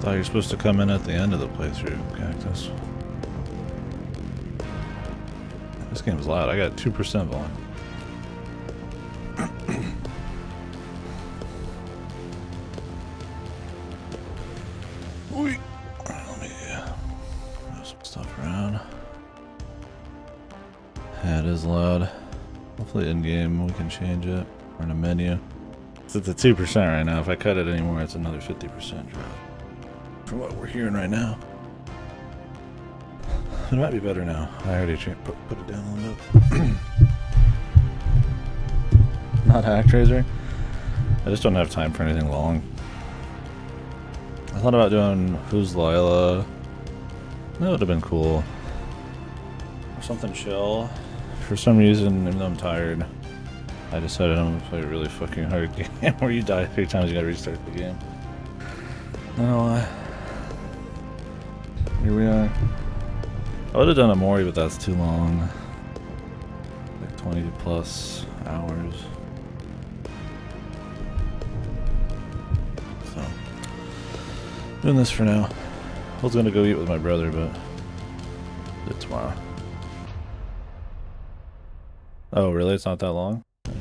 Thought you were supposed to come in at the end of the playthrough, Cactus. This game's loud. I got 2% volume. Let me move some stuff around. Yeah, it is loud. Hopefully in game we can change it. Or in a menu. It's at the 2% right now. If I cut it anymore, it's another 50% drop. From what we're hearing right now. It might be better now. I already put it down a little bit. Not ActRaiser. I just don't have time for anything long. I thought about doing Who's Lila. That would have been cool. Or something chill. For some reason, even though I'm tired, I decided I'm gonna play a really fucking hard game where you die 3 times, you gotta restart the game. I don't know why. Here we are. I would have done a Mori, but that's too long. Like 20 plus hours. So, doing this for now. I was gonna go eat with my brother, but do it tomorrow. Oh, really? It's not that long?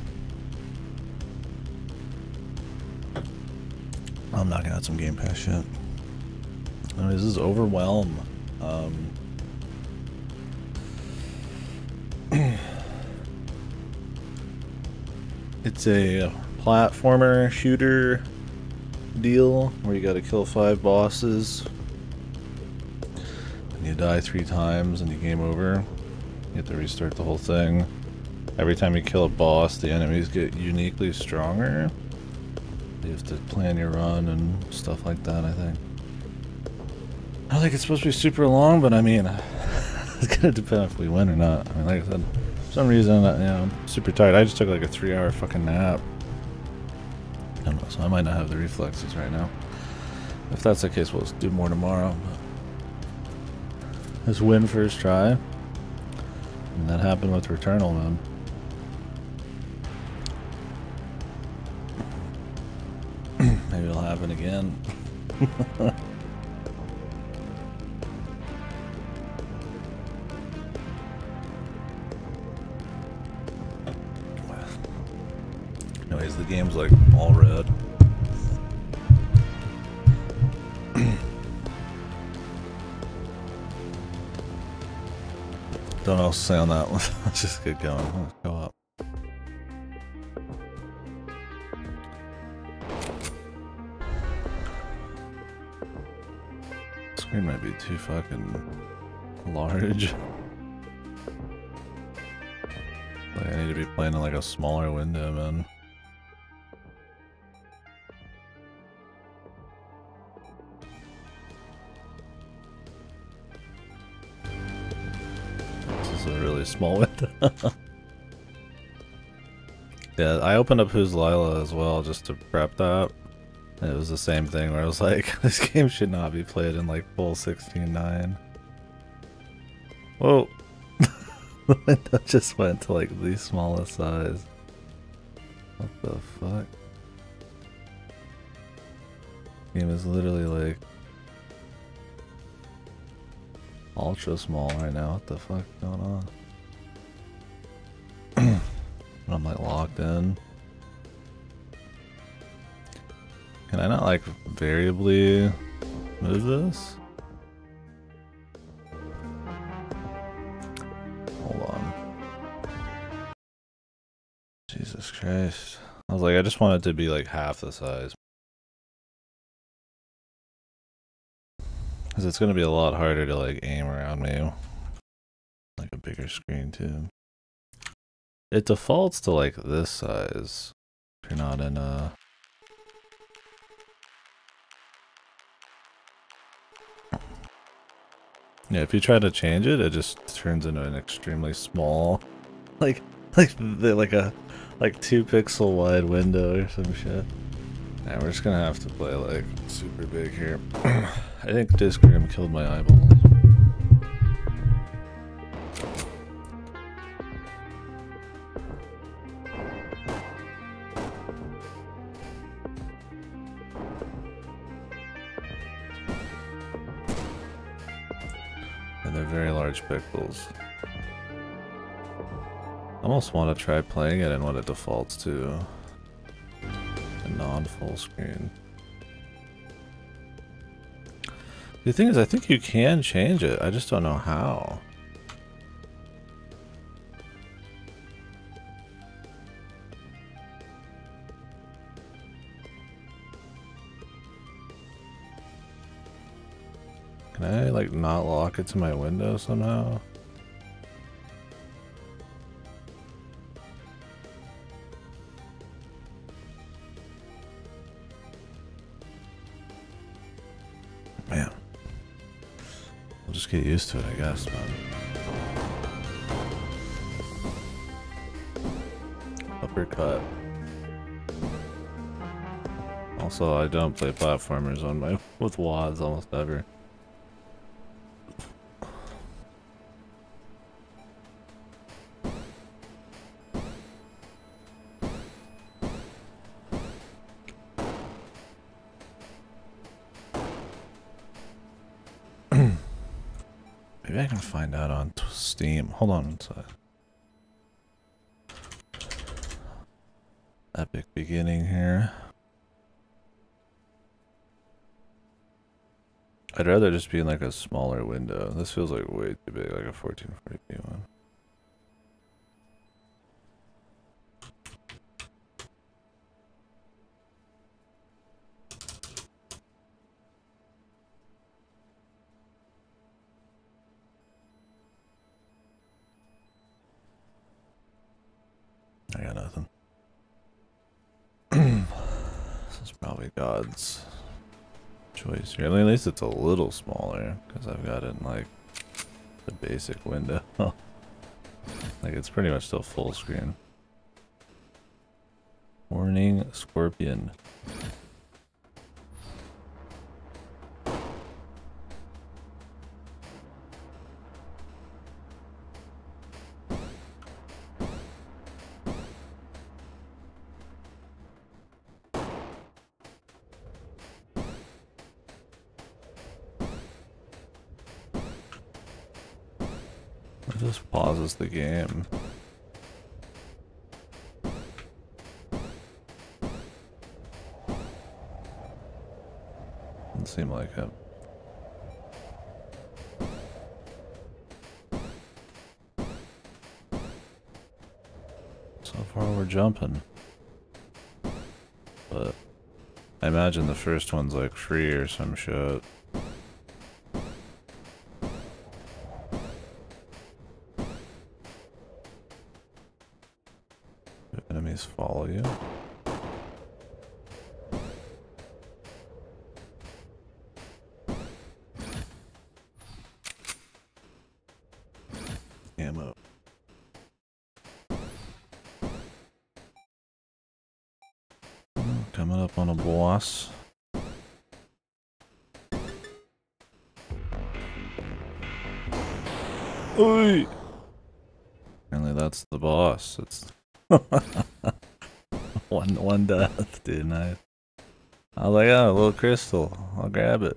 I'm knocking out some Game Pass shit. Anyways, this is Overwhelm. It's a platformer shooter deal where you gotta kill 5 bosses. And you die 3 times and you game over. You have to restart the whole thing. Every time you kill a boss, the enemies get uniquely stronger. You have to plan your run and stuff like that, I think. I don't think it's supposed to be super long, but I mean, it's gonna depend if we win or not. I mean, like I said, for some reason, I'm super tired. I just took like a 3-hour fucking nap. I don't know, so I might not have the reflexes right now. If that's the case, we'll do more tomorrow. But let's win first try. And that happened with Returnal, man. Maybe it'll happen again. Anyways, the game's like all red. Don't know what to say on that one. Let's just get going. Let's go up. Screen might be too fucking large. Like I need to be playing in like a smaller window, man. This is a really small window. Yeah, I opened up Who's Lila as well just to prep that. And it was the same thing where I was like, this game should not be played in like full 16:9. Whoa. The window just went to like the smallest size. What the fuck? Game is literally like ultra small right now. What the fuck is going on? I'm like locked in. Can I not like variably move this? Hold on. Jesus Christ. I was like, I just want it to be like half the size. Because it's going to be a lot harder to like aim around me. Like a bigger screen too. It defaults to like this size. If you're not in a... Yeah, if you try to change it, it just turns into an extremely small, like a 2-pixel wide window or some shit. Yeah, we're just gonna have to play like super big here. I think Discrim killed my eyeballs. And they're very large pixels. I almost want to try playing it in what it defaults to. A non-full screen. The thing is, I think you can change it. I just don't know how. Can I, like, not lock it to my window somehow? Man. We'll just get used to it, I guess, man. Uppercut. Also, I don't play platformers on my with WADs almost ever. Maybe I can find out on Steam. Hold on one sec. Epic beginning here. I'd rather just be in like a smaller window. This feels like way too big, like a 1440p one. I got nothing. This is probably God's choice here. I mean, at least it's a little smaller because I've got it in like the basic window. Like it's pretty much still full screen. Warning, Scorpion. It just pauses the game. Doesn't seem like it. So far we're jumping. But I imagine the first one's like free or some shit. Enemies follow you. Ammo. Coming up on a boss. Oi! Apparently that's the boss. It's one death, dude. Nice. I was like, oh, a little crystal. I'll grab it.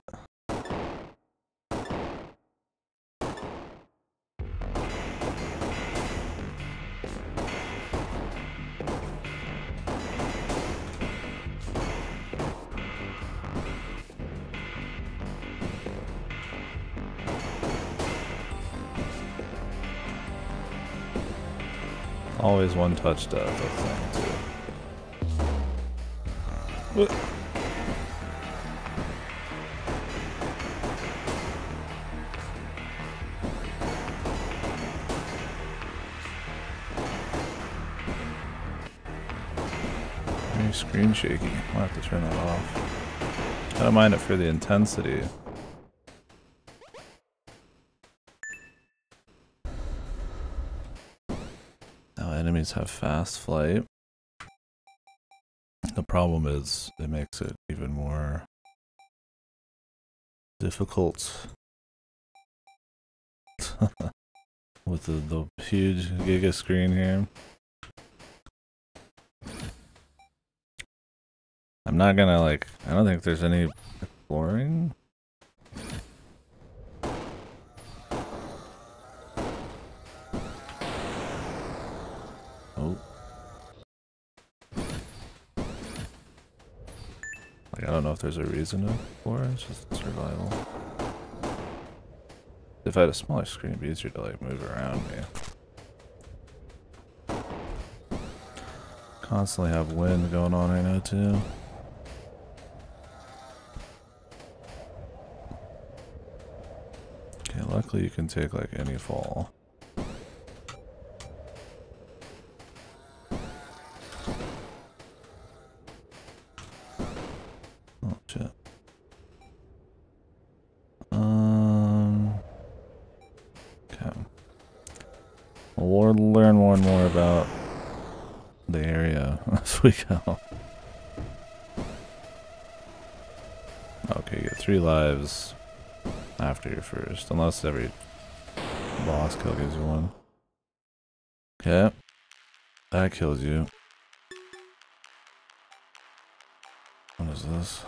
Always one touch death, I think, too. What? Very screen shaky. I'll have to turn that off. I don't mind it for the intensity. Enemies have fast flight. The problem is it makes it even more difficult with the huge giga screen here. I'm not gonna like, I don't think there's any exploring. don't know if there's a reason for it. It's just survival. If I had a smaller screen, it'd be easier to like move around me. Constantly have wind going on right now too. Okay, luckily you can take like any fall. Oh shit. Okay. We'll learn more and more about the area as we go. Okay, you get 3 lives after your first, unless every boss kill gives you 1. Okay, that kills you. What is this?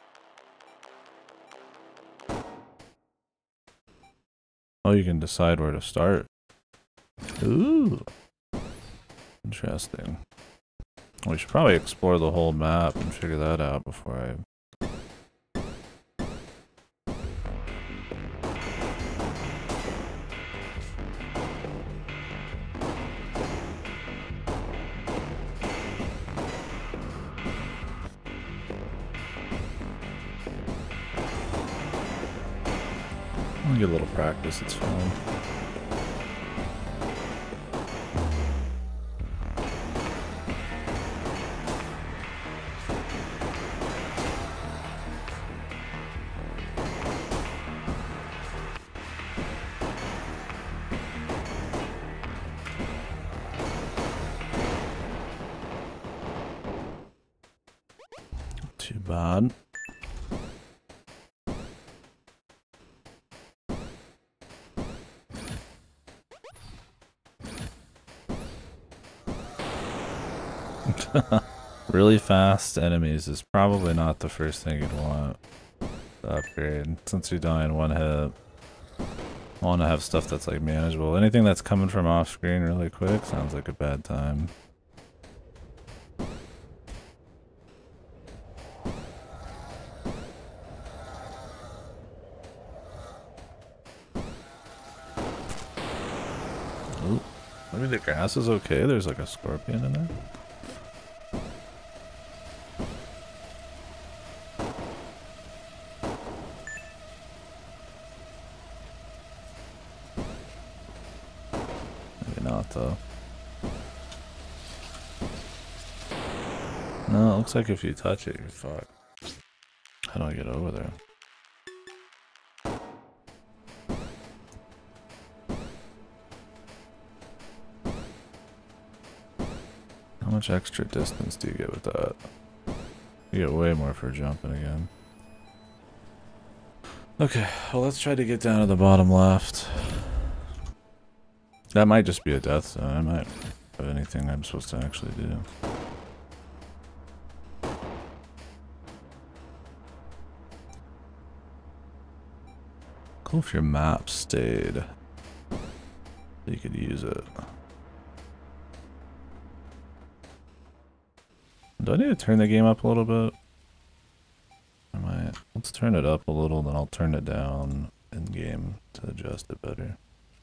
Oh, you can decide where to start. Ooh, interesting. We should probably explore the whole map and figure that out before I... I'll get a little practice, it's fine. Too bad. Really fast enemies is probably not the first thing you'd want to upgrade. Since you die in 1 hit, I want to have stuff that's like manageable. Anything that's coming from off screen really quick sounds like a bad time. Ooh, maybe the grass is okay. There's like a scorpion in there. Though. No, it looks like if you touch it, you're fucked. How do I get over there? How much extra distance do you get with that? You get way more for jumping again. Okay, well let's try to get down to the bottom left. That might just be a death zone. I might have anything I'm supposed to actually do. Cool if your map stayed. You could use it. Do I need to turn the game up a little bit? I might. Let's turn it up a little, then I'll turn it down in game to adjust it better.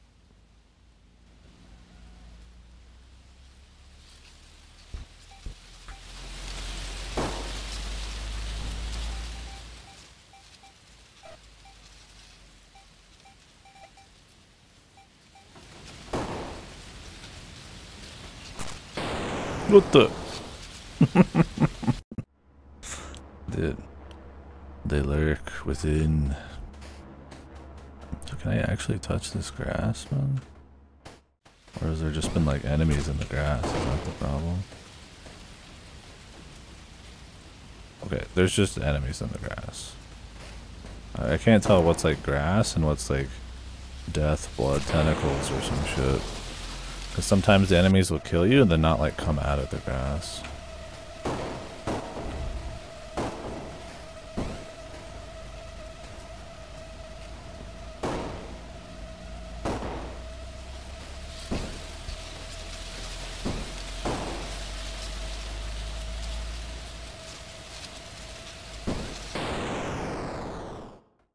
What the? Dude, they lurk within. So can I actually touch this grass, man? Or has there just been like enemies in the grass? Is that the problem? Okay, there's just enemies in the grass. I can't tell what's like grass and what's like death, blood, tentacles or some shit. Because sometimes the enemies will kill you and then not like come out of the grass.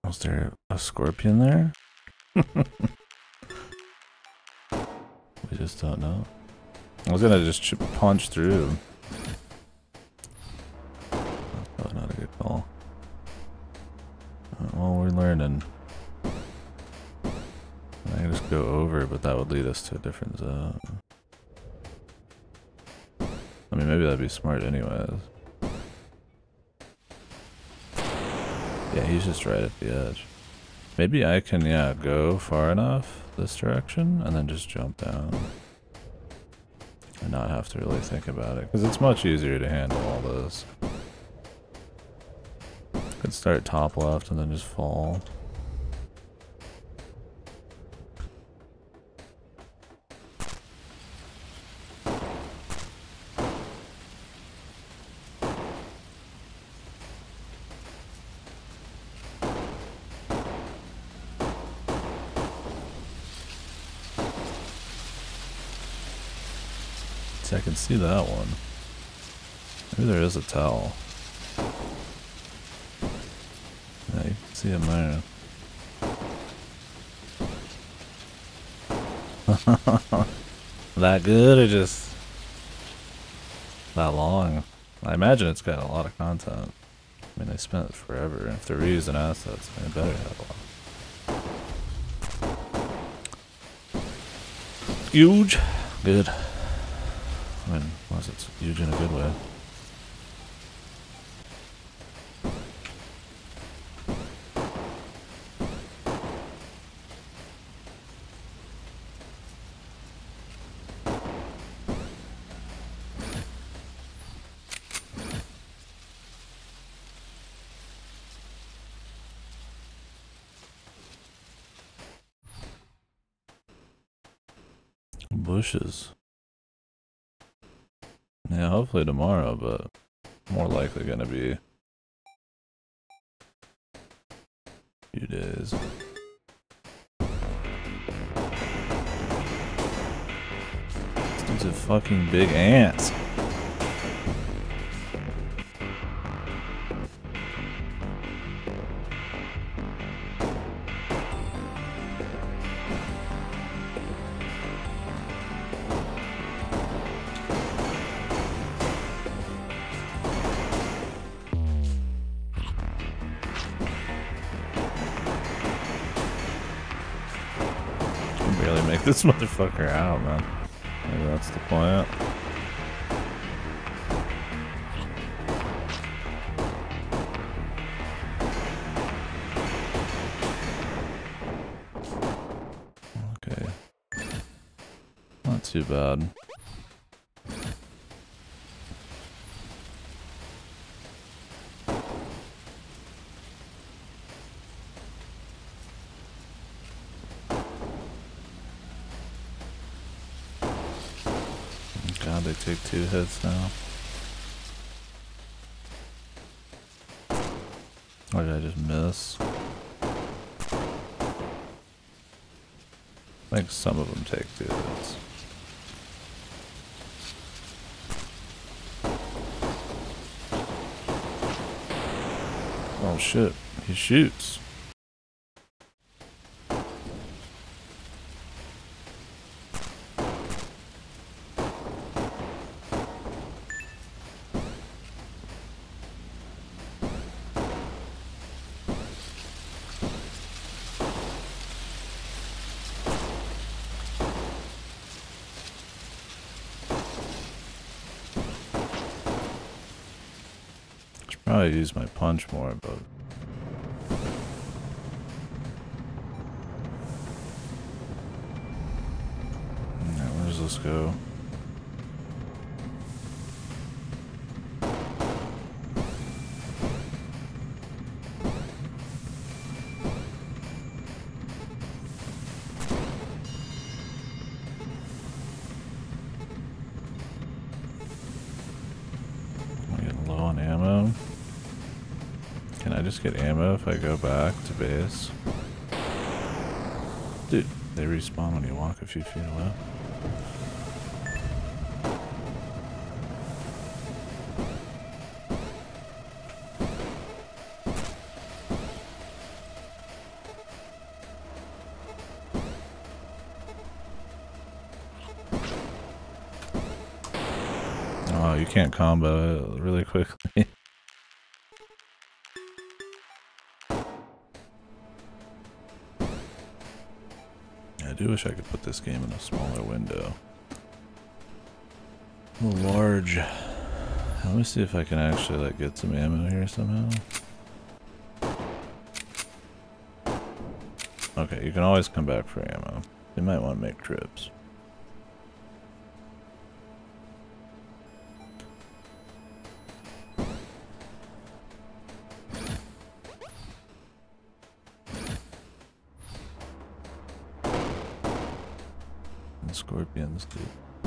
Was there a scorpion there? We just don't know. I was gonna just punch through. That's probably not a good call. Well, we're learning. I can just go over, but that would lead us to a different zone. I mean, maybe that'd be smart anyways. Yeah, he's just right at the edge. Maybe I can, yeah, go far enough this direction and then just jump down. And not have to really think about it, because it's much easier to handle all this. Could start top left and then just fall. I can see that one. Maybe there is a towel. Yeah, you can see him there. That good or just that long? I imagine it's got a lot of content. I mean, they spent forever. If they're reusing assets, they better have a lot. Huge. Good. I mean, unless it's huge in a good way. Bushes. Yeah, hopefully tomorrow, but more likely gonna be a few days. This dude's a fucking big ant. Barely make this motherfucker out, man. Maybe that's the point. Okay. Not too bad. God, they take 2 hits now. Or did I just miss? I think some of them take 2 hits. Oh shit, he shoots. Probably use my punch more, but yeah, where does this go? I'm getting low on ammo. Can I just get ammo if I go back to base? Dude, they respawn when you walk a few feet away. can't combo it really quickly. I do wish I could put this game in a smaller window. A little large. Let me see if I can actually like get some ammo here somehow. Okay, you can always come back for ammo. You might want to make trips. And scorpions, dude.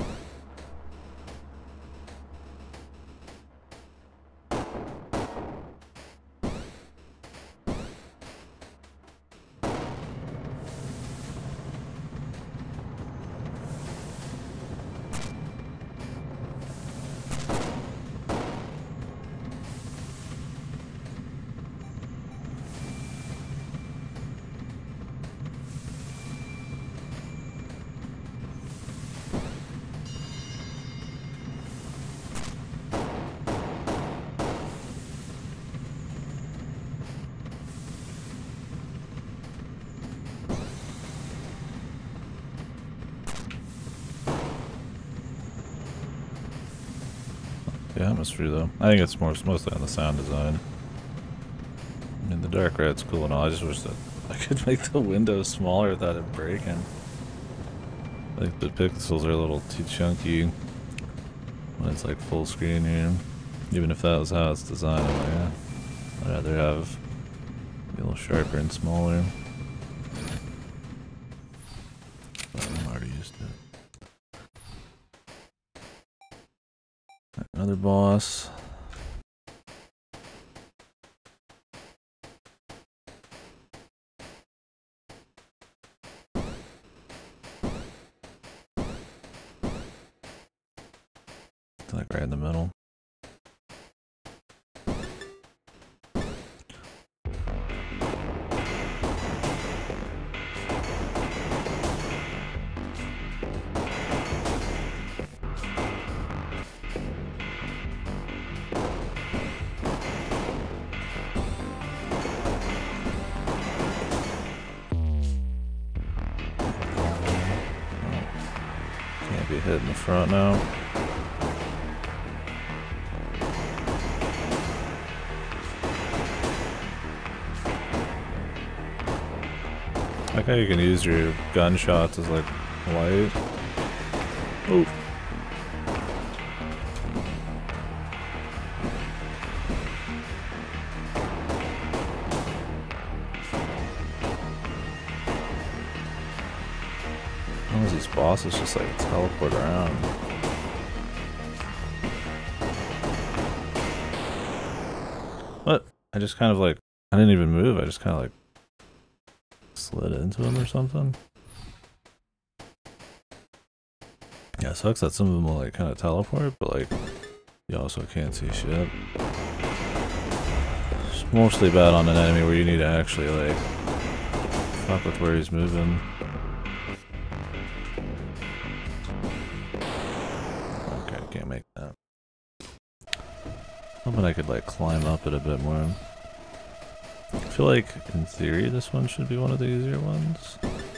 The atmosphere though. I think it's mostly on the sound design. I mean the dark red's cool and all, I just wish that I could make the windows smaller without it breaking. I think the pixels are a little too chunky when it's like full screen here. Even if that was how it's designed, I'm like, yeah, I'd rather have be a little sharper and smaller. But I'm already used to it. Another boss. Like right in the middle. Can't be hit in the front now. I like how you can use your gunshots as like light. Oh. How these bosses just like teleport around? What? I just kind of like, I didn't even move, I just kind of like slid into him or something. Yeah, it sucks that some of them will like kind of teleport, but like you also can't see shit. It's mostly bad on an enemy where you need to actually like fuck with where he's moving. Okay, I can't make that. Hoping I could like climb up it a bit more. I feel like, in theory, this one should be one of the easier ones.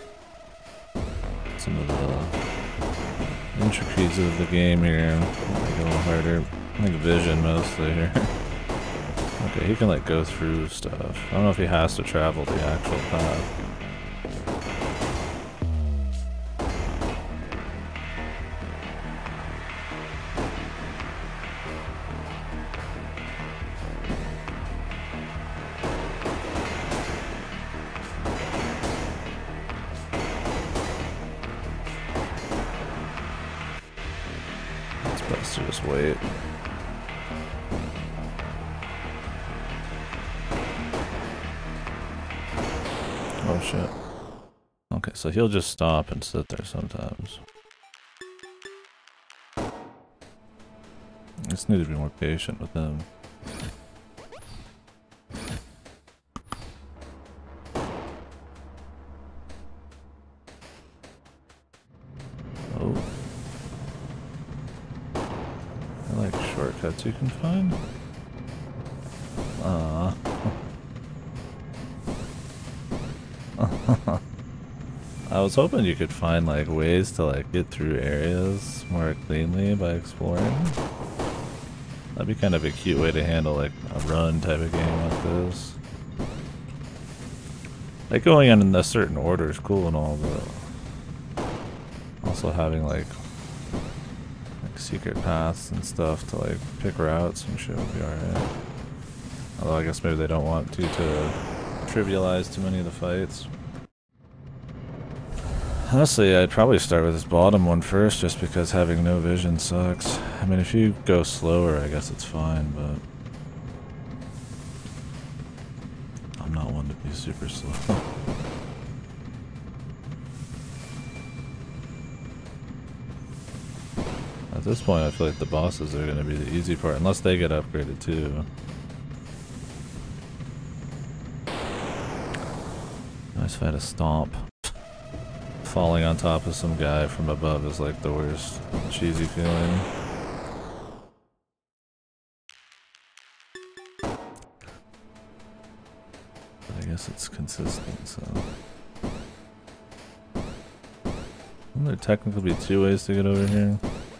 Some of the intricacies of the game here make it a little harder. I think vision mostly here. Okay, he can like go through stuff. I don't know if he has to travel the actual path. Best to just wait. Oh shit. Okay, so he'll just stop and sit there sometimes. I just need to be more patient with him. shortcuts you can find? I was hoping you could find like ways to like get through areas more cleanly by exploring. That'd be kind of a cute way to handle like a run type of game like this. Like going in a certain order is cool and all, but also having like secret paths and stuff to like pick routes and shit would be alright. Although I guess maybe they don't want to trivialize too many of the fights. Honestly, I'd probably start with this bottom one first, just because having no vision sucks. I mean, if you go slower, I guess it's fine, but I'm not one to be super slow. At this point, I feel like the bosses are going to be the easy part, unless they get upgraded too. Nice fight a stomp. Falling on top of some guy from above is like the worst cheesy feeling. But I guess it's consistent, so. Wouldn't there technically be two ways to get over here?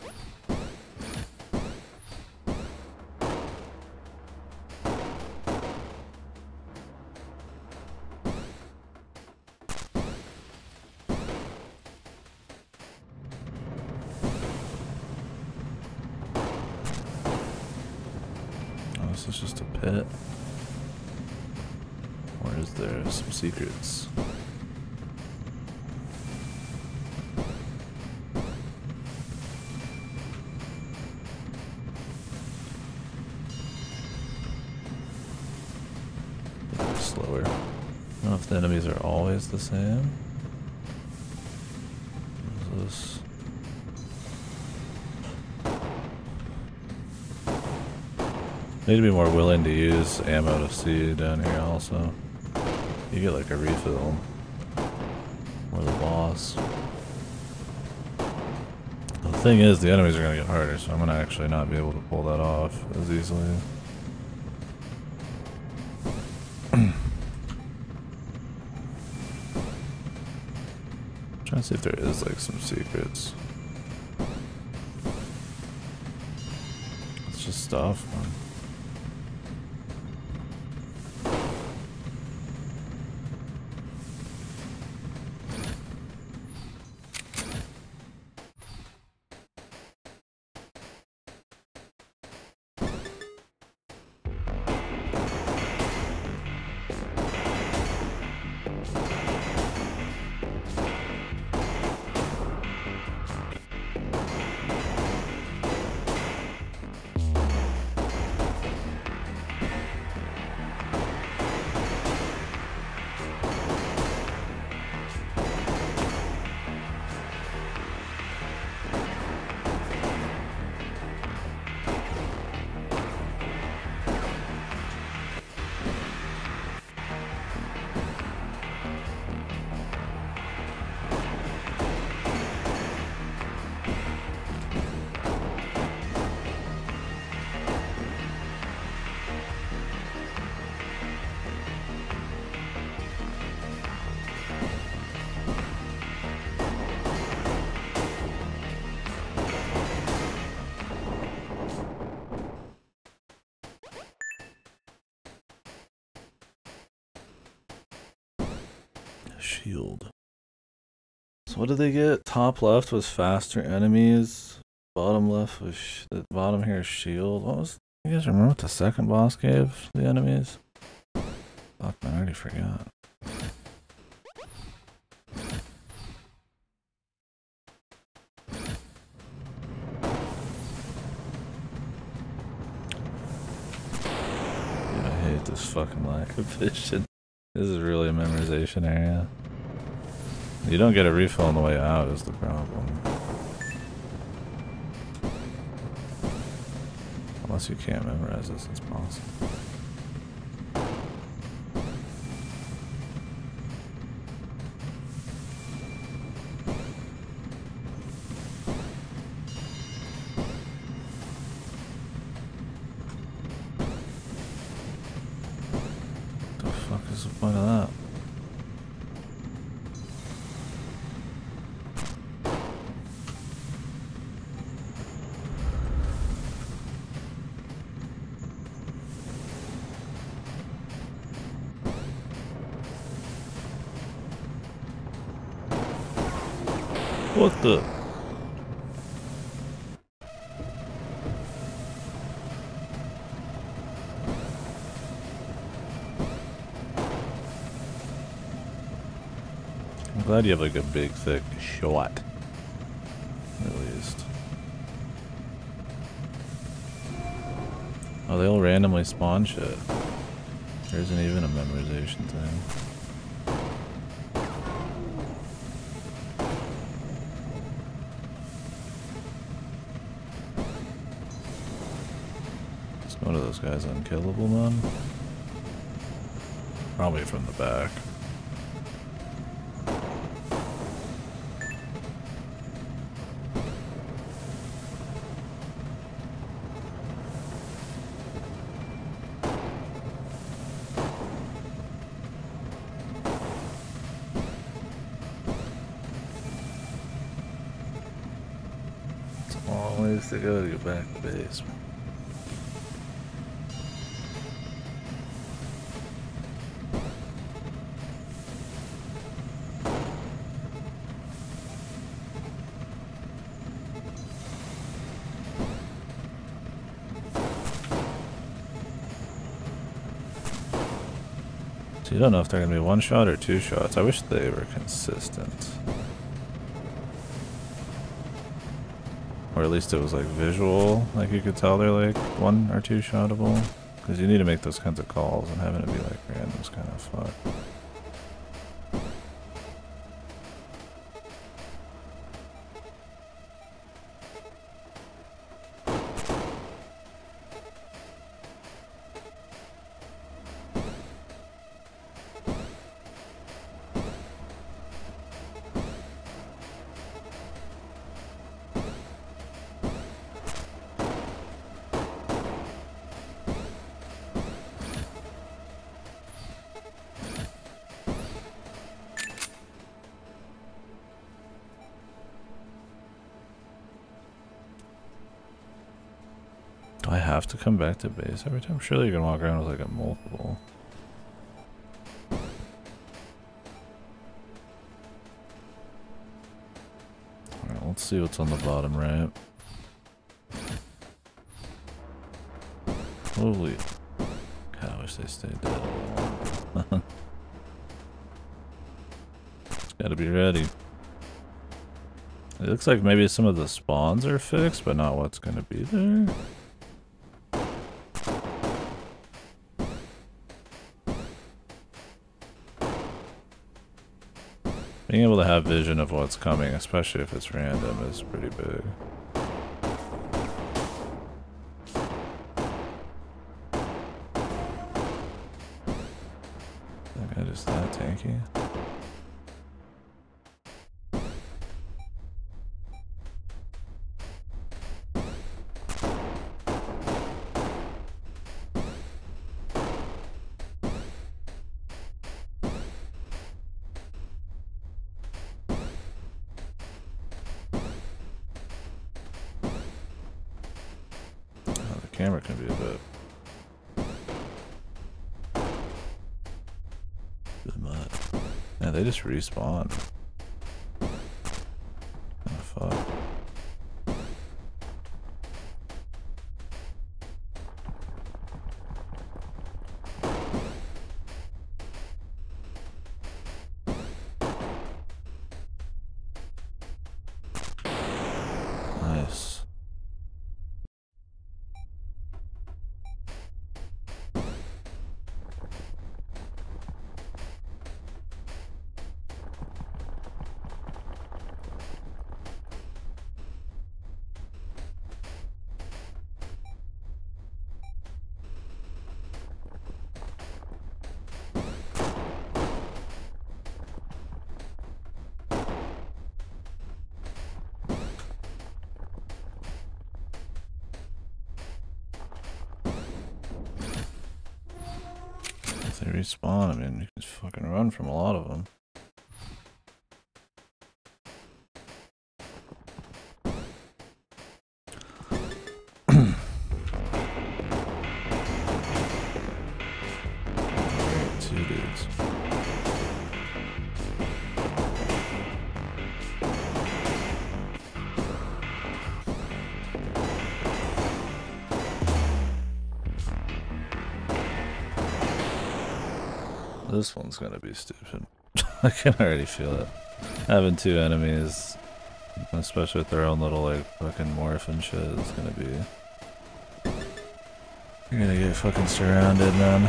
This is just a pit. Or is there some secrets? Slower. I don't know if the enemies are always the same. What is this? Need to be more willing to use ammo to see down here also. You get like a refill. Or the boss. The thing is, the enemies are gonna get harder, so I'm gonna actually not be able to pull that off as easily. Trying to see if there is like some secrets. It's just stuff, man. Shield. So what did they get? Top left was faster enemies. Bottom left was the bottom here is shield. What was? You guys remember what the second boss gave the enemies? Fuck, man, I already forgot. Dude, I hate this fucking lack of vision. This is really a memorization area. You don't get a refill on the way out is the problem. Unless you can't memorize this, it's possible. point of that? What the? I'm glad you have like a big, thick shot. At least. Oh, they all randomly spawn shit. There isn't even a memorization thing. One of those guys unkillable, man? Probably from the back. It's a long ways to go to get back to base. So you don't know if they're going to be one shot or two shots. I wish they were consistent. Or at least it was like visual, like you could tell they're like one or two shotable. Because you need to make those kinds of calls, and having it be like random is kind of fucked. Do I have to come back to base every time? Surely you can walk around with like a multiple. Alright, let's see what's on the bottom right. Holy. God, I wish they stayed dead all along. It's gotta be ready. It looks like maybe some of the spawns are fixed, but not what's gonna be there. Being able to have vision of what's coming, especially if it's random, is pretty big. That guy just that tanky. Camera can be a bit mud. Yeah, they just respawn. Oh fuck. Nice. respawn. I mean, you can just fucking run from a lot of them. Two dudes. This one's gonna be stupid. I can already feel it. Having two enemies, especially with their own little like fucking morph and shit, is gonna be... You're gonna get fucking surrounded, man.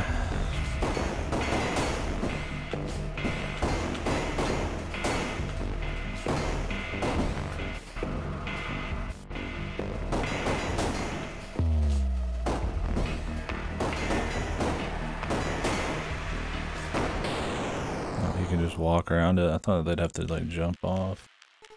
Walk around it. I thought they'd have to like jump off.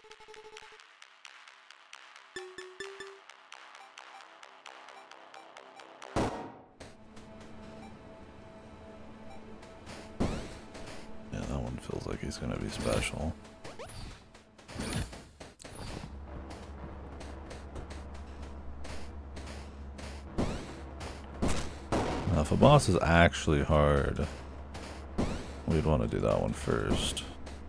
Yeah, that one feels like he's gonna be special. Now, if a boss is actually hard, we'd want to do that one first.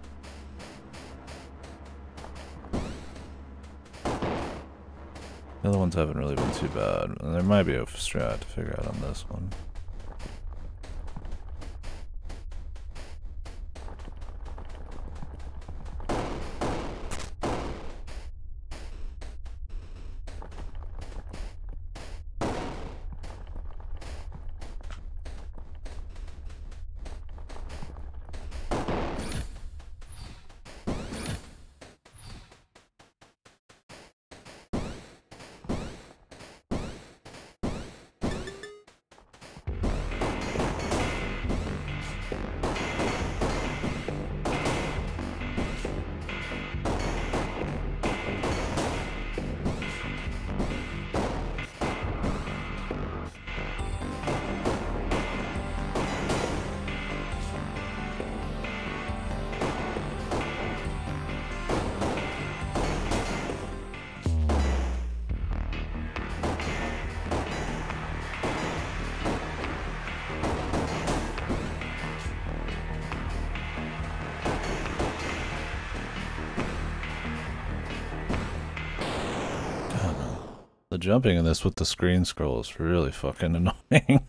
The other ones haven't really been too bad, and there might be a strat to figure out on this one. The jumping in this with the screen scroll is really fucking annoying.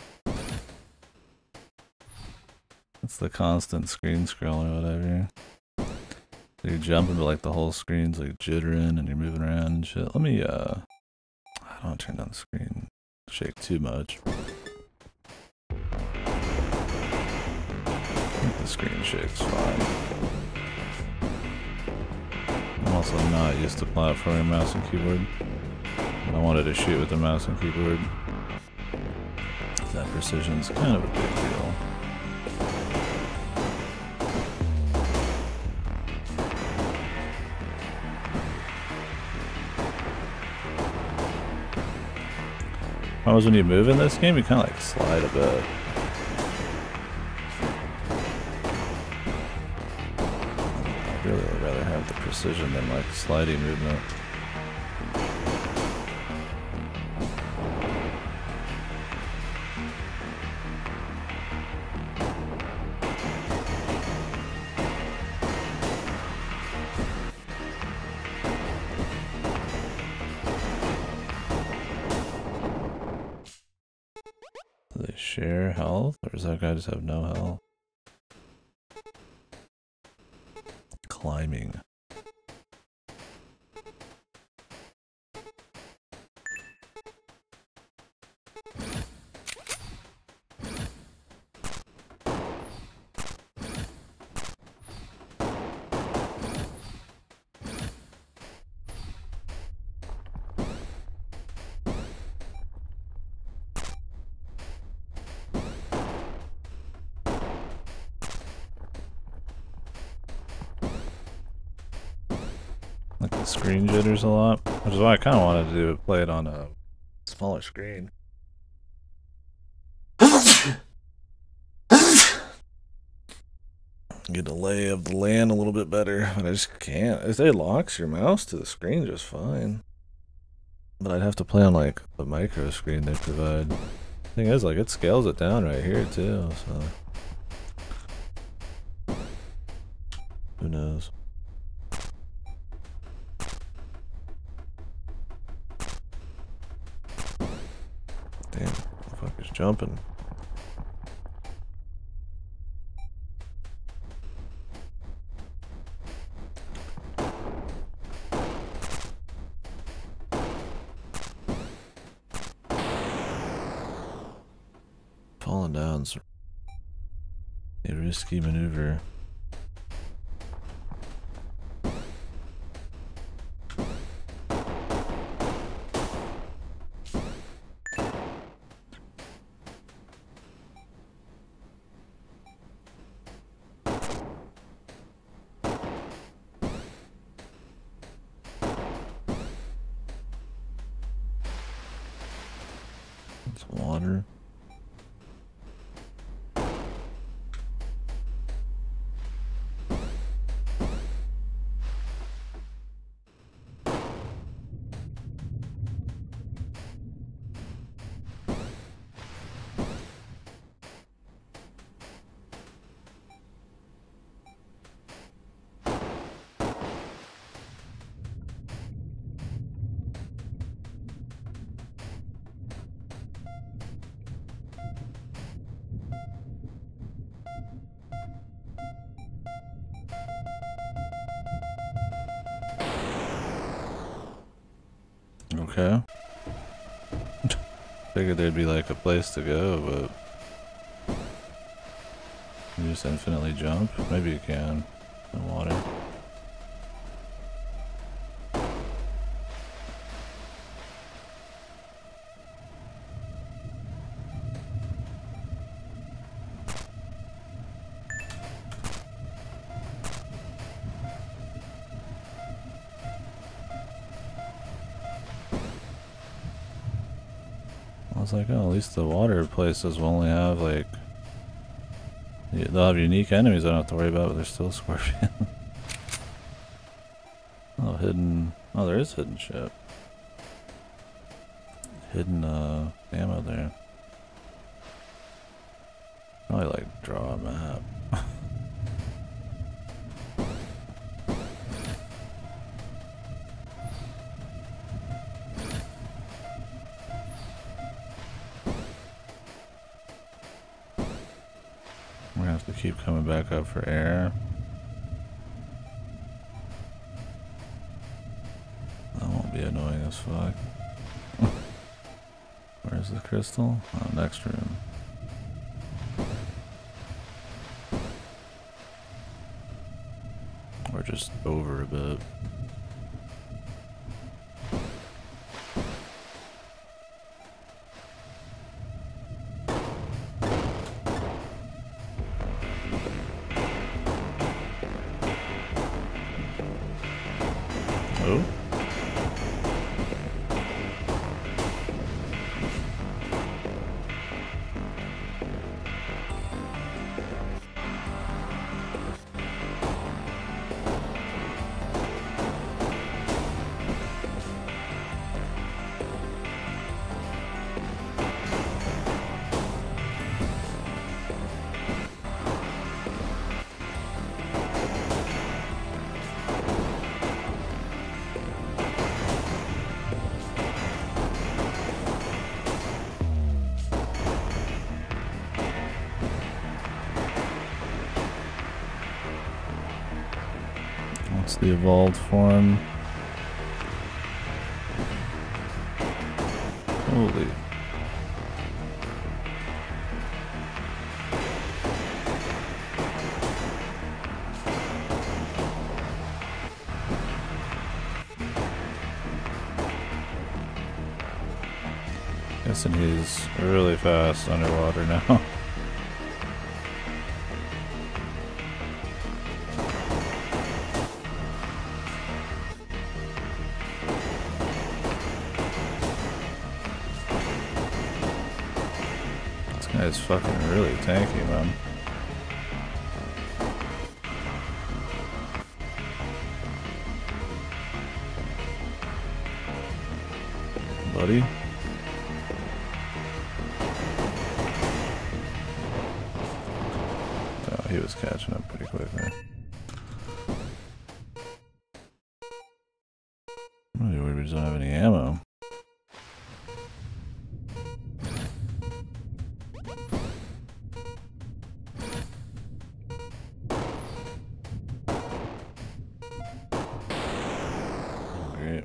It's the constant screen scroll or whatever. So you're jumping but like the whole screen's like jittering and you're moving around and shit. Let me I don't want to turn down the screen shake too much. I think the screen shake's fine. I'm also not used to platforming mouse and keyboard. I wanted to shoot with the mouse and keyboard. That precision's kind of a big deal. Always when you move in this game, you kind of like slide a bit. I'd really rather have the precision than like sliding movement. Share health, or does that guy just have no health? Climbing. Like the screen jitters a lot, which is why I kind of wanted to play it on a smaller screen. Get a lay of the land a little bit better, but I just can't. It locks your mouse to the screen just fine. But I'd have to play on like the micro screen they provide. Thing is, like, it scales it down right here too, so who knows? Damn, the fuck is jumping? Falling down's a risky maneuver. It's water. Okay. Figured there'd be like a place to go, but you just infinitely jump? Maybe you can in water. I was like, oh, at least the water places will only have like, they'll have unique enemies I don't have to worry about, but there's still Scorpion. Oh, hidden, oh, there is hidden shit. Hidden ammo there. Probably like draw a map. We're gonna have to keep coming back up for air. That won't be annoying as fuck. Where's the crystal? Oh, next room. Or just over a bit. Oh. What's the evolved form? Holy. Guessing he's really fast underwater now. This guy's fucking really tanky, man. buddy. Oh, he was catching up pretty quickly. Maybe we just don't have any ammo. Great.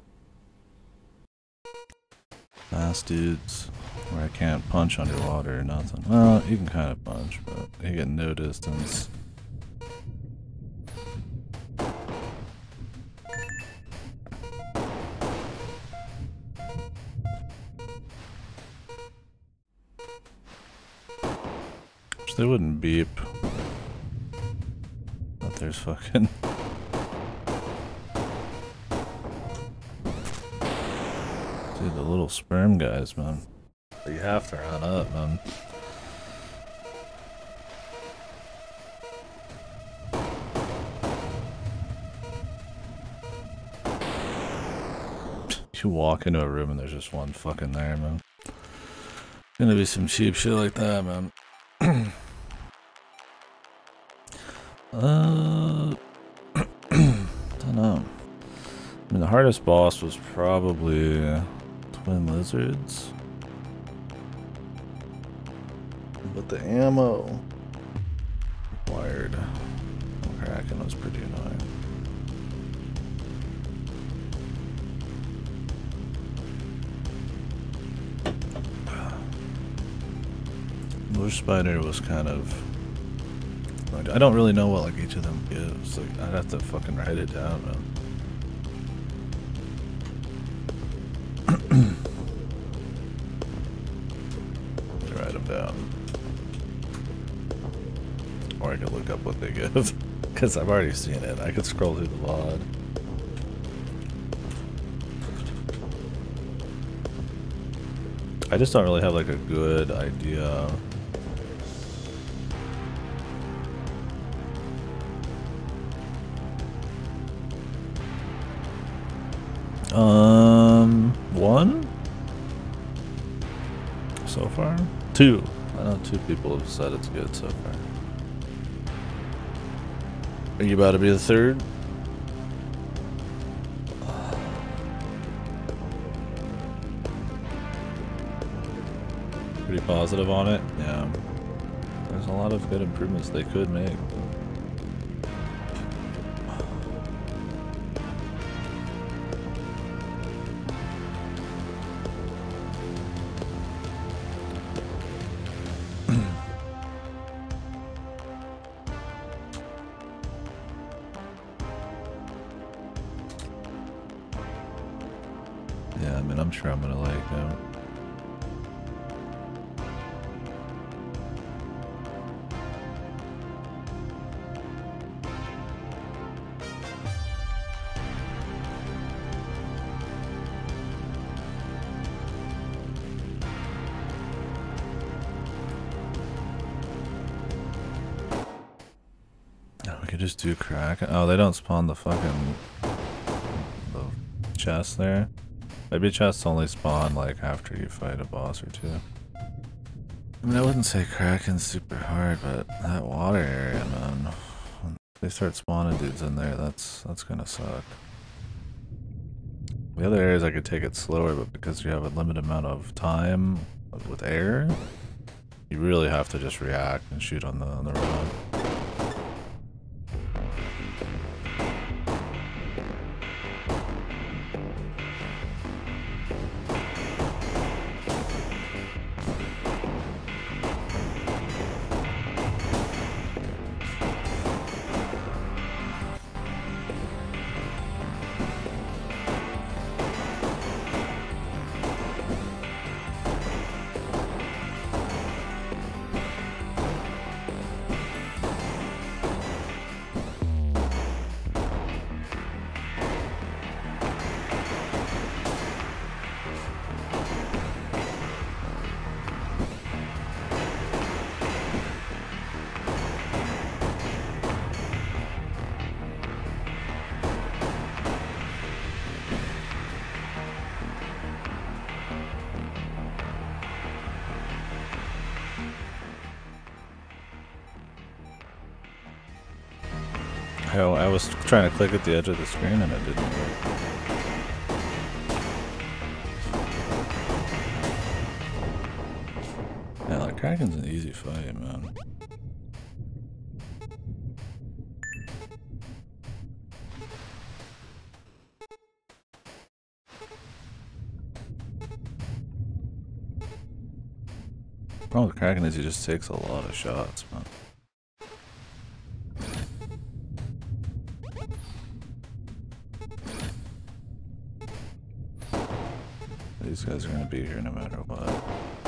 Fast dudes where I can't punch underwater or nothing. Well, you can kind of punch, but you get no distance. They wouldn't beep. But there's fucking... Dude, the little sperm guys, man. You have to run up, man. You walk into a room and there's just one fucking there, man. Gonna be some cheap shit like that, man. Don't know. I mean, the hardest boss was probably twin lizards, but the ammo required Kraken was pretty annoying. Bush spider was kind of... I don't really know what like each of them gives. Like, I'd have to fucking write it down, man. Write them down. Or I could look up what they give. Because I've already seen it. I could scroll through the VOD. I just don't really have like a good idea. One? So far? Two. I know 2 people have said it's good so far. Are you about to be the 3rd? Pretty positive on it? Yeah. There's a lot of good improvements they could make. Yeah, I mean, I'm sure I'm gonna like them. We could just do Kraken. Oh, they don't spawn the fucking chest there. Maybe chests only spawn like after you fight a boss or 2. I mean, I wouldn't say Kraken's super hard, but that water area, man. When they start spawning dudes in there, that's gonna suck. The other areas I could take it slower, but because you have a limited amount of time with air, you really have to just react and shoot on the run. I was trying to click at the edge of the screen and it didn't work. Yeah, like Kraken's an easy fight, man. The problem with Kraken is he just takes a lot of shots, man. These guys are gonna be here no matter what.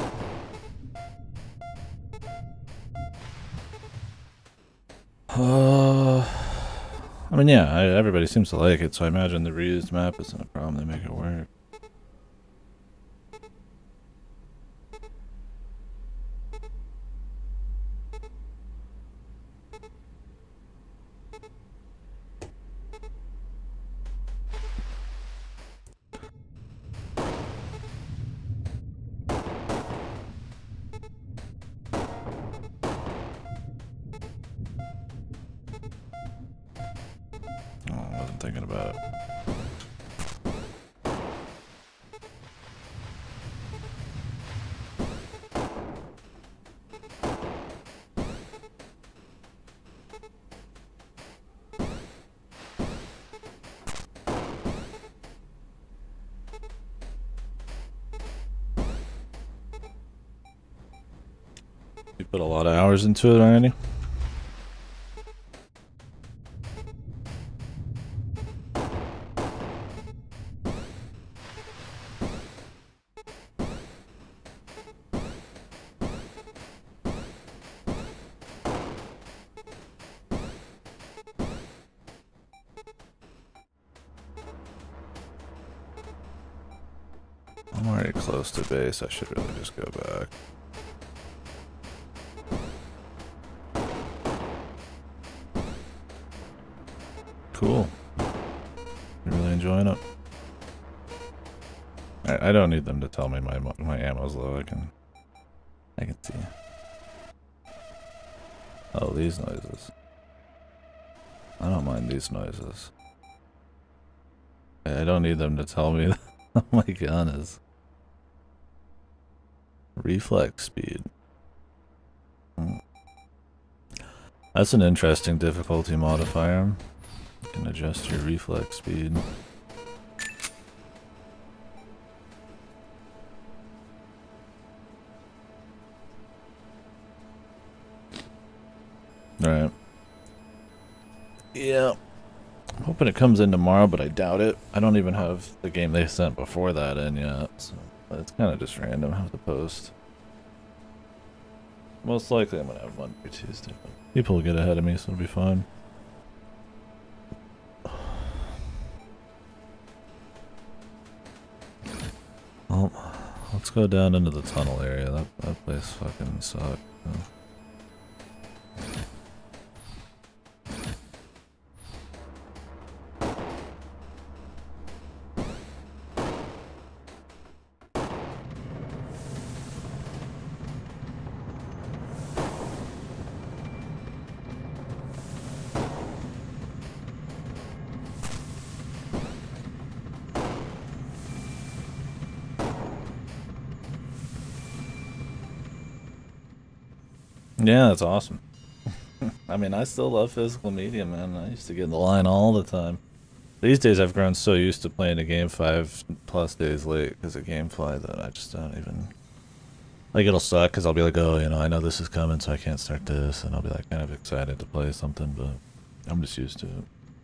I mean, yeah, everybody seems to like it, so I imagine the reused map isn't a problem. They make it work. Thinking about it. You put a lot of hours into it already? I'm already close to base. I should really just go back. Cool. You really enjoying it? I don't need them to tell me my ammo's low. I can see. Oh, these noises. I don't mind these noises. I don't need them to tell me that my gun is reflex speed. That's an interesting difficulty modifier. You can adjust your reflex speed. Right. Yeah. I'm hoping it comes in tomorrow, but I doubt it. I don't even have the game they sent before that in yet, so it's kind of just random. I have to post. Most likely I'm going to have Monday or Tuesday, but people will get ahead of me, so it'll be fine. Well, let's go down into the tunnel area. That place fucking sucked. Yeah, that's awesome. I mean, I still love physical media, man. I used to get in the line all the time. These days I've grown so used to playing a game 5+ days late because of GameFly that I just don't even... Like, it'll suck because I'll be like, oh, you know, I know this is coming, so I can't start this, and I'll be like kind of excited to play something, but I'm just used to it.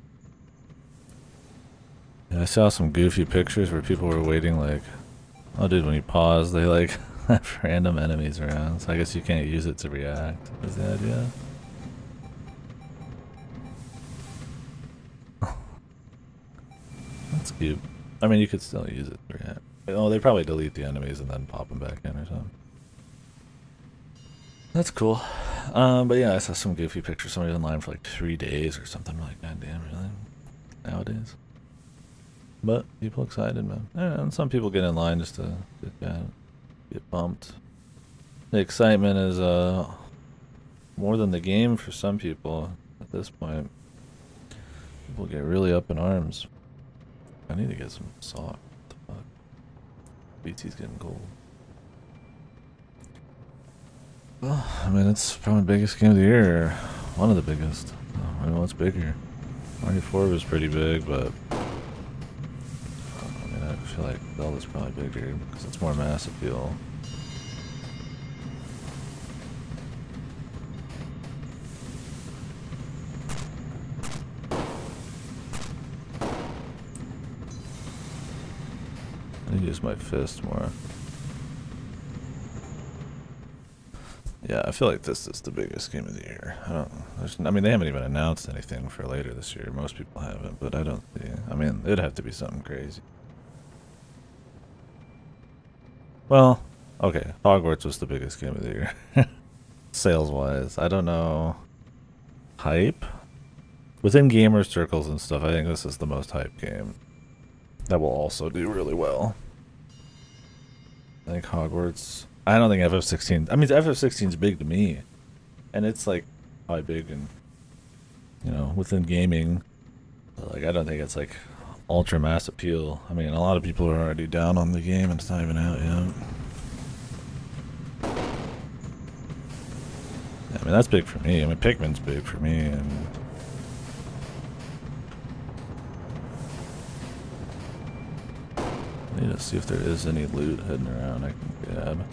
Yeah, I saw some goofy pictures where people were waiting like, oh dude, when you pause, they like have random enemies around, so I guess you can't use it to react, is the idea. That's cute. I mean, you could still use it to react. Oh, they probably delete the enemies and then pop them back in or something. That's cool. But yeah, I saw some goofy pictures. Somebody was in line for like 3 days or something. I'm like, goddamn, really? Nowadays. But people excited, man. Yeah, and some people get in line just to get bumped. The excitement is more than the game for some people at this point. People get really up in arms. I need to get some sock. What the fuck? BT's getting cold. Well, I mean, it's probably the biggest game of the year. One of the biggest. I don't know what's bigger. Mario 4 was pretty big, but I mean, I feel like Zelda's probably bigger because it's more mass appeal. I need to use my fist more. Yeah, I feel like this is the biggest game of the year. I mean, they haven't even announced anything for later this year. Most people haven't, but I don't see. I mean, it'd have to be something crazy. Well, okay, Hogwarts was the biggest game of the year. Sales-wise, I don't know. Hype? Within gamer circles and stuff, I think this is the most hyped game. That will also do really well. I think Hogwarts... I don't think FF16... I mean, FF16 is big to me. And it's, like, probably big and, you know, within gaming. But, like, I don't think it's, like, ultra mass appeal. I mean, a lot of people are already down on the game and it's not even out yet. Yeah, I mean, that's big for me. I mean, Pikmin's big for me, and... I need to see if there is any loot hidden around I can grab.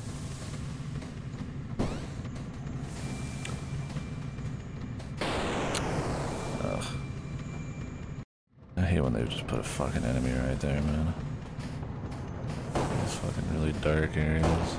Ugh. I hate when they just put a fucking enemy right there, man. These fucking really dark areas.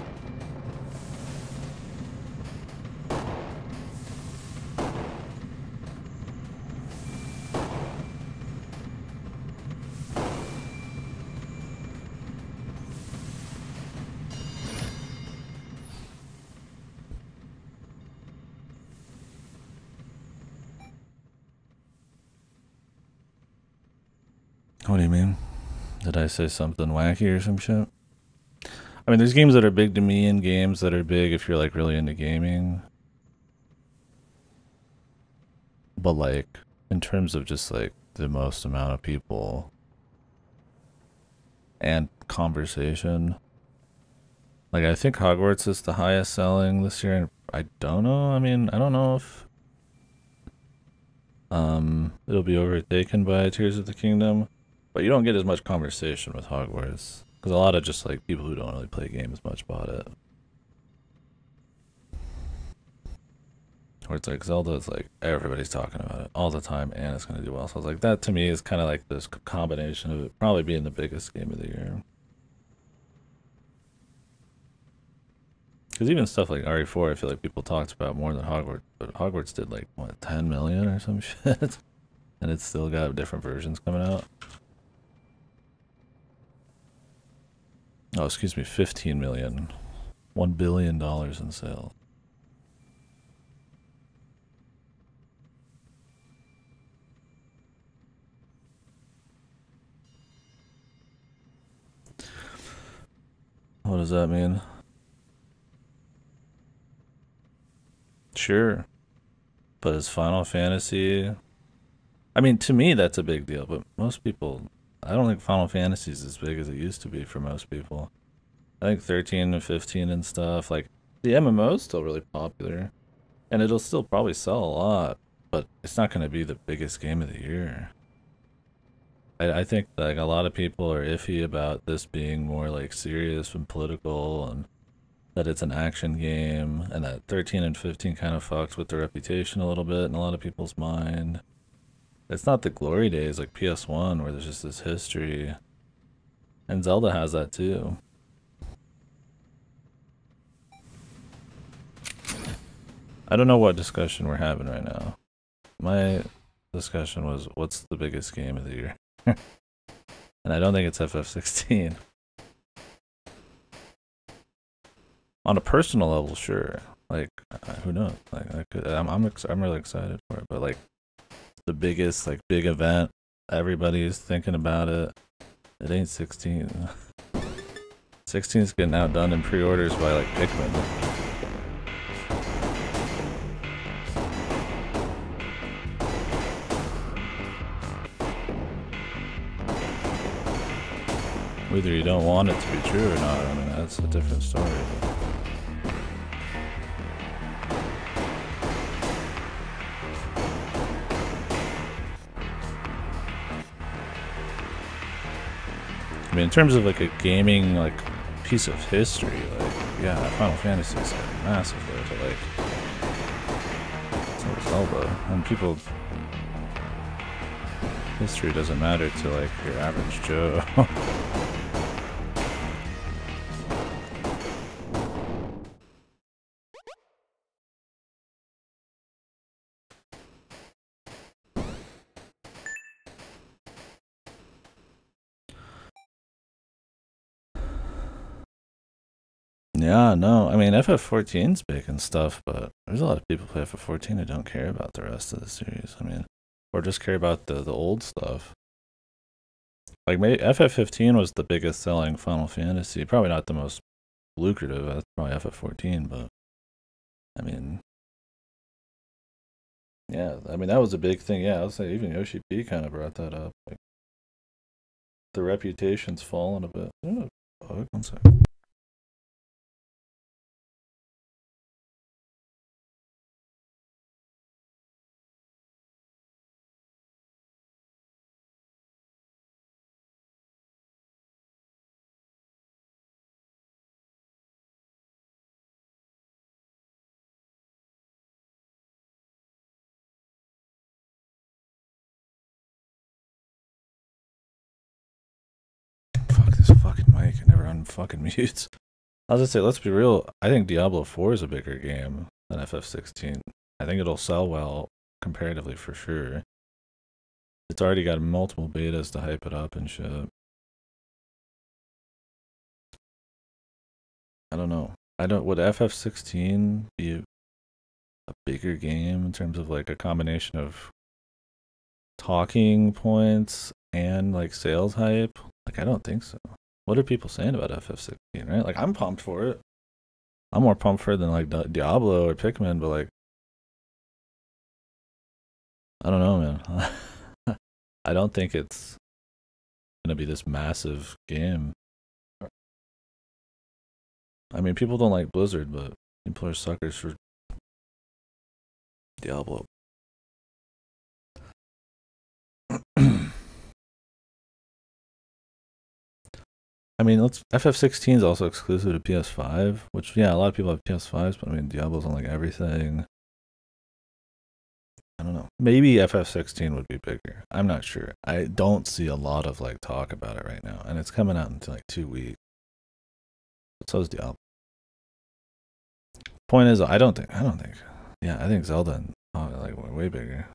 What do you mean? Did I say something wacky or some shit? I mean, there's games that are big to me and games that are big if you're, like, really into gaming. But, like, in terms of just, like, the most amount of people and conversation, like, I think Hogwarts is the highest selling this year, and I don't know. I mean, I don't know if it'll be overtaken by Tears of the Kingdom. But you don't get as much conversation with Hogwarts, because a lot of just, like, people who don't really play games much bought it. Where it's like Zelda is like, everybody's talking about it all the time, and it's going to do well. So I was like, that to me is kind of like this combination of it probably being the biggest game of the year. Because even stuff like RE4, I feel like people talked about more than Hogwarts. But Hogwarts did, like, what, 10 million or some shit? And it's still got different versions coming out. Oh, excuse me, 15 million. $1 billion in sales. What does that mean? Sure. But is Final Fantasy... I mean, to me, that's a big deal, but most people... I don't think Final Fantasy is as big as it used to be for most people. I think 13 and 15 and stuff, like, the MMO is still really popular. And it'll still probably sell a lot, but it's not going to be the biggest game of the year. I think, like, a lot of people are iffy about this being more, like, serious and political, and that it's an action game, and that 13 and 15 kind of fucked with the reputation a little bit in a lot of people's mind. It's not the glory days like PS1 where there's just this history. And Zelda has that too. I don't know what discussion we're having right now. My discussion was, what's the biggest game of the year? And I don't think it's FF16. On a personal level, sure. Like, who knows? Like, I'm really excited for it. But, like, the biggest, like, big event, everybody's thinking about it. It ain't 16. 16's getting outdone in pre-orders by, like, Pikmin. Whether you don't want it to be true or not, I mean, that's a different story. But. I mean, in terms of like a gaming like piece of history, like yeah, Final Fantasy is like, massive though, to like so Zelda, and people. History doesn't matter to like your average Joe. Yeah, no, I mean FF14's big and stuff, but there's a lot of people who play FF14 who don't care about the rest of the series. I mean, or just care about the old stuff. Like maybe FF15 was the biggest selling Final Fantasy, probably not the most lucrative. That's probably FF14, but I mean, yeah, I mean that was a big thing. Yeah, I'll say even Yoshi P kind of brought that up. Like the reputation's fallen a bit. Oh, one second. Fuck this fucking mic. I never unfucking mutes. I'll just say, let's be real. I think Diablo 4 is a bigger game than FF16. I think it'll sell well comparatively for sure. It's already got multiple betas to hype it up and shit. I don't know. Would FF16 be a bigger game in terms of like a combination of talking points and like sales hype? Like I don't think so. What are people saying about FF16, right? Like I'm pumped for it. I'm more pumped for it than like Diablo or Pikmin, but like I don't know, man. I don't think it's gonna be this massive game. I mean, people don't like Blizzard, but people are suckers for Diablo. I mean, FF16 is also exclusive to PS5, which yeah, a lot of people have PS5s, but I mean, Diablo's on like everything. I don't know. Maybe FF16 would be bigger. I'm not sure. I don't see a lot of like talk about it right now, and it's coming out in like 2 weeks. But so is Diablo. Point is, I don't think. Yeah, I think Zelda like way bigger.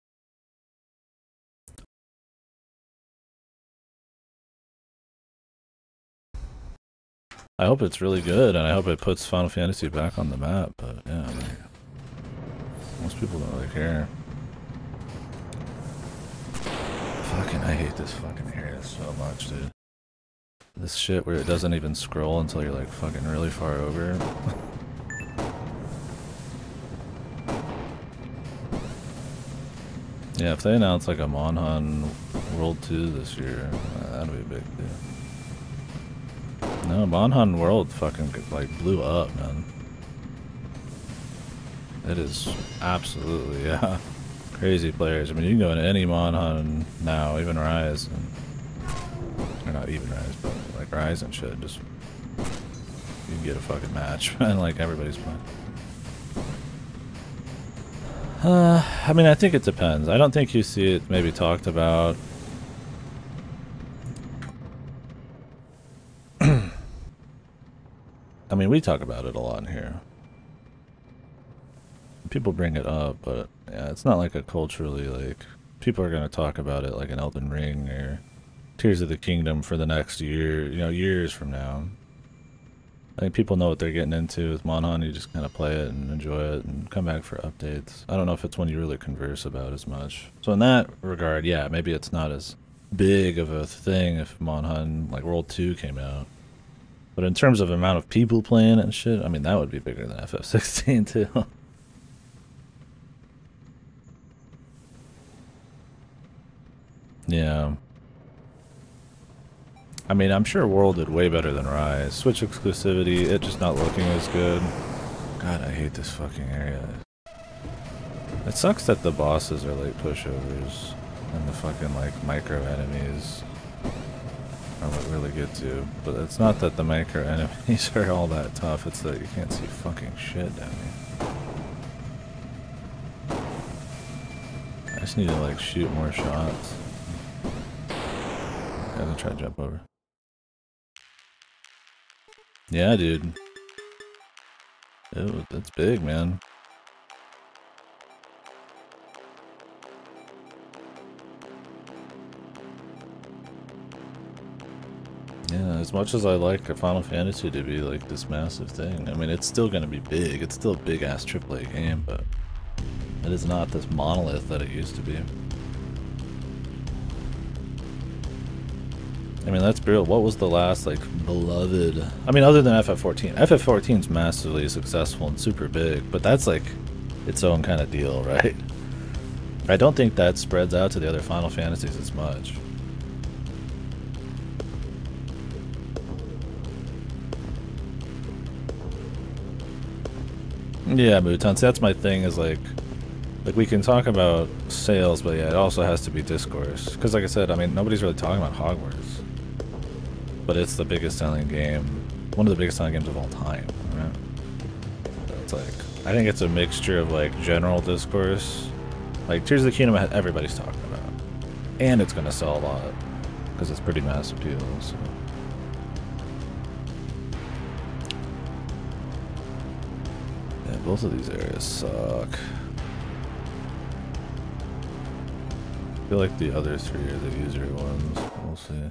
I hope it's really good, and I hope it puts Final Fantasy back on the map. But yeah, I mean, most people don't really care. Fucking, I hate this fucking area so much, dude. This shit where it doesn't even scroll until you're like fucking really far over. Yeah, if they announce like a Monhan World 2 this year, that'd be a big deal. No, Monhan World fucking like blew up, man. It is absolutely, yeah. Crazy players. I mean, you can go into any Monhan now, even Rise. Or not even Rise, but like Rise and shit. Just, you can get a fucking match, and like everybody's playing. I mean, I think it depends. I don't think you see it maybe talked about. I mean, we talk about it a lot in here. People bring it up, but yeah, it's not like a culturally, like, people are going to talk about it like an Elden Ring or Tears of the Kingdom for the next year, you know, years from now. I think people know what they're getting into with Monhan. You just kind of play it and enjoy it and come back for updates. I don't know if it's one you really converse about as much. So in that regard, yeah, maybe it's not as big of a thing if Monhan, like World 2 came out. But in terms of amount of people playing and shit, I mean, that would be bigger than FF16 too. Yeah. I mean, I'm sure World did way better than Rise. Switch exclusivity, it just not looking as good. God, I hate this fucking area. It sucks that the bosses are like pushovers and the fucking like micro enemies are what really get to. But it's not that the micro enemies are all that tough, it's that you can't see fucking shit down here. I just need to like shoot more shots. I'm gonna try to jump over. Yeah, dude. Ew, that's big, man. Yeah, as much as I like Final Fantasy to be like this massive thing, I mean, it's still gonna be big. It's still a big-ass AAA game, but it is not this monolith that it used to be. I mean, let's be real. What was the last, like, beloved... I mean, other than FF14. FF14's massively successful and super big, but that's, like, its own kind of deal, right? I don't think that spreads out to the other Final Fantasies as much. Yeah, Mutant. That's my thing, is, like, we can talk about sales, but yeah, it also has to be discourse. Because, like I said, I mean, nobody's really talking about Hogwarts. But it's the biggest selling game, one of the biggest selling games of all time, right? So it's like, I think it's a mixture of like general discourse, like Tears of the Kingdom everybody's talking about, and it's gonna sell a lot because it's pretty mass appeal. So. Yeah, both of these areas suck. I feel like the other three are the easier ones. We'll see.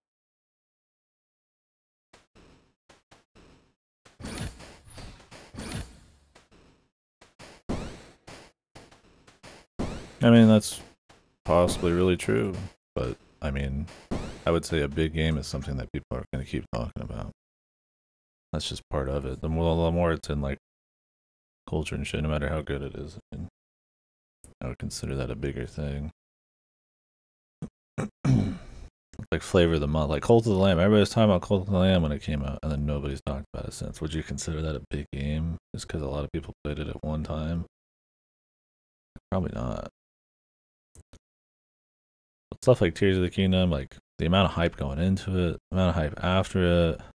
I mean, that's possibly really true, but I mean, I would say a big game is something that people are going to keep talking about. That's just part of it. The more it's in like culture and shit, no matter how good it is, I mean, I would consider that a bigger thing. Like Flavor of the Month, like Cult of the Lamb. Everybody was talking about Cult of the Lamb when it came out, and then nobody's talked about it since. Would you consider that a big game just because a lot of people played it at one time? Probably not. But stuff like Tears of the Kingdom, like the amount of hype going into it, the amount of hype after it.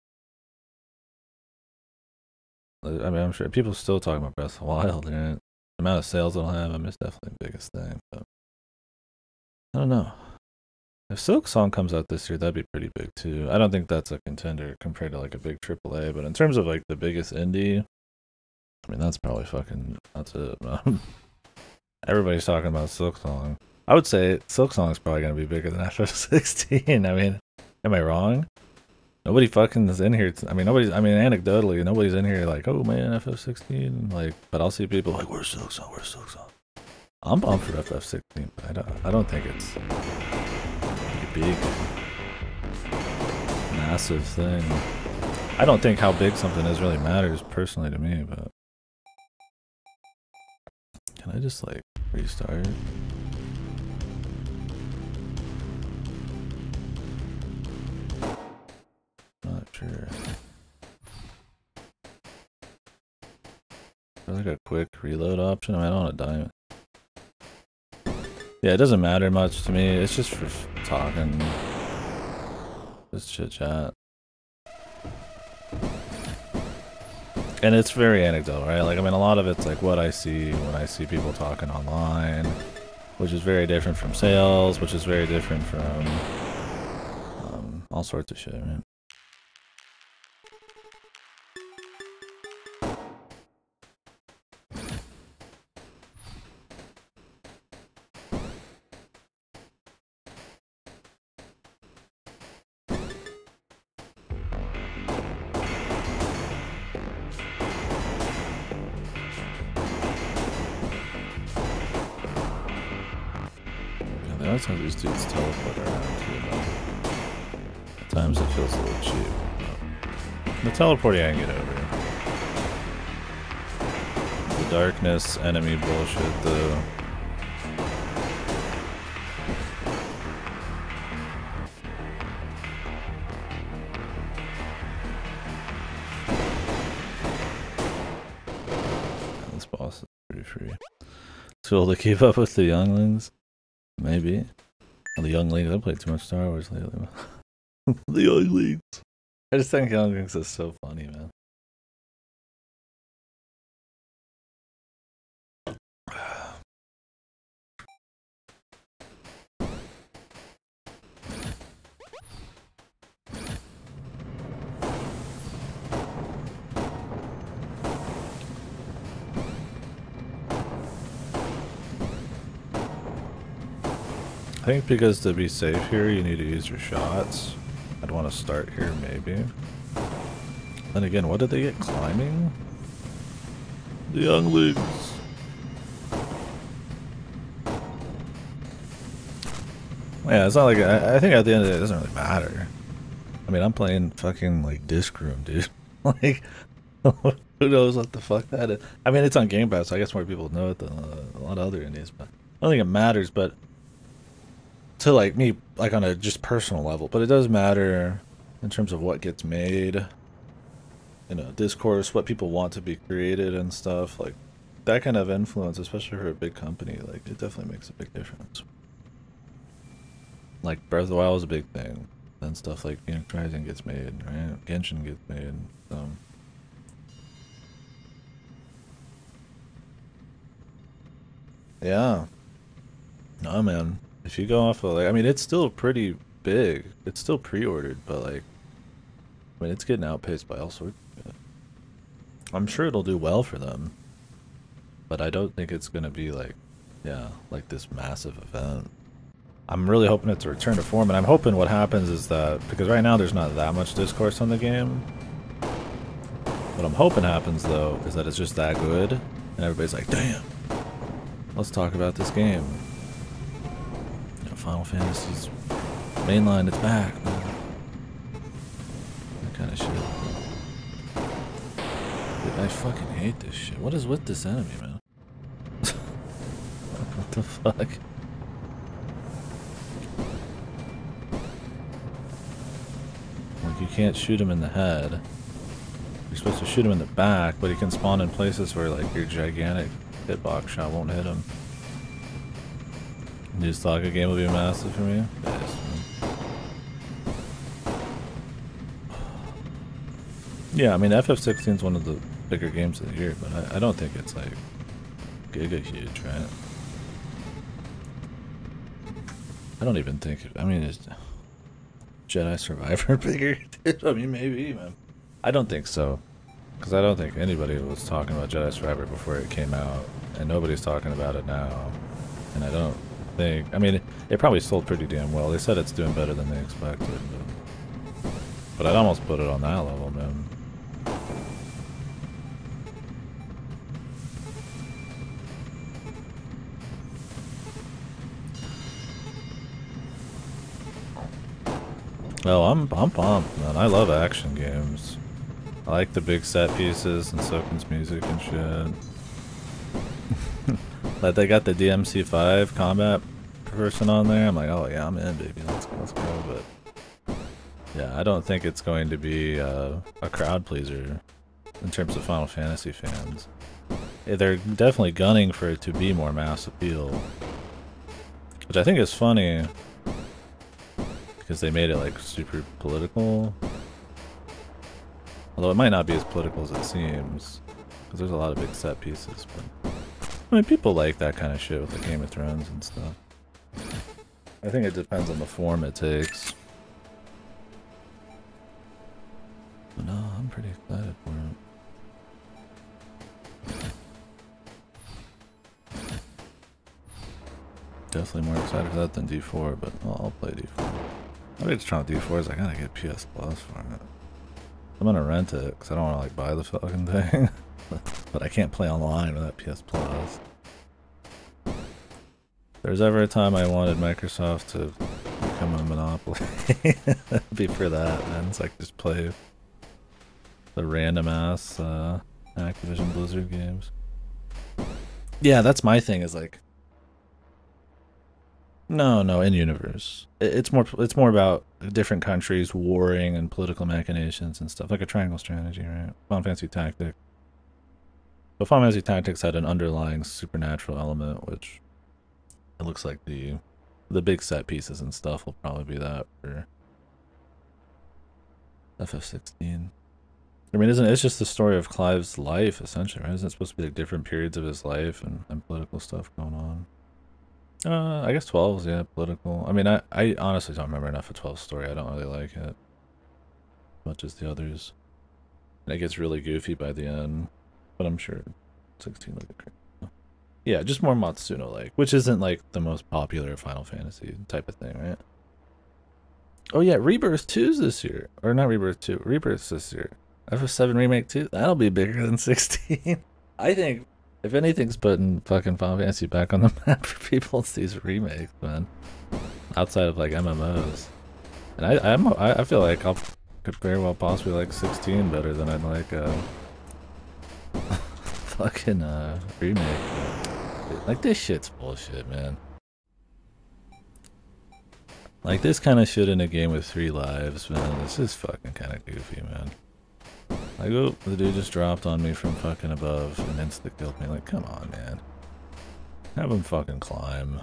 I mean, I'm sure people are still talking about Breath of the Wild, and the amount of sales it'll have, I mean, it's definitely the biggest thing. But I don't know. If Silk Song comes out this year, that'd be pretty big too. I don't think that's a contender compared to like a big AAA, but in terms of like the biggest indie, I mean, that's probably fucking, that's it. Everybody's talking about Silk Song. I would say Silk Song is probably going to be bigger than FF16. I mean, am I wrong? Nobody fucking is in here. I mean, anecdotally, nobody's in here like, oh man, FF16. Like, but I'll see people like, where's Silk Song? Where's Silk Song? I'm pumped for FF16, but I don't think it's a big, massive thing. I don't think how big something is really matters personally to me, but can I just like restart? Not sure. There's like a quick reload option. I mean, I don't want to diamond. Yeah, it doesn't matter much to me. It's just for talking. Just chit chat. And it's very anecdotal, right? Like, I mean, a lot of it's like what I see when I see people talking online, which is very different from sales, which is very different from all sorts of shit, man. That's how these dudes teleport around too, though. At times it feels a little cheap. The teleporting I can get over. The darkness enemy bullshit, though. Too old to keep up with the younglings? Maybe. The younglings, I played too much Star Wars lately. The younglings. I just think younglings is so funny, man. I think because to be safe here, you need to use your shots. I'd want to start here, maybe. Then again, what did they get climbing? The younglings. Yeah, it's not like I think at the end of the day, it doesn't really matter. I mean, I'm playing fucking like Disc Room, dude. Like, who knows what the fuck that is? I mean, it's on Game Pass, so I guess more people know it than a lot of other indies. But I don't think it matters. But to like me, like on a just personal level, but it does matter in terms of what gets made. You know, discourse, what people want to be created and stuff like that kind of influence, especially for a big company. Like, it definitely makes a big difference. Like Breath of the Wild was a big thing. Then stuff like Phoenix Rising gets made, right? Genshin gets made. Yeah. No, man. If you go off of like, I mean, it's still pretty big. It's still pre-ordered, but like, I mean, it's getting outpaced by all sorts of shit. I'm sure it'll do well for them, but I don't think it's gonna be like, yeah, like this massive event. I'm really hoping it's a return to form, and I'm hoping what happens is that, because right now there's not that much discourse on the game, what I'm hoping happens though is that it's just that good, and everybody's like, damn, let's talk about this game. You know, Final Fantasy's mainline, it's back, man. That kind of shit. Dude, I fucking hate this shit. What is with this enemy, man? What the fuck? Like, you can't shoot him in the head. You're supposed to shoot him in the back, but he can spawn in places where like your gigantic hitbox shot won't hit him. You just thought a game would be massive for me? Yes, yeah, I mean, FF16 is one of the bigger games of the year, but I don't think it's like giga huge, right? I don't even think I mean, is Jedi Survivor bigger? Dude, I mean, maybe, man. I don't think so. Because I don't think anybody was talking about Jedi Survivor before it came out. And nobody's talking about it now. And I don't think... I mean, it probably sold pretty damn well. They said it's doing better than they expected. But I'd almost put it on that level, man. Oh, I'm pumped, man. I love action games. I like the big set pieces and Soken's music and shit. Like, they got the DMC5 combat person on there. I'm like, oh yeah, I'm in, baby. Let's go. But yeah, I don't think it's going to be a crowd pleaser in terms of Final Fantasy fans. They're definitely gunning for it to be more mass appeal, which I think is funny. Because they made it like super political. Although it might not be as political as it seems. Because there's a lot of big set pieces. But I mean, people like that kind of shit with the Game of Thrones and stuff. I think it depends on the form it takes. But no, I'm pretty excited for it. Definitely more excited for that than D4, but I'll play D4. I'm just trying to D4 is I gotta get PS Plus for it. I'm gonna rent it because I don't want to like buy the fucking thing, but I can't play online without PS Plus. If there's ever a time I wanted Microsoft to become a monopoly, it'd be for that, man. It's like just play the random ass Activision Blizzard games. Yeah, that's my thing. Is like. No, in universe. It's more about different countries warring and political machinations and stuff, like a triangle strategy, right? Final Fantasy Tactic. But Final Fantasy Tactics had an underlying supernatural element, which it looks like the big set pieces and stuff will probably be that for FF16. I mean, it's just the story of Clive's life, essentially, right? Isn't it supposed to be like different periods of his life and political stuff going on? I guess 12's, yeah, political. I mean, I honestly don't remember enough of 12's story. I don't really like it as much as the others. And it gets really goofy by the end, but I'm sure 16 will get great. Yeah, just more Matsuno-like, which isn't like the most popular Final Fantasy type of thing, right? Oh yeah, Rebirth 2's this year. Or not Rebirth 2, Rebirth's this year. FF7 Remake 2, that'll be bigger than 16. I think if anything's putting fucking Final Fantasy back on the map for people, it's these remakes, man. Outside of like MMOs. And I feel like I'll could very well possibly like 16 better than I'd like fucking remake. Like this shit's bullshit, man. Like this kind of shit in a game with 3 lives, man. This is fucking kind of goofy, man. Like, oh, the dude just dropped on me from fucking above and insta-killed me. Like, come on, man. Have him fucking climb.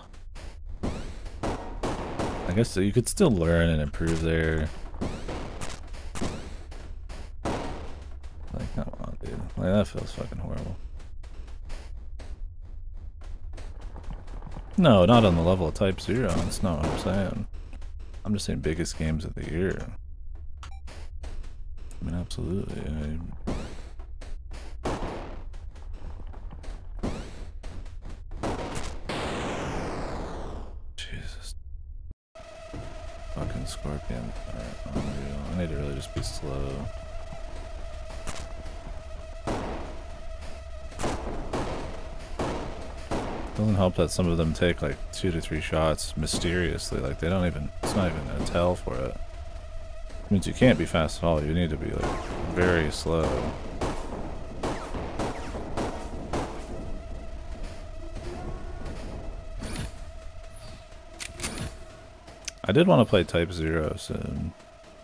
I guess so you could still learn and improve there. Like, come on, dude. Like, that feels fucking horrible. No, not on the level of Type 0. That's not what I'm saying. I'm just saying biggest games of the year. I mean, absolutely. Jesus. Fucking Scorpion. Alright, unreal. I need to really just be slow. Doesn't help that some of them take like 2 to 3 shots mysteriously. Like they don't even, it's not even a tell for it. It means you can't be fast at all. You need to be like very slow. I did want to play Type 0 soon.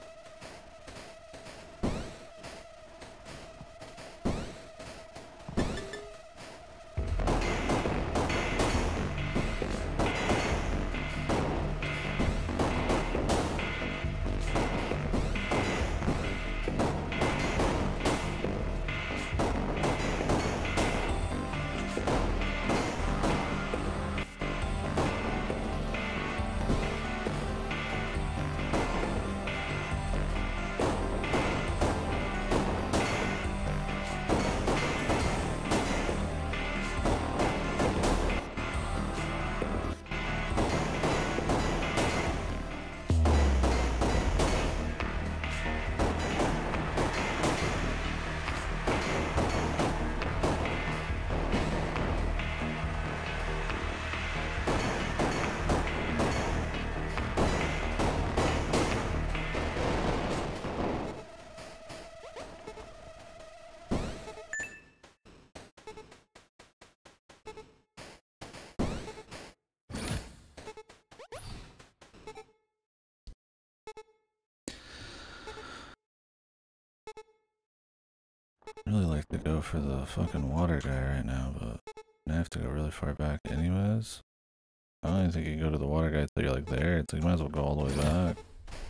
I really like to go for the fucking water guy right now, but I have to go really far back anyways. I don't even think you can go to the water guy until you're like there. It's like you might as well go all the way back.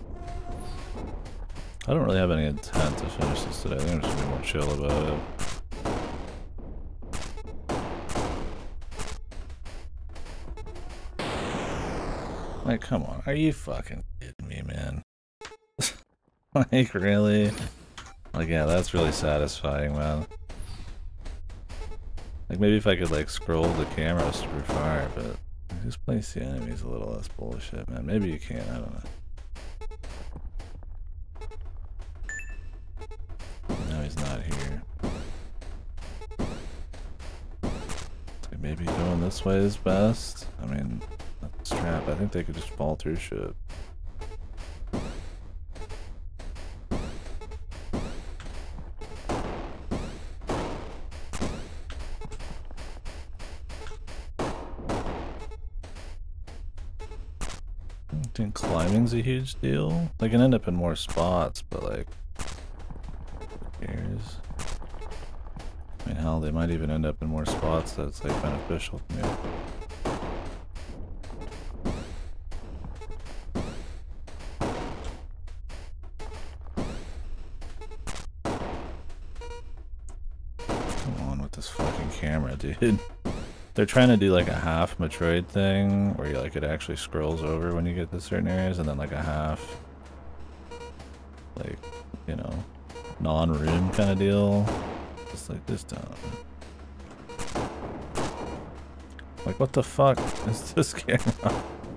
I don't really have any intent to finish this today. I think I'm just gonna be more chill about it. Like, come on. Are you fucking kidding me, man? Like, really? Like, yeah, that's really satisfying, man. Like, maybe if I could, like, scroll the camera super far, but just place the enemies a little less bullshit, man. Maybe you can, I don't know. No, he's not here. Like, maybe going this way is best. I mean, that's a trap. I think they could just fall through shit. I think climbing's a huge deal. They can end up in more spots, but like, who cares? I mean, hell, they might even end up in more spots that's like beneficial to me. Come on with this fucking camera, dude. They're trying to do like a half Metroid thing where you like it actually scrolls over when you get to certain areas, and then like a half like, you know, non-room kind of deal. Just like this down. Like what the fuck is this camera?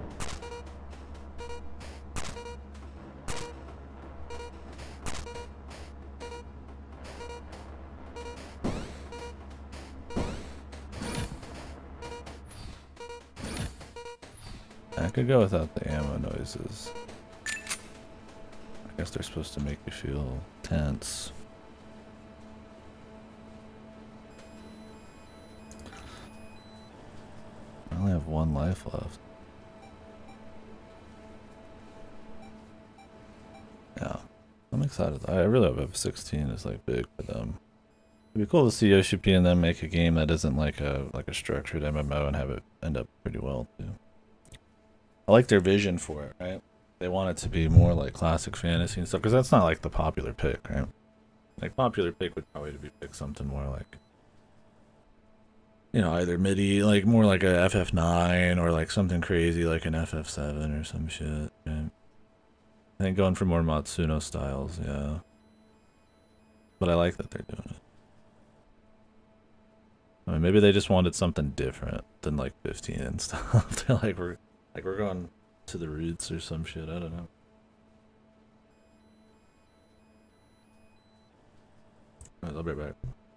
I could go without the ammo noises. I guess they're supposed to make you feel tense. I only have 1 life left. Yeah, I'm excited. I really hope F16 is like big for them. It'd be cool to see Yoshi P and them make a game that isn't like a structured MMO and have it end up pretty well too. I like their vision for it, right? They want it to be more like classic fantasy and stuff, because that's not like the popular pick, right? Like popular pick would probably be pick something more like, you know, either MIDI, like more like a FF9 or like something crazy like an FF7 or some shit, right? I think going for more Matsuno styles, yeah. But I like that they're doing it. I mean, maybe they just wanted something different than like 15 and stuff. They're like, we're going to the roots or some shit. I don't know. Alright, I'll be right back.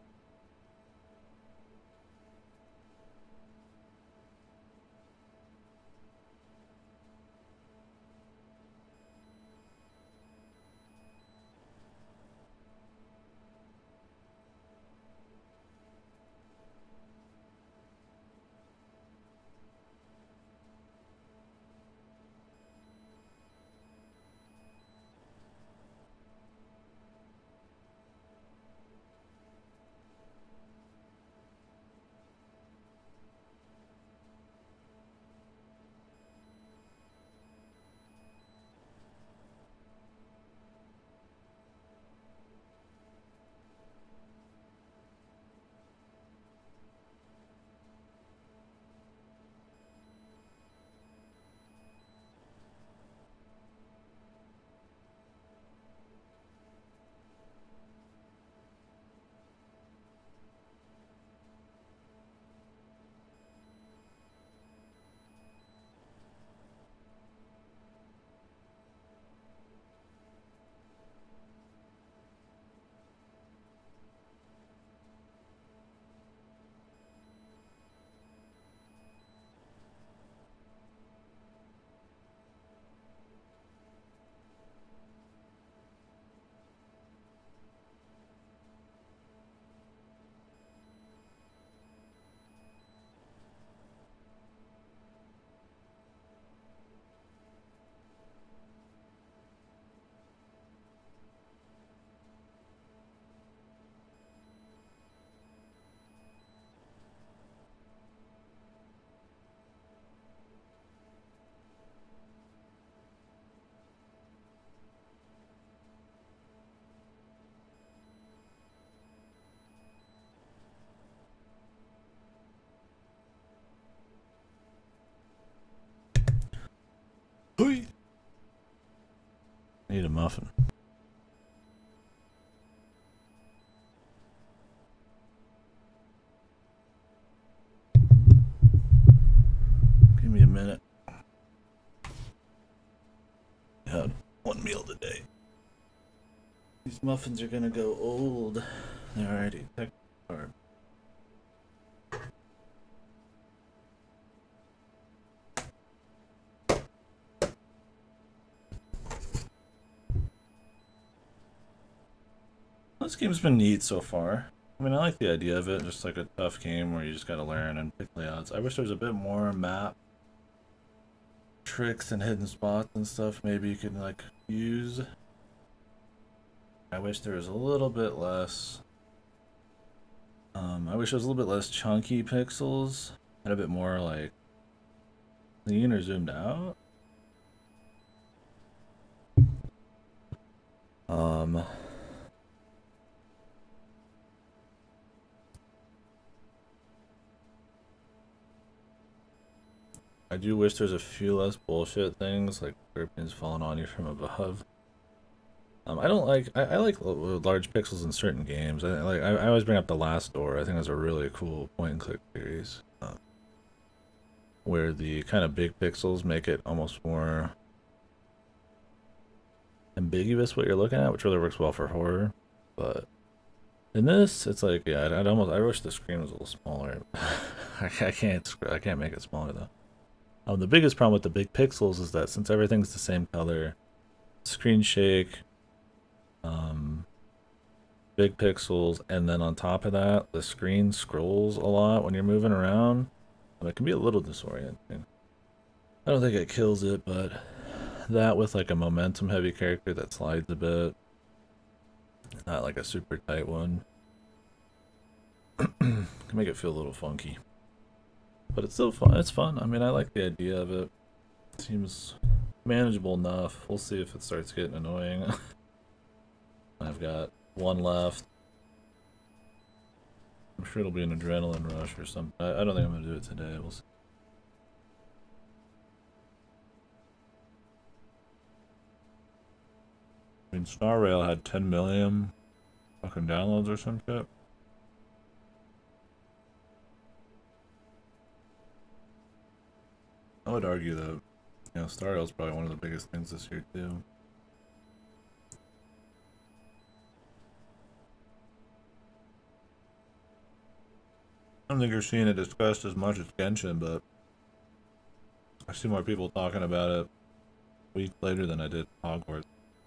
Hui! I need a muffin. Give me a minute. Had 1 meal today. These muffins are gonna go old. They're already carb. This game's been neat so far. I mean, I like the idea of it, just like a tough game where you just gotta learn and pick layouts. I wish there was a bit more map tricks and hidden spots and stuff maybe you could like use. I wish there was a little bit less I wish it was a little bit less chunky pixels, and a bit more like clean or zoomed out. I do wish there's a few less bullshit things like scorpions falling on you from above. I don't like. I like large pixels in certain games. I always bring up The Last Door. I think that's a really cool point and click series, where the kind of big pixels make it almost more ambiguous what you're looking at, which really works well for horror. But in this, it's like, yeah, I wish the screen was a little smaller. I can't make it smaller though. The biggest problem with the big pixels is that since everything's the same color, screen shake, big pixels, and then on top of that, the screen scrolls a lot when you're moving around. It can be a little disorienting. I don't think it kills it, but that with like a momentum heavy character that slides a bit, not like a super tight one, can make it feel a little funky. But it's still fun. It's fun. I mean, I like the idea of it. It seems manageable enough. We'll see if it starts getting annoying. I've got one left. I'm sure it'll be an adrenaline rush or something. I don't think I'm going to do it today. We'll see. I mean, Star Rail had 10 million fucking downloads or some shit. I would argue that, you know, Star Rail is probably one of the biggest things this year too. I don't think you're seeing it discussed as much as Genshin, but I see more people talking about it a week later than I did Hogwarts.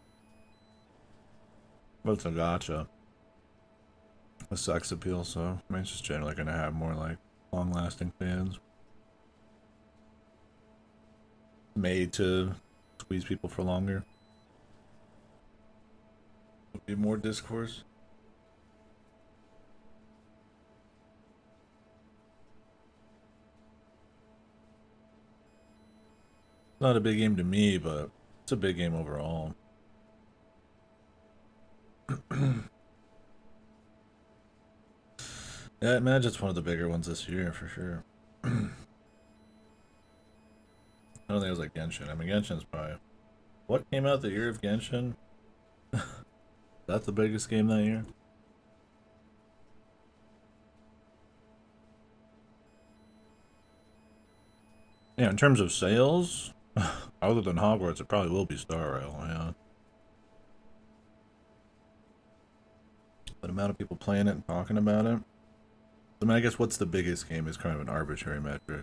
But it's a gacha. A sex appeal, so I mean, it's just generally gonna have more like long-lasting fans. Made to squeeze people for longer. Be more discourse. Not a big game to me, but it's a big game overall. Yeah, I imagine it's one of the bigger ones this year for sure. I don't think it was like Genshin. I mean, Genshin's probably... What came out the year of Genshin? That's the biggest game that year? Yeah, in terms of sales, other than Hogwarts, it probably will be Star Rail, yeah. But the amount of people playing it and talking about it. I mean, I guess what's the biggest game is kind of an arbitrary metric.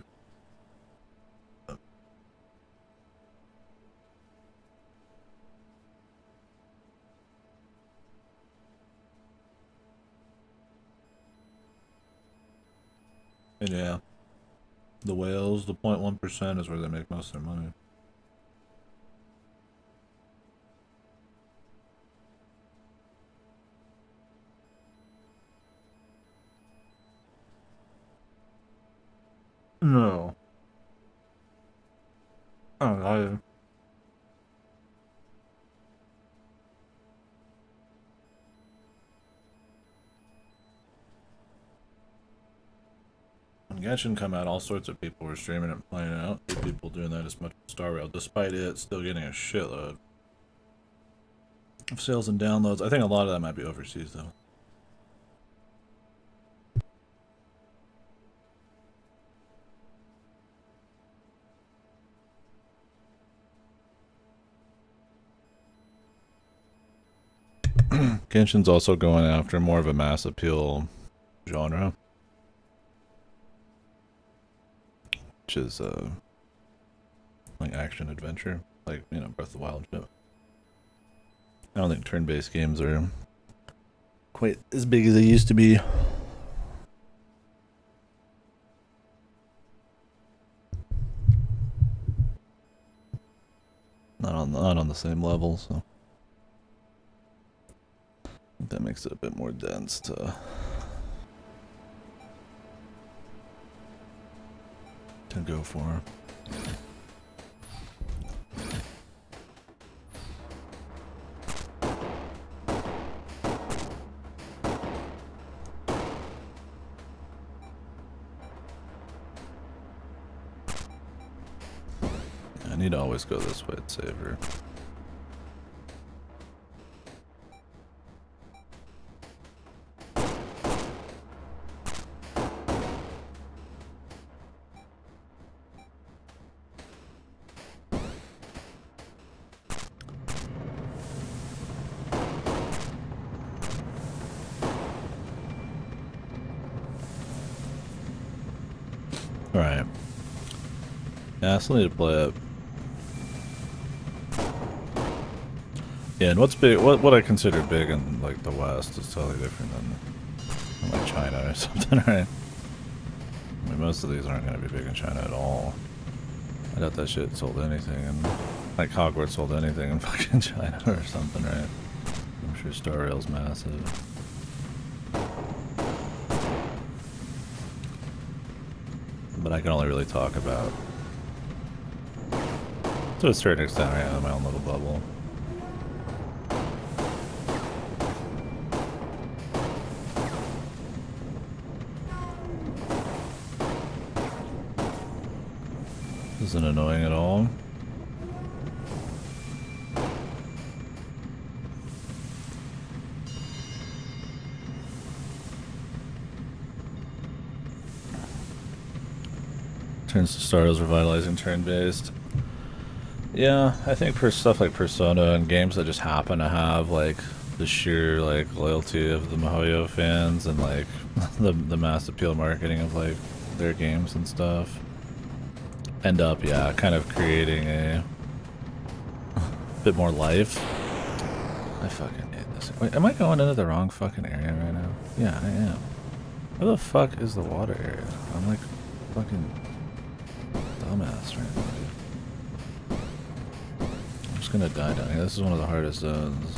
And yeah, the whales, the 0.1% is where they make most of their money. No. Oh, when Genshin come out, all sorts of people were streaming it and playing it. I don't see people doing that as much as Star Rail, despite it still getting a shitload of sales and downloads. I think a lot of that might be overseas, though. Genshin's also going after more of a mass appeal genre, which is like action adventure, like, you know, Breath of the Wild shit. I don't think turn-based games are quite as big as they used to be. Not on the same level, so I think that makes it a bit more dense to to go for. I need to always go this way, it's safer. Alright. Yeah, I still need to play it. Yeah, and what's big, what I consider big in like the West is totally different than like China or something, right? I mean, most of these aren't going to be big in China at all. I doubt that shit sold anything, and like Hogwarts sold anything in fucking China or something, right? I'm sure Star Rail's massive. But I can only really talk about, to a certain extent, I have my own little bubble. Isn't annoying at all. Turns to Star Wars revitalizing turn-based. Yeah, I think for stuff like Persona and games that just happen to have like the sheer like loyalty of the MiHoYo fans and like the mass appeal marketing of like their games and stuff, end up, yeah, kind of creating a bit more life. I fucking hate this. Wait, am I going into the wrong fucking area right now? Yeah, I am. Where the fuck is the water area? I'm like fucking dumbass right now, dude. I'm just gonna die down here. This is one of the hardest zones.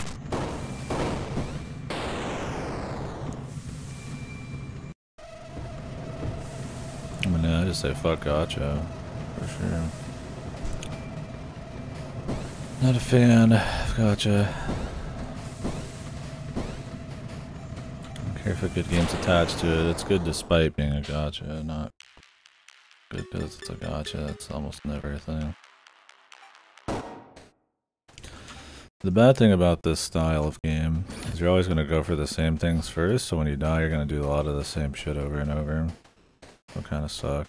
I mean, I just say fuck gotcha. For sure. Not a fan of gotcha. Don't care if a good game's attached to it. It's good despite being a gotcha, not good because it's a gotcha. That's almost never a thing. The bad thing about this style of game is you're always going to go for the same things first, so when you die you're going to do a lot of the same shit over and over. It'll kind of suck.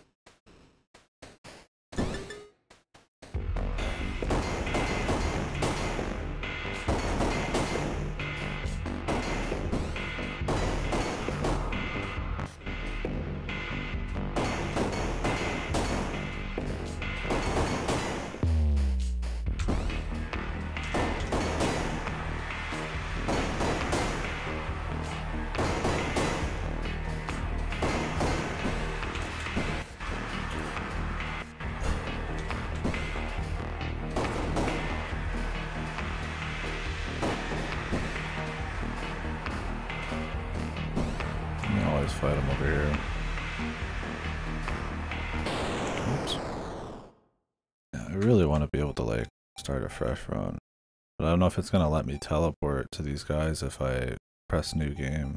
Fight him over here. Oops. Yeah, I really want to be able to like start a fresh run, but I don't know if it's gonna let me teleport to these guys if I press new game.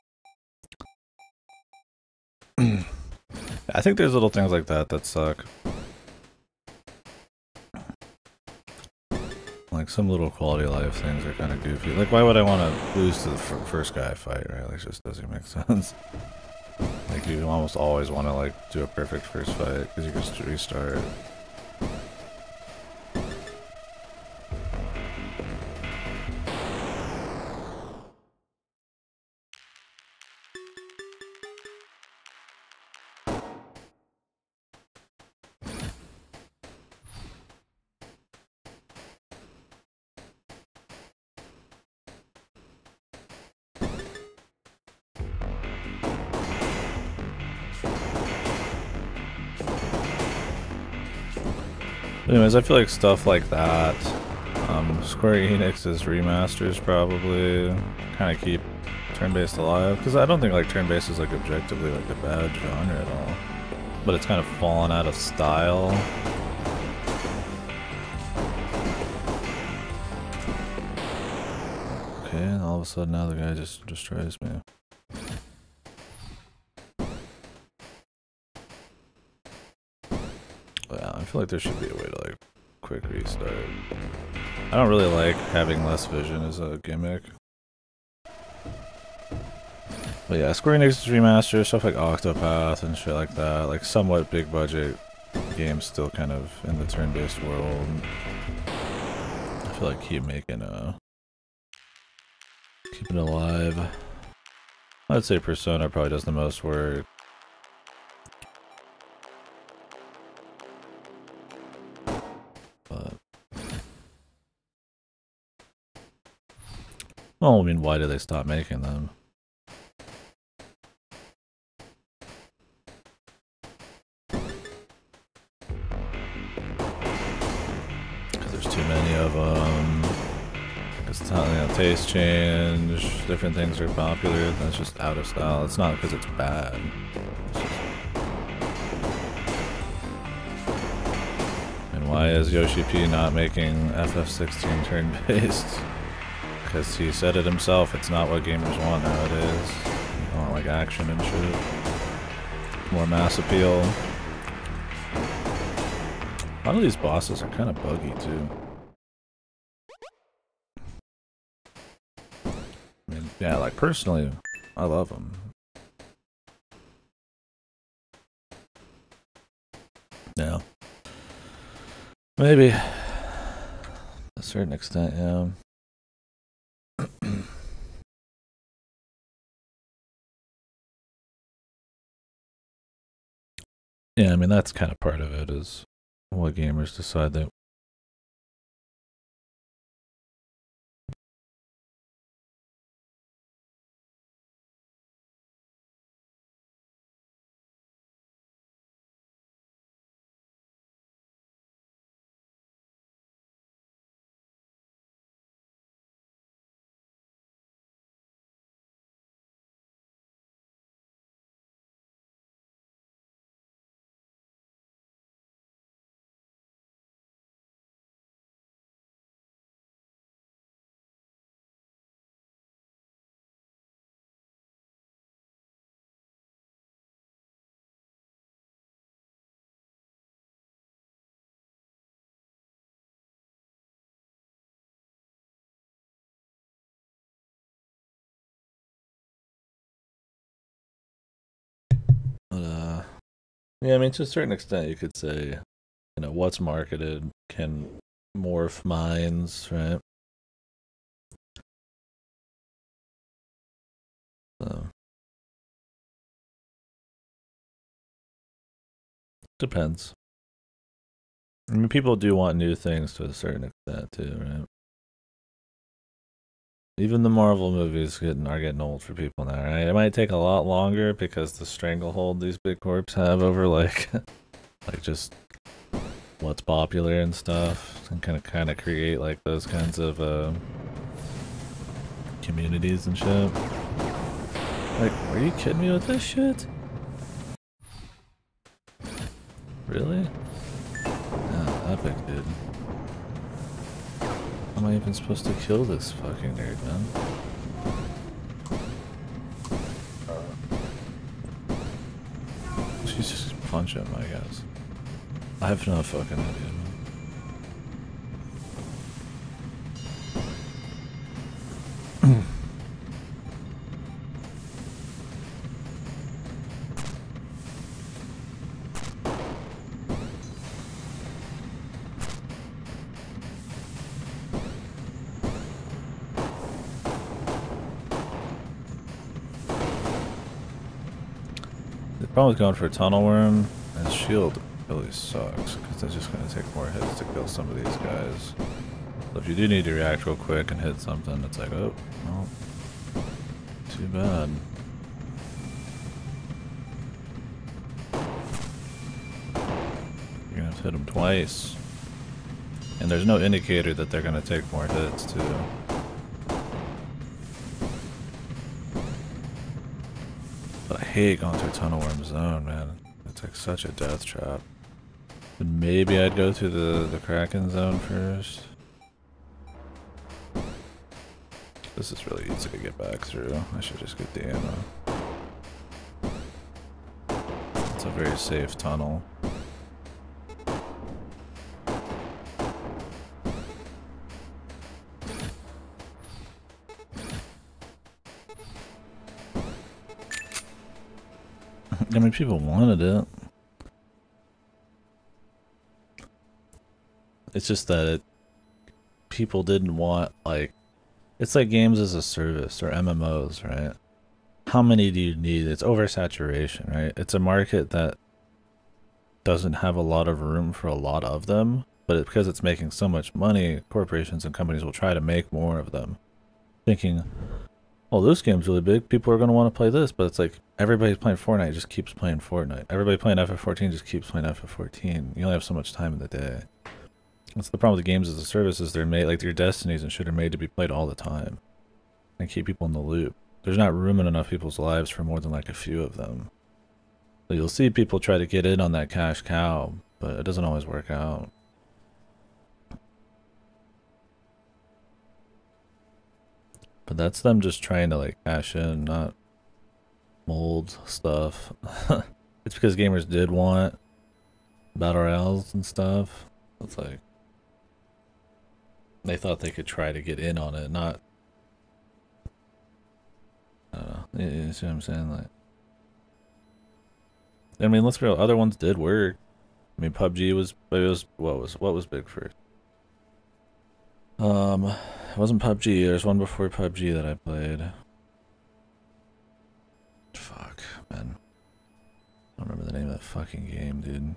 I think there's little things like that that suck. Like some little quality of life things are kind of goofy. Like, why would I want to lose to the first guy I fight, right? Like, it just doesn't make sense. Like, you almost always want to, like, do a perfect first fight, because you can just restart. Anyways, I feel like stuff like that, Square Enix's remasters probably kind of keep turn-based alive, because I don't think like turn-based is like objectively like a bad genre at all. but it's kind of fallen out of style. Okay, and all of a sudden now the guy just destroys me. Yeah, I feel like there should be a way to like quick restart. I don't really like having less vision as a gimmick. But yeah, Square Enix remaster, stuff like Octopath and shit like that, like somewhat big budget games still kind of in the turn-based world. I feel like keep making keeping it alive. I'd say Persona probably does the most work. But well, I mean, why did they stop making them? Because there's too many of them. Because taste change, different things are popular, that's just out of style. It's not because it's bad. And why is Yoshi P not making FF16 turn-based? Because he said it himself, it's not what gamers want nowadays. They want like action and shit. More mass appeal. A lot of these bosses are kind of buggy too. I mean, yeah, like personally, I love them. Yeah. Maybe. To a certain extent, yeah. Yeah, I mean, that's kind of part of it, is what gamers decide that. But, yeah, I mean, to a certain extent, you could say, you know, what's marketed can morph minds, right? So, depends. I mean, people do want new things to a certain extent, too, right? Even the Marvel movies are getting old for people now, right? It might take a lot longer because the stranglehold these big corps have over, like, like just what's popular and stuff, and kind of create like those kinds of communities and shit. Like, are you kidding me with this shit? Really? Yeah, epic, dude. How am I even supposed to kill this fucking nerd, man? She's just punch him, I guess. I have no fucking idea, man. The problem with going for a tunnel worm and shield really sucks, because it's just going to take more hits to kill some of these guys. So if you do need to react real quick and hit something, it's like, oh, well, too bad. You're going to have to hit them twice. And there's no indicator that they're going to take more hits, too. But I hate going through tunnel worm zone, man. It's like such a death trap. And maybe I'd go through the Kraken zone first. This is really easy to get back through. I should just get the ammo. It's a very safe tunnel. I mean, people wanted it. It's just that people didn't want, like, it's like games as a service or MMOs, right? How many do you need? It's oversaturation, right? It's a market that doesn't have a lot of room for a lot of them, but because it's making so much money, corporations and companies will try to make more of them, thinking, well, this game's really big, people are going to want to play this, but it's like everybody's playing Fortnite just keeps playing Fortnite. Everybody playing FF14 just keeps playing FF14. You only have so much time in the day. That's the problem with the games as a service, is they're made, like your Destinies and shit are made to be played all the time and keep people in the loop. There's not room in enough people's lives for more than like a few of them. So you'll see people try to get in on that cash cow, but it doesn't always work out. But that's them just trying to like cash in, not mold stuff. It's because gamers did want battle royales and stuff. It's like they thought they could try to get in on it, not, I don't know. You see what I'm saying? Like, I mean, let's be real, other ones did work. I mean, PUBG was, but it was, what was big first? It wasn't PUBG. There's one before PUBG that I played. Fuck, man. I don't remember the name of that fucking game, dude.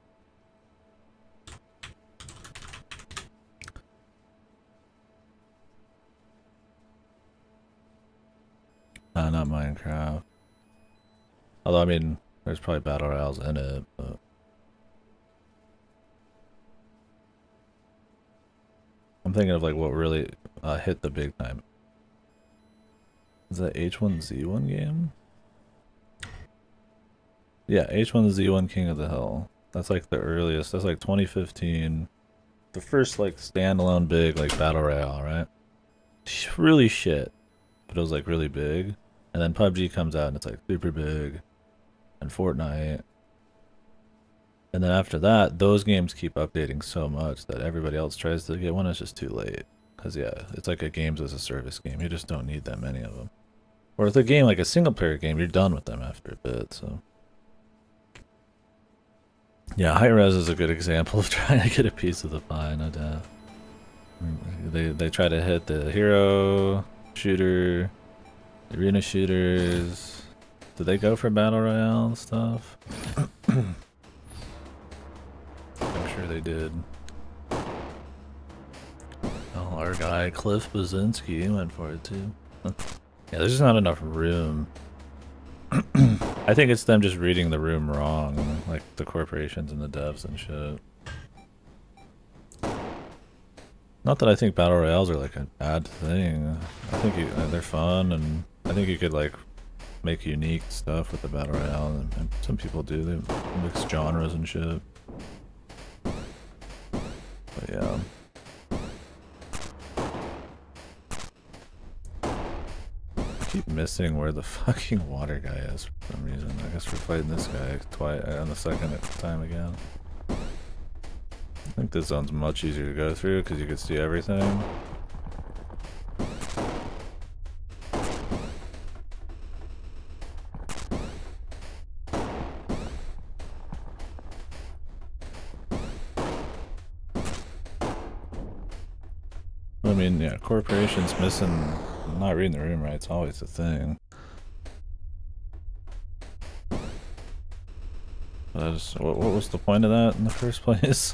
Not Minecraft. Although, I mean, there's probably battle royales in it, but I'm thinking of like what really hit the big time. Is that H1Z1 game? Yeah, H1Z1 King of the Hill. That's like the earliest. That's like 2015. The first like standalone big like battle royale, right? Really shit, but it was like really big. And then PUBG comes out and it's like super big, and Fortnite. And then after that, those games keep updating so much that everybody else tries to get one. It's just too late. Because yeah, it's like a games as a service game. You just don't need that many of them. Or with a game like a single player game, you're done with them after a bit, so. Yeah, Hi-Rez is a good example of trying to get a piece of the pie, no doubt. They try to hit the hero, shooter, arena shooters. Did they go for battle royale stuff? I'm sure they did. Oh, our guy Cliff Bazinski, he went for it too. Yeah, there's just not enough room. I think it's them just reading the room wrong, like the corporations and the devs and shit. Not that I think battle royales are like a bad thing. I think they're fun, and I think you could like make unique stuff with the battle royale, and some people do. They mix genres and shit. But yeah. I keep missing where the fucking water guy is for some reason. I guess we're fighting this guy twice on the second time again. I think this zone's much easier to go through because you can see everything. I mean, yeah, corporations missing, not reading the room right, it's always a thing. But I just, what was the point of that in the first place?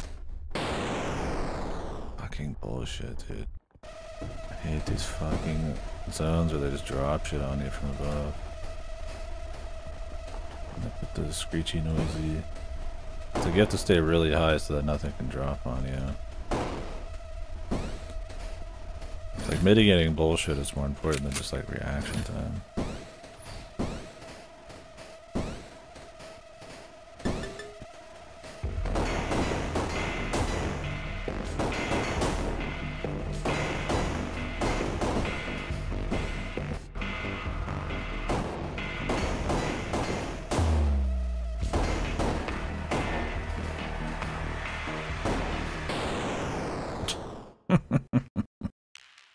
Fucking bullshit, dude. I hate these fucking zones where they just drop shit on you from above. And they put the screechy noisy. So you have to stay really high so that nothing can drop on you. Like, mitigating bullshit is more important than just like reaction time.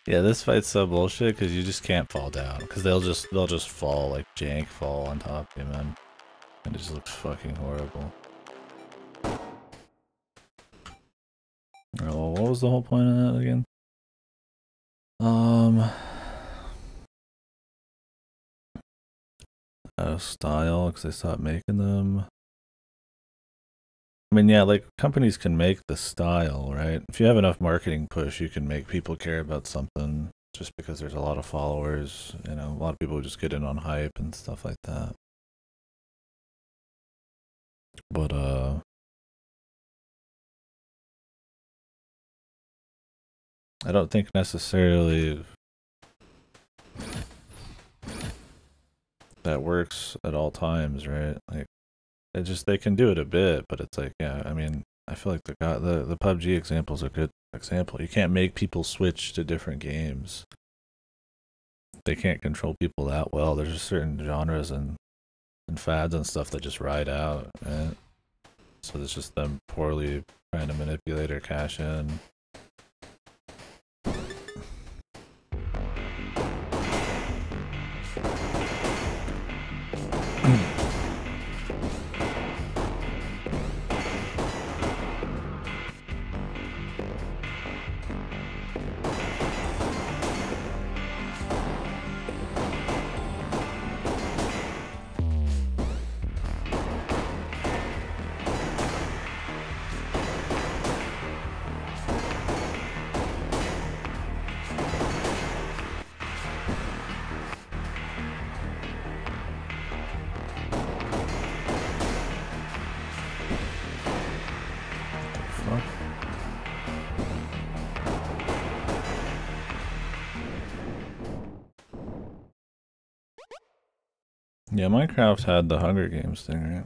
Yeah, this fight's so bullshit because you just can't fall down because they'll just fall like jank fall on top of you, man, and it just looks fucking horrible. Oh, what was the whole point of that again? Style because they stopped making them. I mean, yeah, like companies can make the style, right? If you have enough marketing push, you can make people care about something just because there's a lot of followers, you know, a lot of people just get in on hype and stuff like that. But I don't think necessarily that works at all times, right? Like they can do it a bit, but it's like, yeah, I mean, I feel like the PUBG example is a good example. You can't make people switch to different games. They can't control people that well. There's just certain genres and fads and stuff that just ride out, right? So it's just them poorly trying to manipulate or cash in. Yeah, Minecraft had the Hunger Games thing, right?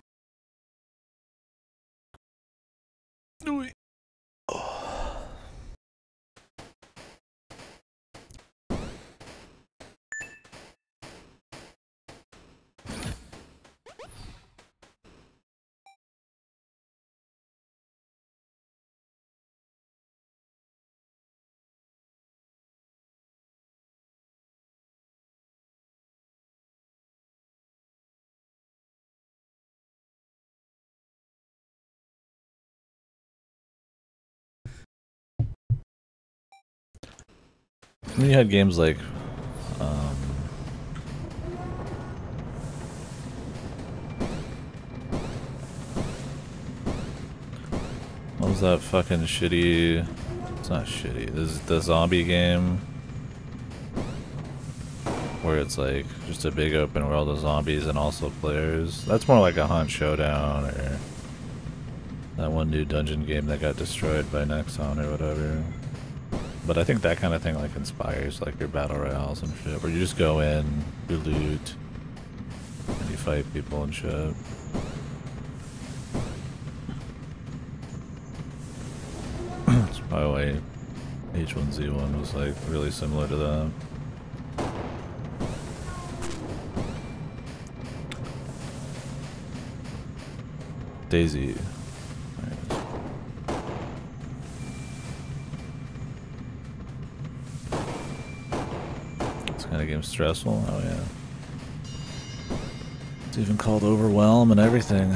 And you had games like, what was that fucking shitty? It's not shitty. This is the zombie game where it's like just a big open world of zombies and also players. That's more like a Hunt Showdown or that one new dungeon game that got destroyed by Nexon or whatever. But I think that kind of thing like inspires like your battle royales and shit, where you just go in, you loot, and you fight people and shit. That's probably why H1Z1 was like really similar to that. Daisy. This kind of game's stressful. Oh yeah. It's even called Overwhelm and everything.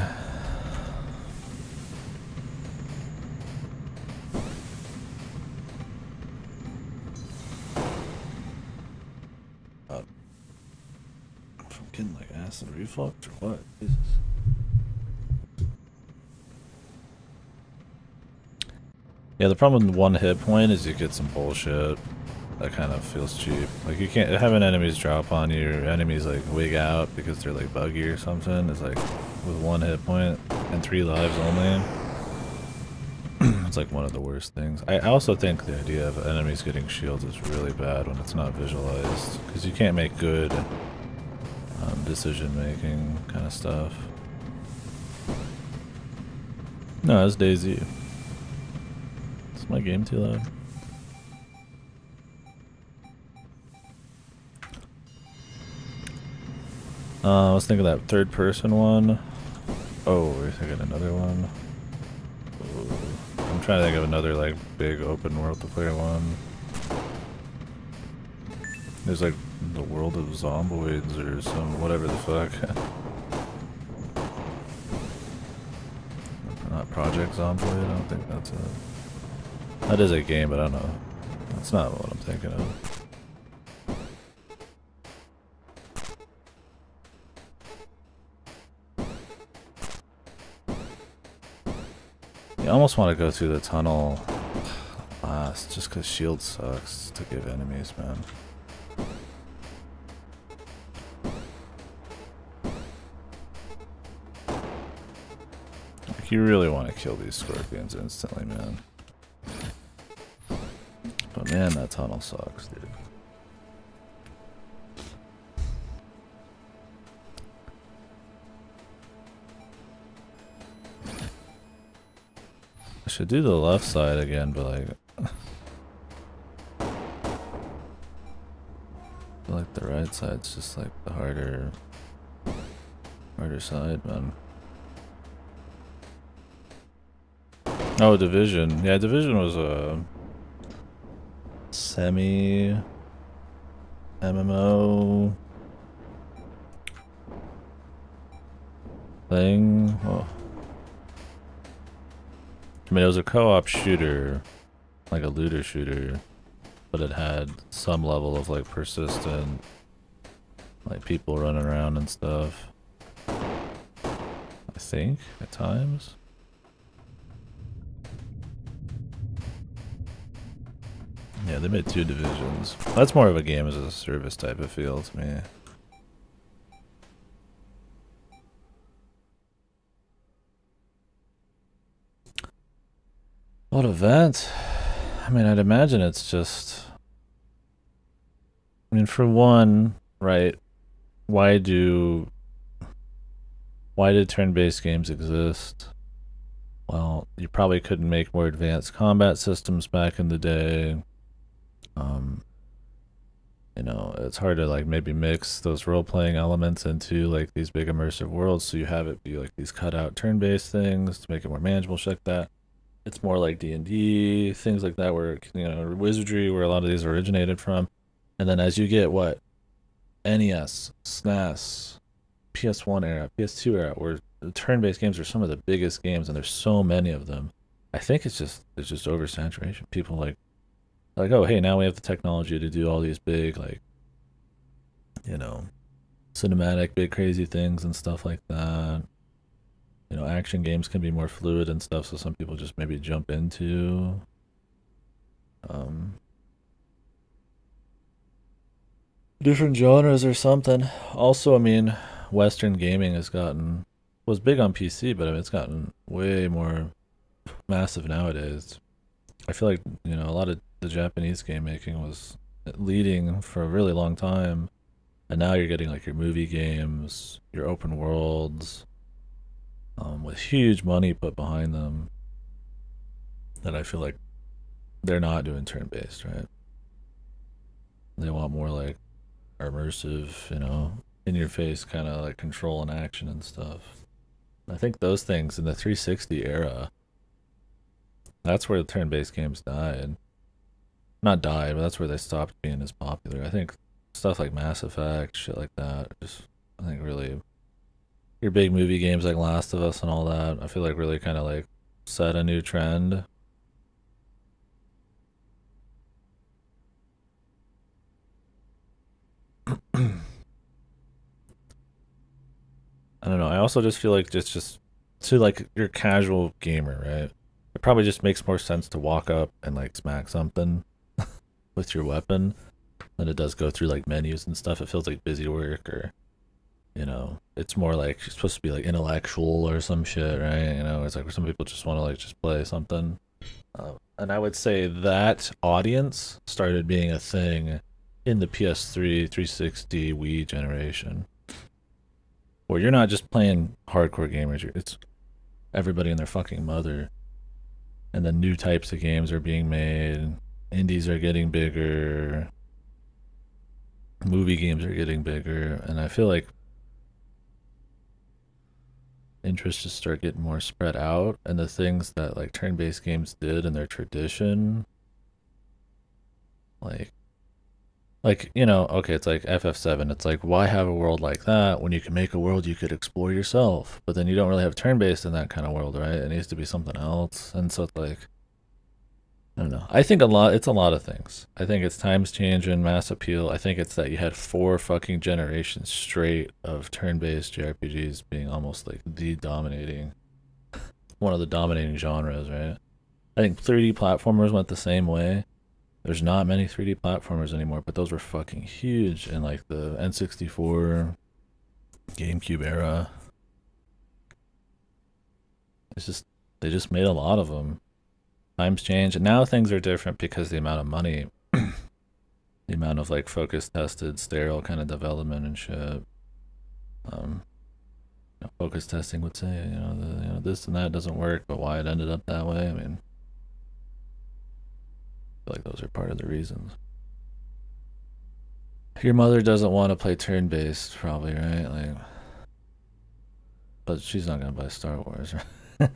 I'm getting like acid reflux or what? Jesus. Yeah, the problem with one hit point is you get some bullshit that kind of feels cheap. Like you can't having enemies drop on you, or enemies like wig out because they're like buggy or something. It's like with one hit point and 3 lives only. It's like one of the worst things. I also think the idea of enemies getting shields is really bad when it's not visualized, because you can't make good decision making kind of stuff. No, it's Daisy. Is my game too loud? I was thinking that third person one. Oh, we're thinking another one. I'm trying to think of another like big open world to play one. There's like the world of zomboids or some whatever the fuck. Not Project Zomboid, I don't think that's a... That is a game, but I don't know. That's not what I'm thinking of. You almost want to go through the tunnel last, just because shield sucks to give enemies, man. Like, you really want to kill these scorpions instantly, man. But man, that tunnel sucks, dude. I should do the left side again, but like... I feel like the right side's just like the harder side, man. Oh, Division. Yeah, Division was a semi MMO thing. Oh. I mean, it was a co-op shooter, like a looter shooter, but it had some level of like persistent, like people running around and stuff. I think at times. Yeah, they made 2 Divisions. That's more of a game as a service type of feel to me. What event? I mean, I'd imagine it's just... I mean, for one, right, why did turn-based games exist? Well, you probably couldn't make more advanced combat systems back in the day. You know, it's hard to like maybe mix those role-playing elements into like these big immersive worlds, so you have it be like these cut-out turn-based things to make it more manageable, shit like that. It's more like D&D, things like that, where, you know, Wizardry, where a lot of these originated from. And then as you get, what, NES, SNES, PS1 era, PS2 era, where the turn-based games are some of the biggest games, and there's so many of them. I think it's just oversaturation. People like, oh, hey, now we have the technology to do all these big, like, you know, cinematic, big crazy things and stuff like that. You know, action games can be more fluid and stuff, so some people just maybe jump into different genres or something. Also, I mean, Western gaming was big on PC, but I mean, it's gotten way more massive nowadays. I feel like, you know, a lot of the Japanese game making was leading for a really long time, and now you're getting like your movie games, your open worlds, with huge money put behind them, that I feel like they're not doing turn-based, right? They want more like immersive, you know, in-your-face kind of like control and action and stuff. I think those things in the 360 era, that's where the turn-based games died. Not died, but that's where they stopped being as popular. I think stuff like Mass Effect, shit like that, just, I think really, your big movie games like Last of Us and all that, I feel like really kind of like set a new trend. I don't know. I also just feel like just to like your casual gamer, right? It probably just makes more sense to walk up and like smack something with your weapon than it does go through like menus and stuff. It feels like busy work, or, you know, it's more like it's supposed to be like intellectual or some shit, right? You know, it's like some people just want to like just play something. And I would say that audience started being a thing in the PS3, 360, Wii generation, where you're not just playing hardcore gamers, it's everybody and their fucking mother. And then new types of games are being made, indies are getting bigger, movie games are getting bigger, and I feel like interests just start getting more spread out, and the things that like turn-based games did in their tradition, like Like, you know, okay, it's like FF7. It's like, why have a world like that when you can make a world you could explore yourself? But then you don't really have turn-based in that kind of world, right? It needs to be something else. And so it's like, I don't know. I think it's a lot of things. I think it's times change and mass appeal. I think it's that you had 4 fucking generations straight of turn-based JRPGs being almost like one of the dominating genres, right? I think 3D platformers went the same way. There's not many 3D platformers anymore, but those were fucking huge in like the N64, GameCube era. It's just they just made a lot of them. Times change, and now things are different because the amount of money, the amount of like focus tested, sterile kind of development and shit. Focus testing would say, this and that doesn't work, but why it ended up that way. I mean, I feel like those are part of the reasons. Your mother doesn't want to play turn-based, probably, right? Like, but she's not gonna buy Star Wars, right?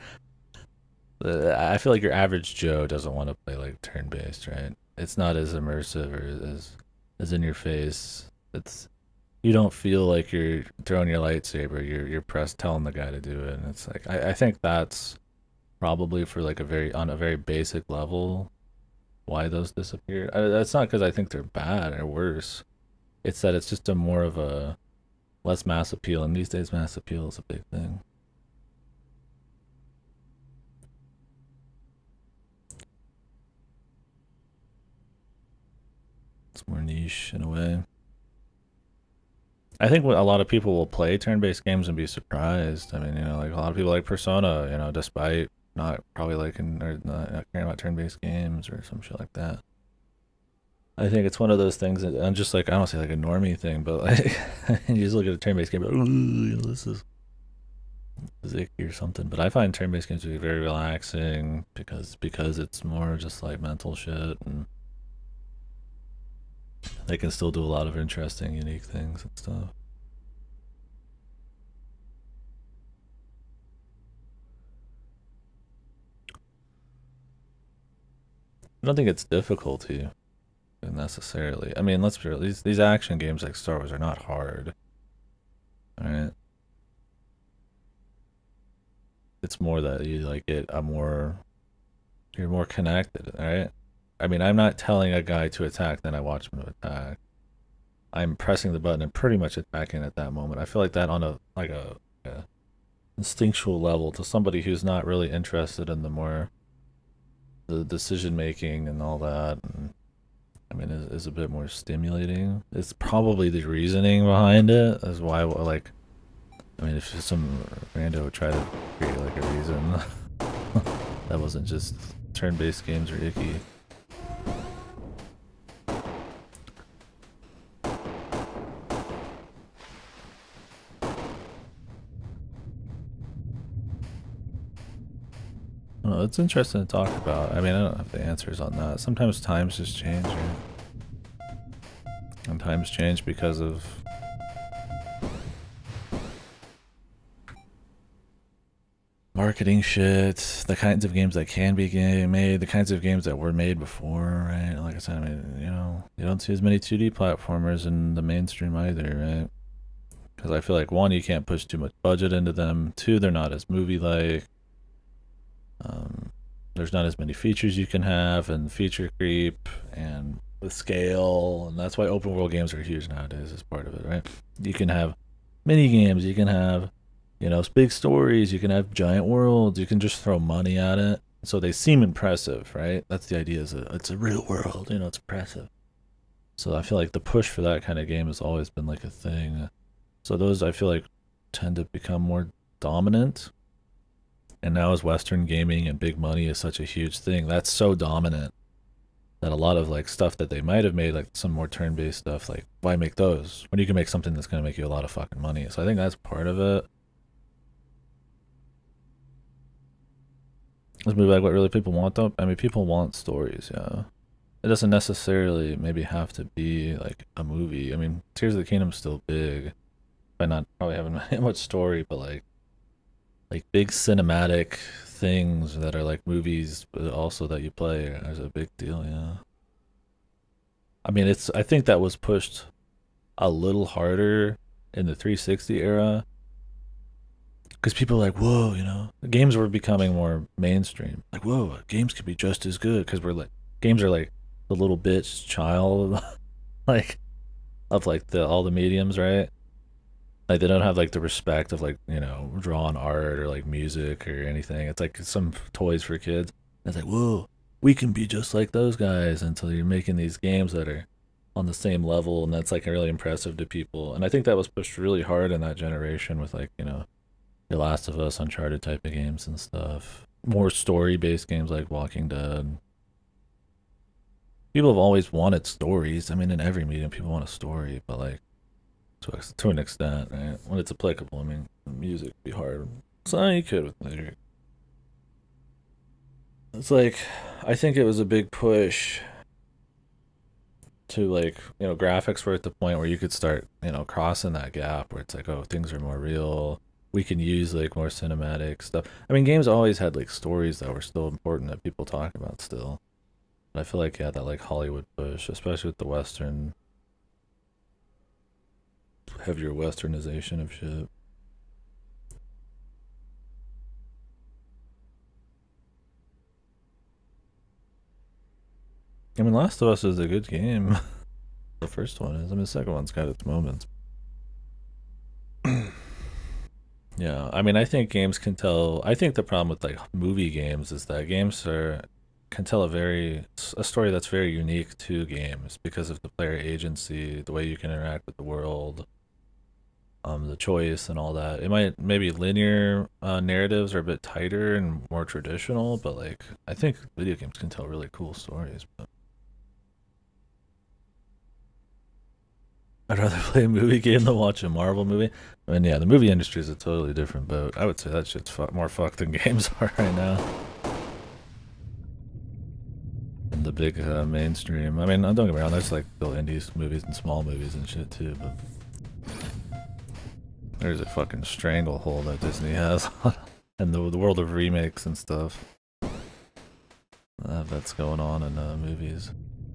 I feel like your average Joe doesn't want to play like turn-based, right? It's not as immersive or as in your face. It's you don't feel like you're throwing your lightsaber. You're pressed telling the guy to do it, and it's like I think that's probably for like on a very basic level why those disappeared. That's not because I think they're bad or worse. It's that it's just a more of a less mass appeal, and these days mass appeal is a big thing. It's more niche in a way. I think a lot of people will play turn-based games and be surprised. I mean, like a lot of people like Persona, despite not probably liking or not caring about turn-based games or some shit like that. I think it's one of those things that I'm just like, I don't say like a normie thing, but like you just look at a turn-based game, like, ooh, this is icky or something. But I find turn-based games to be very relaxing because it's more just like mental shit, and they can still do a lot of interesting, unique things and stuff. I don't think it's difficulty necessarily. I mean, let's be real. These action games like Star Wars are not hard. Alright. It's more that you like you're more connected, alright? I mean, I'm not telling a guy to attack, then I watch him to attack. I'm pressing the button and pretty much attacking at that moment. I feel like that on a instinctual level to somebody who's not really interested in the decision making and all that. And, I mean, is a bit more stimulating. It's probably the reasoning behind it is why, like, I mean, if some rando would try to create like a reason that wasn't just turn-based games are icky. Well, it's interesting to talk about. I mean, I don't have the answers on that. Sometimes times just change, right? And times change because of marketing shit, the kinds of games that can be made, the kinds of games that were made before, right? Like I said, I mean, you don't see as many 2D platformers in the mainstream either, right? Because I feel like, one, you can't push too much budget into them. Two, they're not as movie-like. There's not as many features you can have, and feature creep, and the scale, and that's why open world games are huge nowadays as part of it, right? You can have mini games, you can have, big stories, you can have giant worlds, you can just throw money at it. So they seem impressive, right? That's the idea, it's a real world, it's impressive. So I feel like the push for that kind of game has always been like a thing. So those, I feel like, tend to become more dominant. And now as Western gaming and big money is such a huge thing, that's so dominant that a lot of like stuff that they might have made, like some more turn-based stuff, like why make those when you can make something that's going to make you a lot of fucking money? So I think that's part of it. Let's move back. What really people want though? I mean, people want stories, yeah. It doesn't necessarily maybe have to be like a movie. I mean, Tears of the Kingdom's still big, by not probably having much story, but like big cinematic things that are like movies, but also that you play is a big deal, yeah. I mean, I think that was pushed a little harder in the 360 era because people are like, whoa, games were becoming more mainstream. Like, whoa, games could be just as good because games are like the little bitch child, like of like the all the mediums, right? Like they don't have like the respect of like drawn art or like music or anything. It's like some toys for kids. It's like, whoa, we can be just like those guys until you're making these games that are on the same level, and that's like really impressive to people. And I think that was pushed really hard in that generation with like The Last of Us, Uncharted type of games and stuff. More story-based games like Walking Dead. People have always wanted stories. I mean, in every medium, people want a story, but like to an extent, right? When it's applicable, I mean, music would be hard. So you could with lyric. It's like, I think it was a big push to like, graphics were at the point where you could start, crossing that gap where it's like, oh, things are more real. We can use like more cinematic stuff. I mean, games always had like stories that were still important that people talk about still. But I feel like, yeah, that like Hollywood push, especially with the Western, heavier Westernization of shit. I mean, Last of Us is a good game. The first one is. I mean, the second one's got its moments. Yeah, I mean, I think games can tell. I think the problem with like movie games is that games can tell a story that's very unique to games because of the player agency, the way you can interact with the world, the choice and all that. It might maybe linear narratives are a bit tighter and more traditional, but like I think video games can tell really cool stories. But I'd rather play a movie game than watch a Marvel movie. I mean, yeah, the movie industry is a totally different boat. I would say that shit's more fucked than games are right now. In the big mainstream. I mean, don't get me wrong, there's like still indies movies and small movies and shit too, but there's a fucking stranglehold that Disney has in the world of remakes and stuff. That's going on in movies.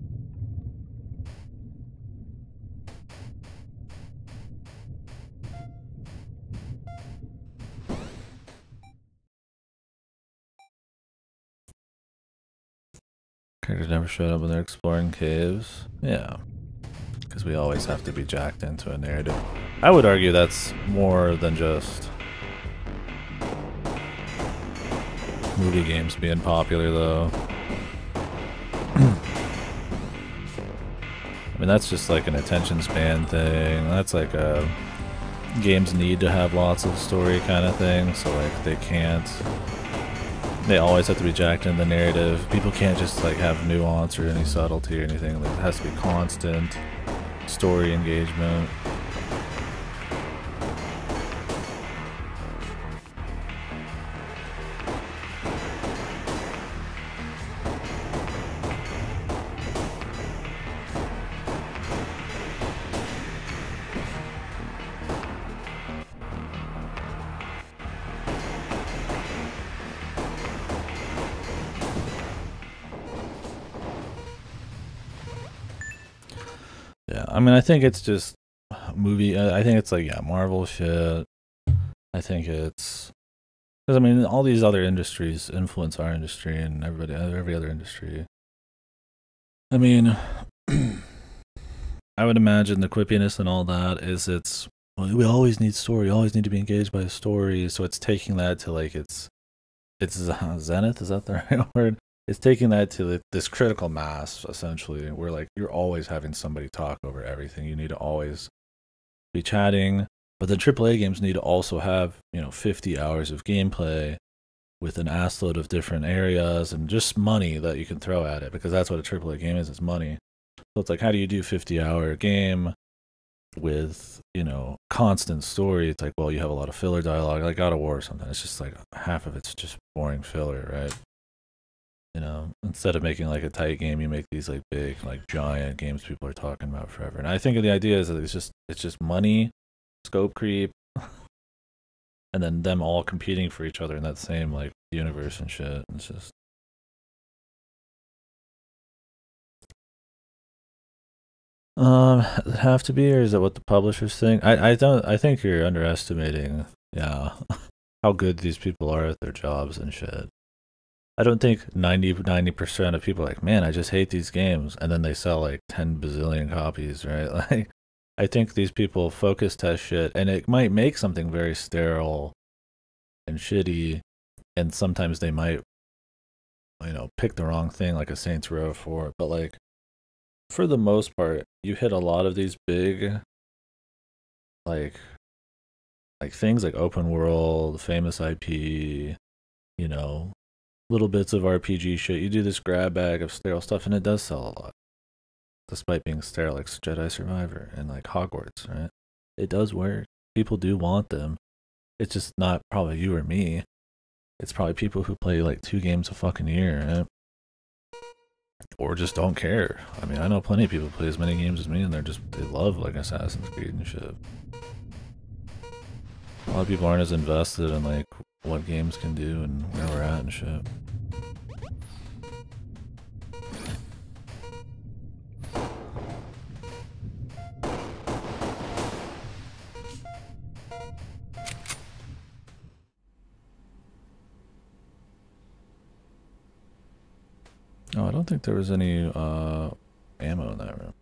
Characters never showed up when they're exploring caves. Yeah. Because we always have to be jacked into a narrative. I would argue that's more than just movie games being popular, though. I mean, that's just like an attention span thing. That's like games need to have lots of story kind of thing, so like they always have to be jacked in the narrative. People can't just like have nuance or any subtlety or anything. Like, it has to be constant story engagement. Yeah, I mean, I think it's just movie. I think it's like, yeah, Marvel shit. I think it's because I mean, all these other industries influence our industry and every other industry. I mean, I would imagine the quippiness and all that is well, we always need story, always need to be engaged by a story. So it's taking that to like it's zenith. Is that the right word? It's taking that to this critical mass essentially, where like you're always having somebody talk over everything. You need to always be chatting, but the AAA games need to also have 50 hours of gameplay with an assload of different areas and just money that you can throw at it, because that's what a AAA game is. It's money. So it's like, how do you do 50-hour game with constant story? It's like, well, you have a lot of filler dialogue, like God of War or something. It's just like half of it's just boring filler, right? Instead of making like a tight game, you make these like big, like giant games people are talking about forever. And I think the idea is that it's just money, scope creep, and then them all competing for each other in that same like universe and shit. It's just Does it have to be, or is it what the publishers think? I don't. I think you're underestimating, yeah, how good these people are at their jobs and shit. I don't think 90% of people are like, man, I just hate these games, and then they sell like 10 bazillion copies, right? Like, I think these people focus test shit, and it might make something very sterile and shitty, and sometimes they might, pick the wrong thing, like a Saints Row 4, but like, for the most part, you hit a lot of these big, like, things like open world, famous IP, you know, little bits of RPG shit. You do this grab bag of sterile stuff, and it does sell a lot, despite being sterile, like Jedi Survivor and like Hogwarts, right? It does work. People do want them. It's just not probably you or me. It's probably people who play like 2 games a fucking year, right? Or just don't care. I mean, I know plenty of people who play as many games as me, and they love like Assassin's Creed and shit. A lot of people aren't as invested in like what games can do and where we're at and shit. Oh, I don't think there was any ammo in that room.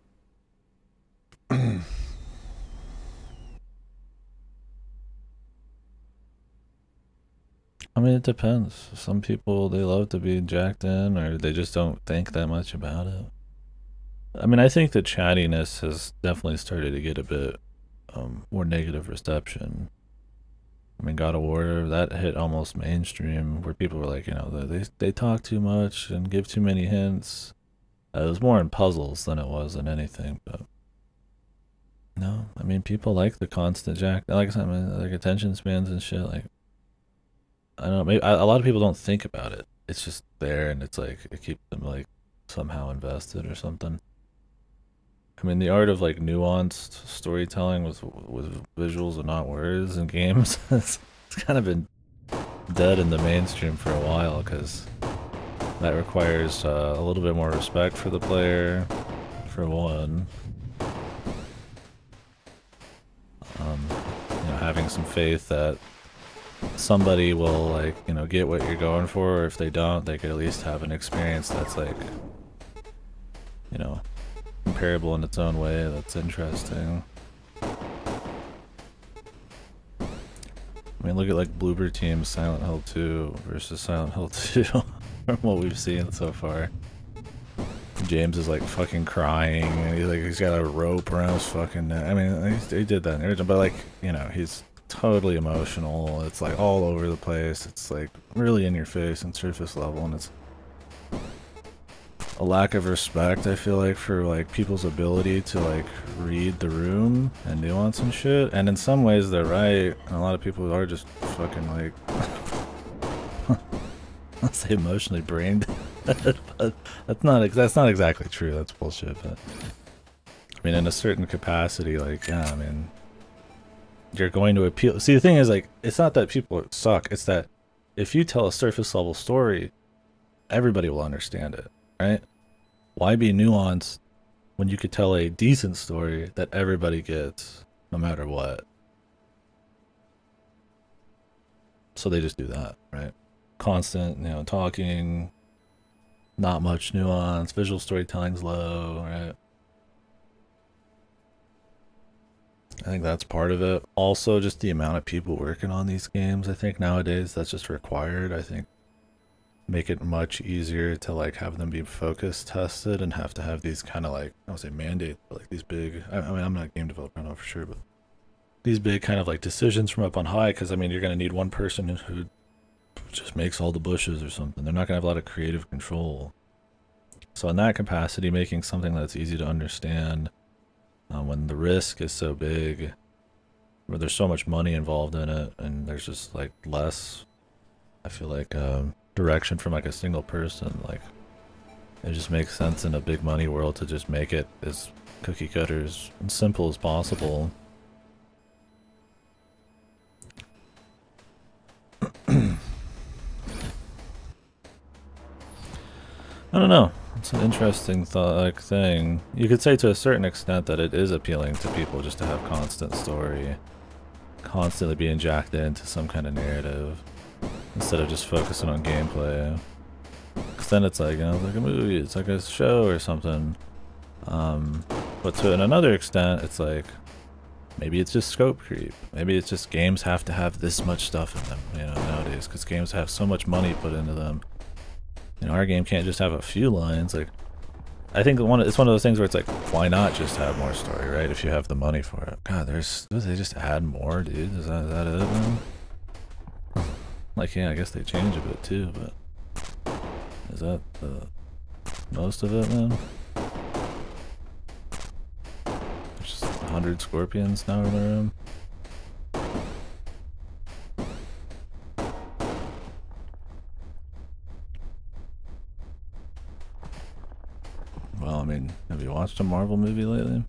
I mean, it depends. Some people, they love to be jacked in, or they just don't think that much about it. I mean, I think the chattiness has definitely started to get a bit more negative reception. I mean, God of War, that hit almost mainstream, where people were like, they talk too much and give too many hints. It was more in puzzles than it was in anything, but no, I mean, people like the constant jack. Like I said, I mean, like attention spans and shit. Like, I don't know, maybe a lot of people don't think about it. It's just there, and it's like it keeps them like somehow invested or something. I mean, the art of like nuanced storytelling with visuals and not words in games, it's kind of been dead in the mainstream for a while because that requires a little bit more respect for the player, for one. Having some faith that somebody will like get what you're going for, or if they don't, they could at least have an experience that's like comparable in its own way, that's interesting. I mean, look at like Bloober Team's Silent Hill 2 versus Silent Hill 2 from what we've seen so far. James is like fucking crying, and he's got a rope around his fucking neck. I mean, he did that in the original, but like, he's totally emotional. It's like all over the place. It's like really in your face and surface level, and it's a lack of respect, I feel like, for like people's ability to like read the room and nuance and shit. And in some ways they're right, and a lot of people are just fucking like let's say emotionally brain dead, but that's not exactly true. That's bullshit. But I mean, in a certain capacity, like, yeah, I mean, you're going to appeal. See, the thing is, like, it's not that people suck. It's that if you tell a surface level story, everybody will understand it, right? Why be nuanced when you could tell a decent story that everybody gets, no matter what? So they just do that, right? Constant, talking, not much nuance, visual storytelling's low, right? I think that's part of it. Also, just the amount of people working on these games, I think nowadays that's just required. I think make it much easier to like have them be focus tested and have to have these kind of like, I don't say mandate, but like these big, I mean, I'm not a game developer, I know for sure, but these big kind of like decisions from up on high, because I mean, you're going to need one person who just makes all the bushes or something. They're not going to have a lot of creative control. So in that capacity, making something that's easy to understand when the risk is so big, where there's so much money involved in it, and there's just like less, I feel like, direction from like a single person. Like, it just makes sense in a big money world to just make it as cookie cutters and simple as possible. I don't know. It's an interesting thing. You could say to a certain extent that it is appealing to people just to have constant story, constantly being jacked into some kind of narrative, instead of just focusing on gameplay. Because then it's like, you know, it's like a movie, it's like a show or something. But to another extent, it's like, maybe it's just scope creep. Maybe it's just games have to have this much stuff in them, you know, nowadays, because games have so much money put into them. You know, our game can't just have a few lines. Like, I think it's one of those things where it's like, why not just have more story, right? If you have the money for it. God, they just add more, dude. Is that it, man? Like, yeah, I guess they change a bit too, but is that the most of it, man? There's just 100 scorpions now in the room. Well, I mean, have you watched a Marvel movie lately?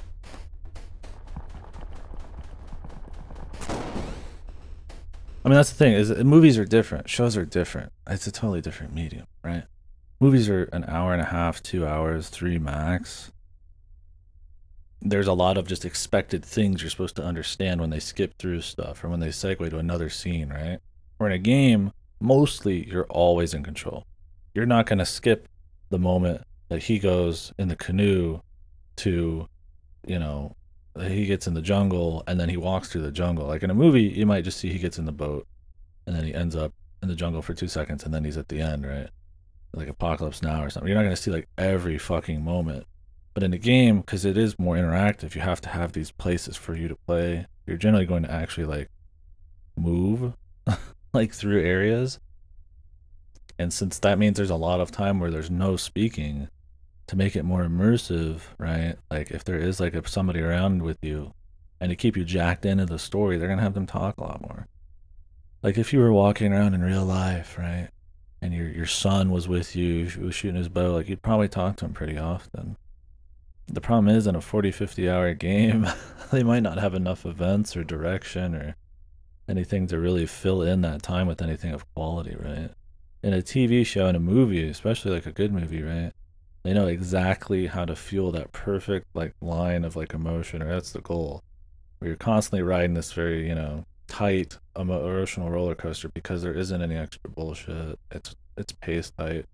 I mean, that's the thing, is movies are different, shows are different. It's a totally different medium, right? Movies are an hour and a half, 2 hours, 3 max. There's a lot of just expected things you're supposed to understand when they skip through stuff or when they segue to another scene, right? Or in a game, mostly you're always in control. You're not going to skip the moment that he goes in the canoe to, you know, he gets in the jungle and then he walks through the jungle. Like in a movie, you might just see he gets in the boat and then he ends up in the jungle for 2 seconds and then he's at the end, right? Like Apocalypse Now or something. You're not going to see like every fucking moment. But in a game, because it is more interactive, you have to have these places for you to play. You're generally going to actually like move like through areas. And since that means there's a lot of time where there's no speaking, to make it more immersive, right? Like if there is like somebody around with you and to keep you jacked into the story, they're going to have them talk a lot more. Like if you were walking around in real life, right? And your son was with you, was shooting his bow, like you'd probably talk to him pretty often. The problem is in a 40-50 hour game, they might not have enough events or direction or anything to really fill in that time with anything of quality, right? In a TV show and a movie, especially like a good movie, right? They know exactly how to fuel that perfect like line of like emotion, or that's the goal. Where you're constantly riding this very, you know, tight emotional roller coaster because there isn't any extra bullshit. It's paced tight.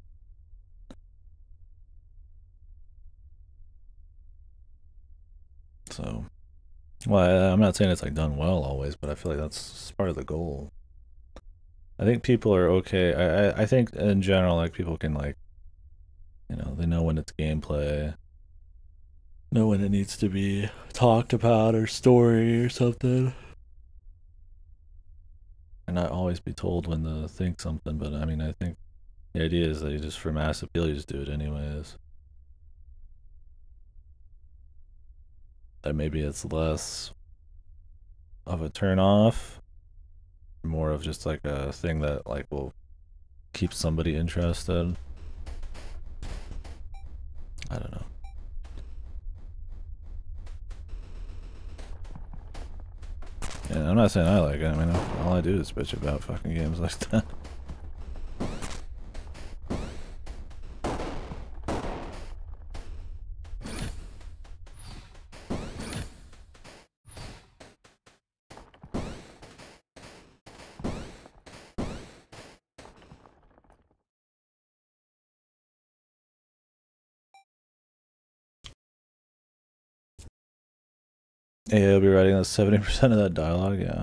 So, well, I'm not saying it's like done well always, but I feel like that's part of the goal. I think people are okay. I think in general, like people can like, you know, they know when it's gameplay, know when it needs to be talked about or story or something. And not always be told when to think something, but I mean, I think the idea is that you just for mass appeal, you just do it anyways. That maybe it's less of a turn off, more of just like a thing that like will keep somebody interested. I don't know. Yeah, I'm not saying I like it. I mean, all I do is bitch about fucking games like that. Yeah, I'll be writing 70% of that dialogue, yeah.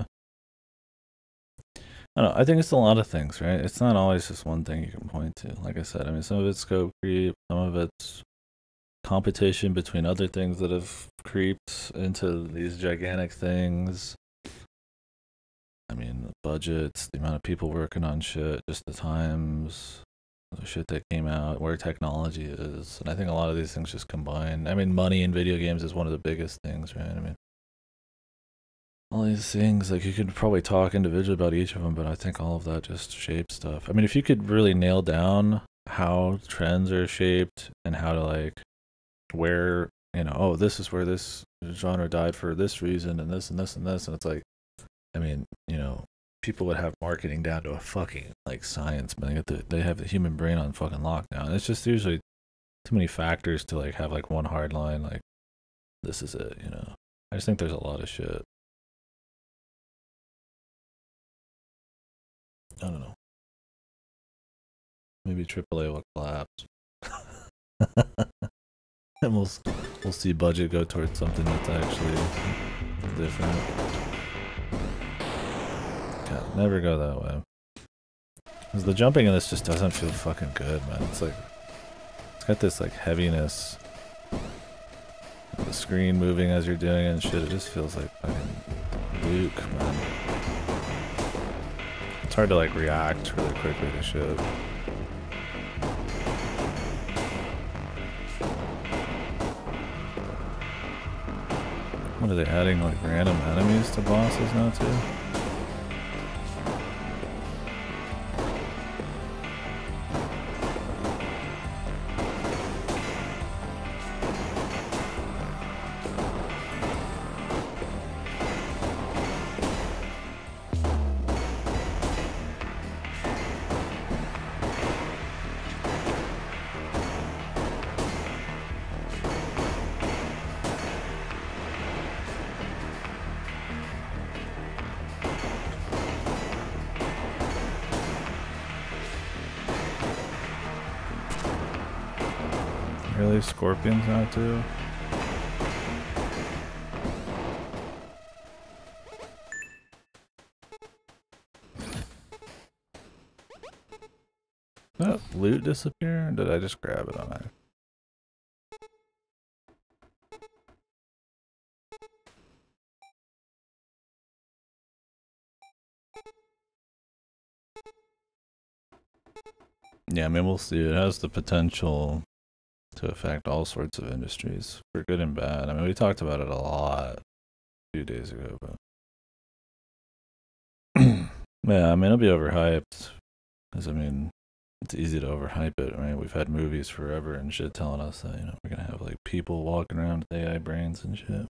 I don't know, I think it's a lot of things, right? It's not always just one thing you can point to. Like I said, I mean, some of it's scope creep, some of it's competition between other things that have creeped into these gigantic things. I mean, the budgets, the amount of people working on shit, just the times, the shit that came out, where technology is. And I think a lot of these things just combine. I mean, money in video games is one of the biggest things, right? I mean, all these things, like you could probably talk individually about each of them, but I think all of that just shapes stuff. I mean, if you could really nail down how trends are shaped and how to like where, you know, oh, this is where this genre died for this reason and this and this and this, and it's like, I mean, you know, people would have marketing down to a fucking like science, man. They have the human brain on fucking lockdown. It's just usually too many factors to like have like one hard line. Like this is it, you know. I just think there's a lot of shit. I don't know. Maybe AAA will collapse. And we'll see budget go towards something that's actually different. God, never go that way. Because the jumping in this just doesn't feel fucking good, man. It's like, it's got this like heaviness. The screen moving as you're doing it and shit, it just feels like fucking Luke, man. It's hard to like react really quickly to shit. What are they adding, like random enemies to bosses now too? Really? Scorpions now too? Did that loot disappear? Or did I just grab it on it? Yeah, I mean, we'll see. It has the potential to affect all sorts of industries, for good and bad. I mean, we talked about it a lot a few days ago, but yeah, I mean, it'll be overhyped, because I mean, it's easy to overhype it, right? We've had movies forever and shit telling us that, you know, we're gonna have like people walking around with AI brains and shit.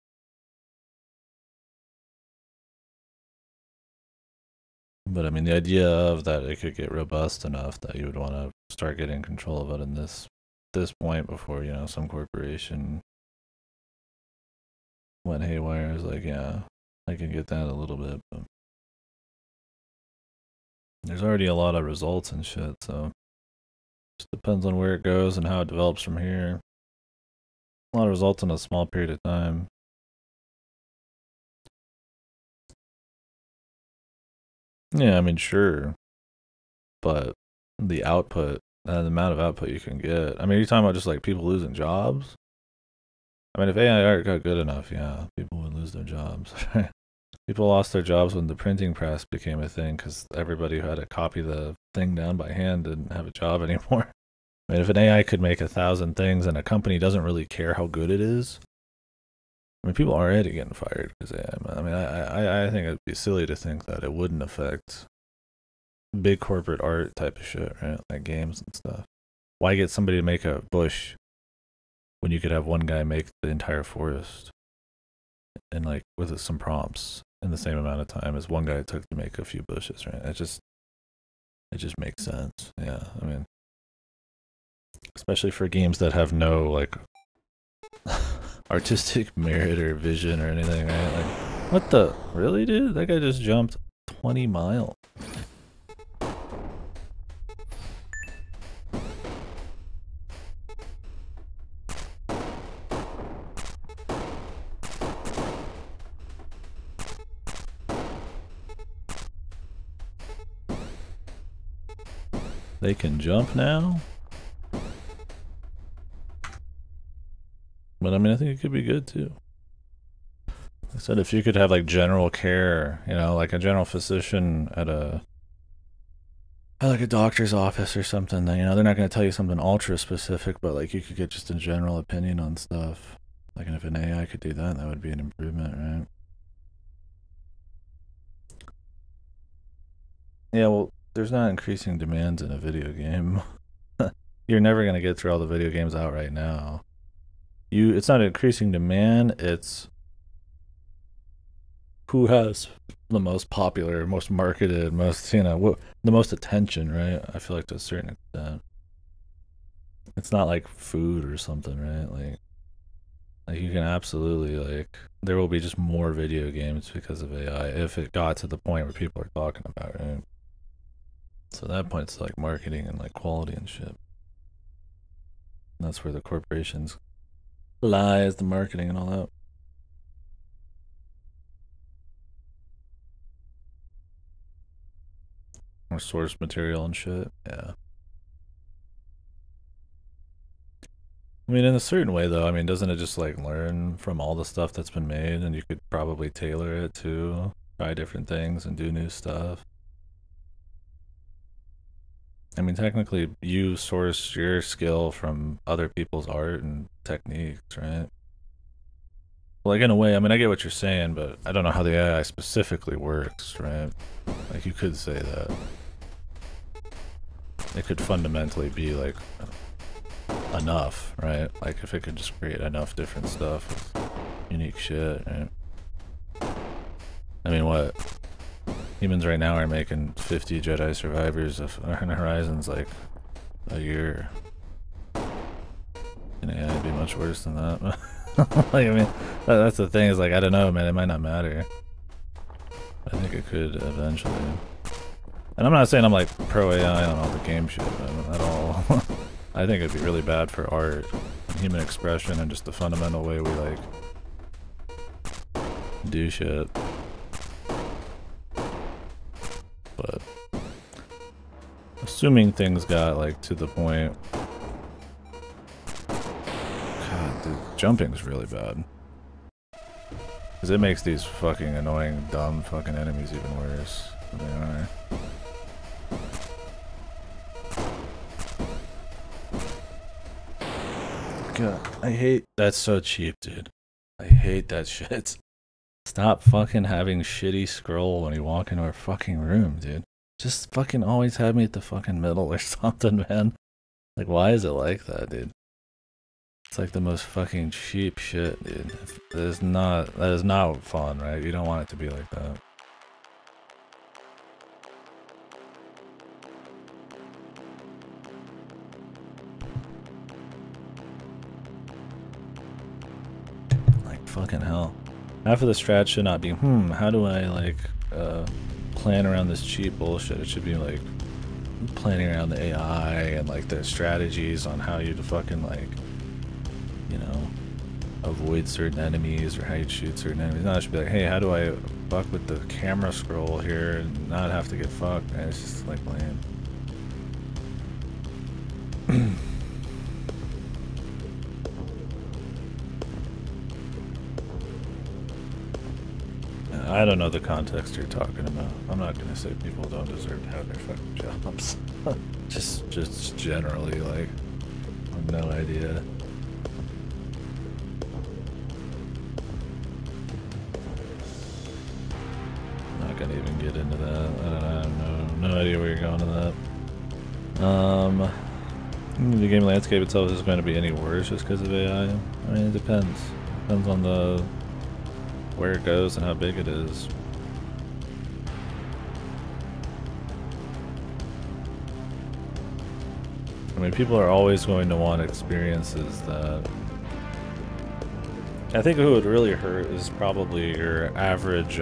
But I mean, the idea of that it could get robust enough that you would want to start getting control of it in this point before, you know, some corporation went haywire is like, yeah, I can get that a little bit, but there's already a lot of results and shit, so just depends on where it goes and how it develops from here. A lot of results in a small period of time. Yeah, I mean, sure, but the output, the amount of output you can get. I mean, you're talking about just like people losing jobs? I mean, if AI art got good enough, yeah, people would lose their jobs. People lost their jobs when the printing press became a thing because everybody who had to copy the thing down by hand didn't have a job anymore. I mean, if an AI could make 1,000 things and a company doesn't really care how good it is, I mean, people are already getting fired because AI. I mean, I think it'd be silly to think that it wouldn't affect big corporate art type of shit, right? Like games and stuff. Why get somebody to make a bush when you could have one guy make the entire forest and like with some prompts in the same amount of time as one guy took to make a few bushes, right? It just makes sense. Yeah, I mean, especially for games that have no like artistic merit or vision or anything, right? Like, what the? Really, dude? That guy just jumped 20 miles. They can jump now? But I mean, I think it could be good too. I said if you could have like general care, you know, like a general physician at like a doctor's office or something, then, you know, they're not going to tell you something ultra specific, but like you could get just a general opinion on stuff. Like, and if an AI could do that, that would be an improvement, right? Yeah, well, there's not increasing demands in a video game. You're never going to get through all the video games out right now. It's not increasing demand, it's who has the most popular, most marketed, most, you know, the most attention, right? I feel like to a certain extent. It's not like food or something, right? Like you can absolutely, like, there will be just more video games because of AI if it got to the point where people are talking about it, right? So at that point, it's like marketing and like quality and shit. And that's where the corporations lies, the marketing and all that. Or source material and shit. Yeah. I mean, in a certain way, though, I mean, doesn't it just like learn from all the stuff that's been made, and you could probably tailor it to try different things and do new stuff? I mean, technically, you source your skill from other people's art and techniques, right? Like, in a way, I mean, I get what you're saying, but I don't know how the AI specifically works, right? Like, you could say that. It could fundamentally be, like, enough, right? Like, if it could just create enough different stuff with unique shit, right? I mean, what? Humans right now are making 50 Jedi Survivors of Horizons, like, a year. Can AI be much worse than that? Like, I mean, that's the thing, is like, I don't know, man, it might not matter. I think it could eventually. And I'm not saying I'm like pro AI on all the game shit at all. I think it'd be really bad for art, human expression, and just the fundamental way we like do shit. But assuming things got like to the point. God, dude, jumping's really bad. Because it makes these fucking annoying, dumb fucking enemies even worse than they are. God, I hate... That's so cheap, dude. I hate that shit. Stop fucking having shitty scroll when you walk into a fucking room, dude. Just fucking always have me at the fucking middle or something, man. Like, why is it like that, dude? It's like the most fucking cheap shit, dude. That is not fun, right? You don't want it to be like that. Like, fucking hell. Half of the strat should not be, how do I, like, plan around this cheap bullshit? It should be, like, planning around the AI and, like, the strategies on how you to fucking, like, you know, avoid certain enemies or how you shoot certain enemies. No, it should be like, hey, how do I fuck with the camera scroll here and not have to get fucked? Man, it's just, like, lame. I don't know the context you're talking about. I'm not gonna say people don't deserve to have their fucking jobs. just generally, like, I have no idea. I'm not gonna even get into that. I don't know. No idea where you're going with that. The game landscape itself is going to be any worse just because of AI. I mean, it depends. Depends on the where it goes and how big it is. I mean, people are always going to want experiences that... I think who would really hurt is probably your average,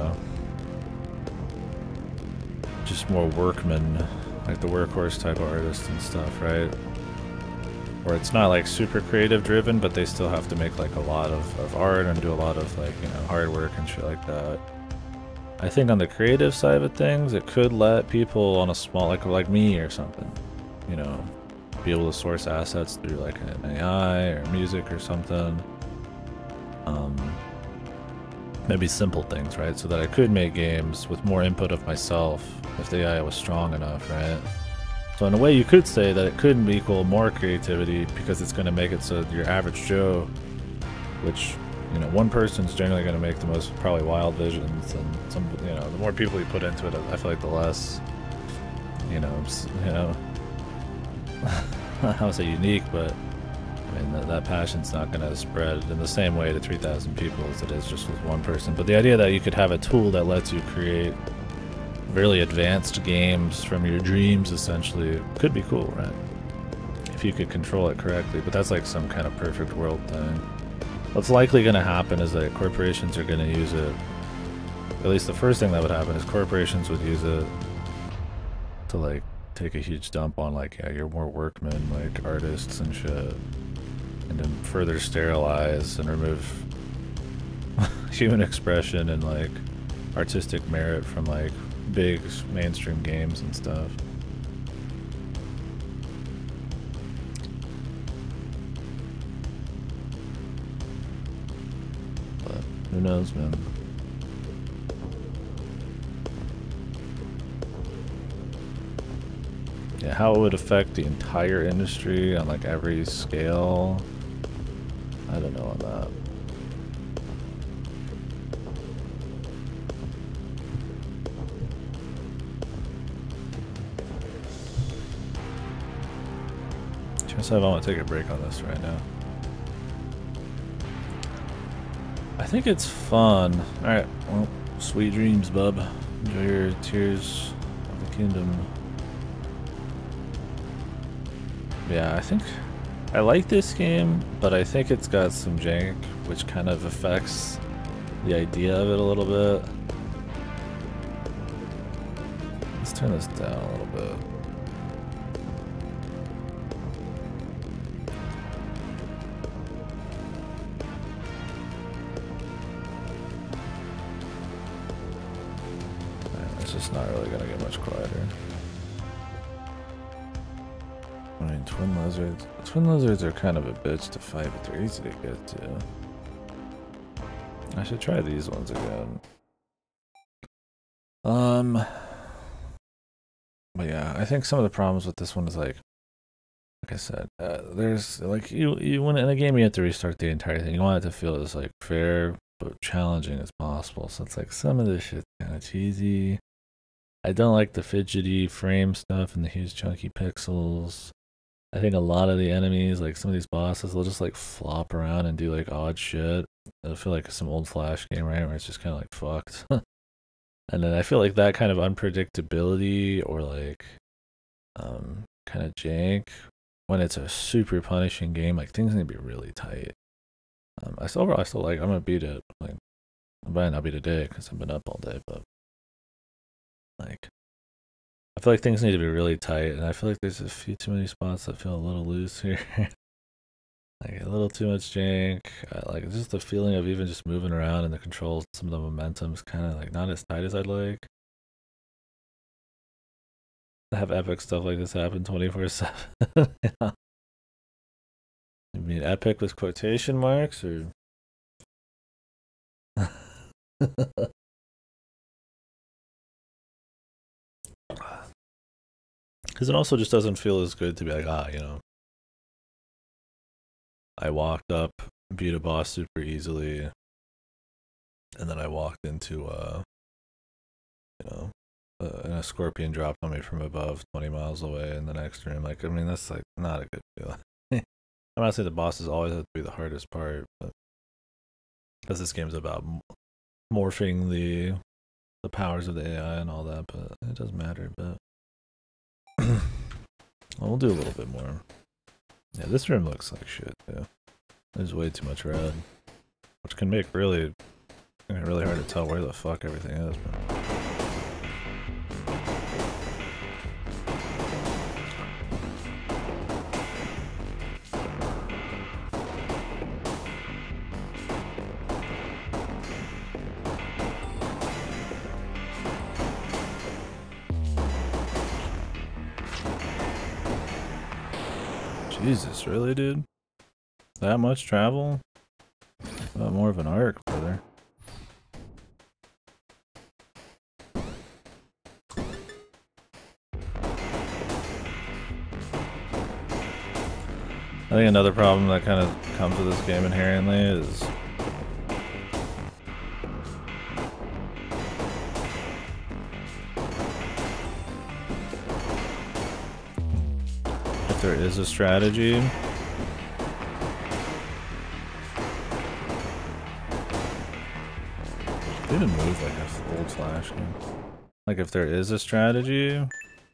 just more workman, like the workhorse type of artist and stuff, right? Where it's not like super creative driven, but they still have to make like a lot of art and do a lot of, like, you know, hard work and shit like that. I think on the creative side of things, it could let people on a small, like me or something, you know, be able to source assets through like an AI or music or something. Maybe simple things, right? So that I could make games with more input of myself if the AI was strong enough, right? So in a way you could say that it could equal more creativity because it's going to make it so your average Joe, which, you know, one person's generally going to make the most probably wild visions, and some, you know, the more people you put into it, I feel like the less, you know, I would say unique, but I mean, that passion's not going to spread in the same way to 3,000 people as it is just with one person. But the idea that you could have a tool that lets you create really advanced games from your dreams, essentially, could be cool, right? If you could control it correctly. But that's like some kind of perfect world thing. What's likely going to happen is that corporations are going to use it. At least the first thing that would happen is corporations would use it to, like, take a huge dump on, like, yeah, you're more workmen, like, artists and shit. And then further sterilize and remove human expression and, like, artistic merit from, like, big mainstream games and stuff. But who knows, man? Yeah, how it would affect the entire industry on, like, every scale, I don't know on that. Just I want to take a break on this right now. I think it's fun. Alright, well, sweet dreams, bub. Enjoy your Tears of the Kingdom. Yeah, I think I like this game, but I think it's got some jank, which kind of affects the idea of it a little bit. Let's turn this down a little bit. It's just not really gonna get much quieter. I mean, twin lizards. Twin lizards are kind of a bitch to fight, but they're easy to get to. I should try these ones again. But yeah, I think some of the problems with this one is like I said, there's like you when in a game you have to restart the entire thing. You want it to feel as like fair but challenging as possible. So it's like some of this shit's kind of cheesy. I don't like the fidgety frame stuff and the huge chunky pixels. I think a lot of the enemies, like some of these bosses, they'll just like flop around and do like odd shit. I feel like some old Flash game, right, where it's just kind of like fucked. And then I feel like that kind of unpredictability or like kind of jank when it's a super punishing game, like things need to be really tight. I still like, I'm gonna beat it. Like, I might not be today because I've been up all day, but like, I feel like things need to be really tight, and I feel like there's a few too many spots that feel a little loose here. Like a little too much jank. Like just the feeling of even just moving around and the controls, some of the momentum's kind of like not as tight as I'd like. I have epic stuff like this happen 24/7. Yeah. I mean, epic with quotation marks, or because it also just doesn't feel as good to be like, you know, I walked up, beat a boss super easily, and then I walked into, you know, and a scorpion dropped on me from above 20 miles away in the next room. Like, I mean, that's like not a good feeling. I'm not saying the bosses always have to be the hardest part, but because this game's about morphing the powers of the AI and all that, but it doesn't matter. But well, we'll do a little bit more. Yeah, this room looks like shit too. There's way too much red, which can make really hard to tell where the fuck everything is. But Jesus, really, dude? That much travel? More of an arc, brother. I think another problem that kind of comes with this game inherently is if there is a strategy, They didn't move like an old Flash game. Like if there is a strategy,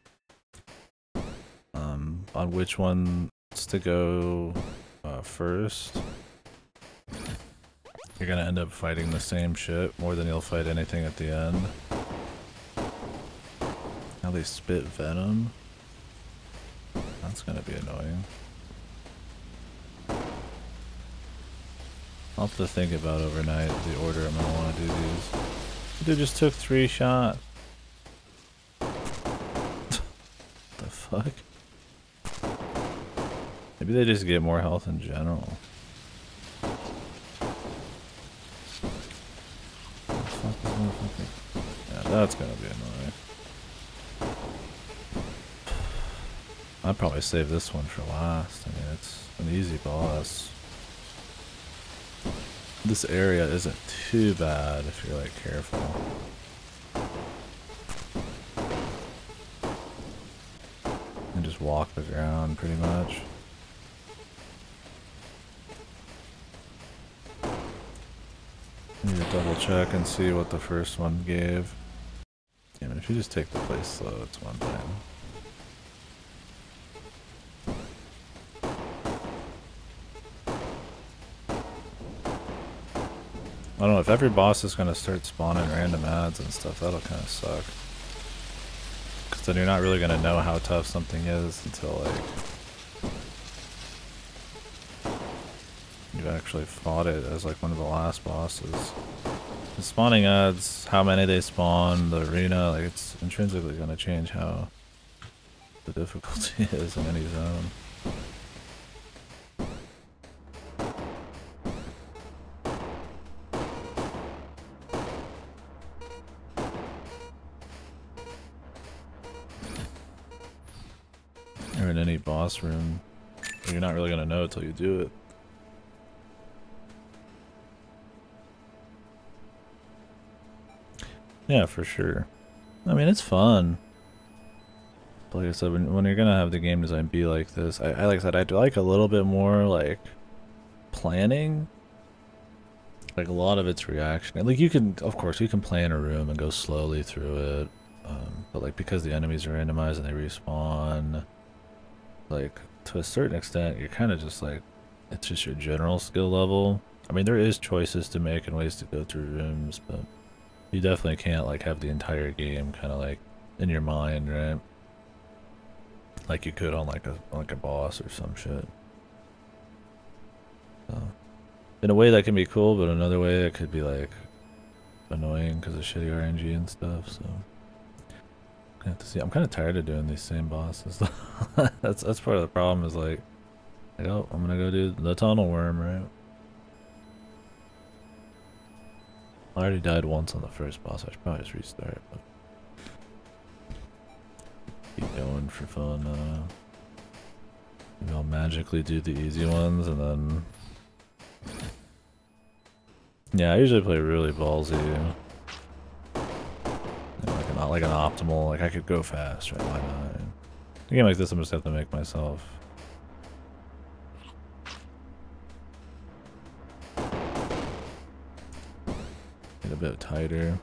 on which ones to go first, you're gonna end up fighting the same shit more than you'll fight anything at the end. Now they spit venom. That's gonna be annoying. I'll have to think about overnight the order I'm gonna want to do these. Dude just took 3 shots. The fuck? Maybe they just get more health in general. Yeah, that's gonna be annoying. I'd probably save this one for last. I mean, it's an easy boss. This area isn't too bad if you're like careful. And just walk the ground pretty much. Need to double check and see what the first one gave. Yeah, I mean, if you just take the place slow, it's one thing. I don't know, if every boss is gonna start spawning random ads and stuff, that'll kind of suck. Because then you're not really gonna know how tough something is until, like, you've actually fought it as, like, one of the last bosses. The spawning ads, how many they spawn, the arena, like, it's intrinsically gonna change how the difficulty is in any zone. Or in any boss room, you're not really gonna know until you do it. Yeah, for sure. I mean, it's fun. But like I said, when you're gonna have the game design be like this, I like I said, I'd like a little bit more, like, planning. Like, a lot of it's reaction. Like, you can, of course, you can play in a room and go slowly through it. But, like, because the enemies are randomized and they respawn, like, to a certain extent, you're kind of just like, it's just your general skill level. I mean, there is choices to make and ways to go through rooms, but you definitely can't, like, have the entire game kind of, like, in your mind, right? Like you could on, like a boss or some shit. So, in a way that can be cool, but another way it could be, like, annoying because of shitty RNG and stuff, so I have to see. I'm kind of tired of doing these same bosses. that's part of the problem. Is like, oh, I'm gonna go do the tunnel worm, right? I already died once on the first boss. I should probably just restart, but keep going for fun. Maybe I'll magically do the easy ones and then. Yeah, I usually play really ballsy. Like an optimal, like I could go fast, right? Why not? A game like this, I'm just have to make myself get a bit tighter.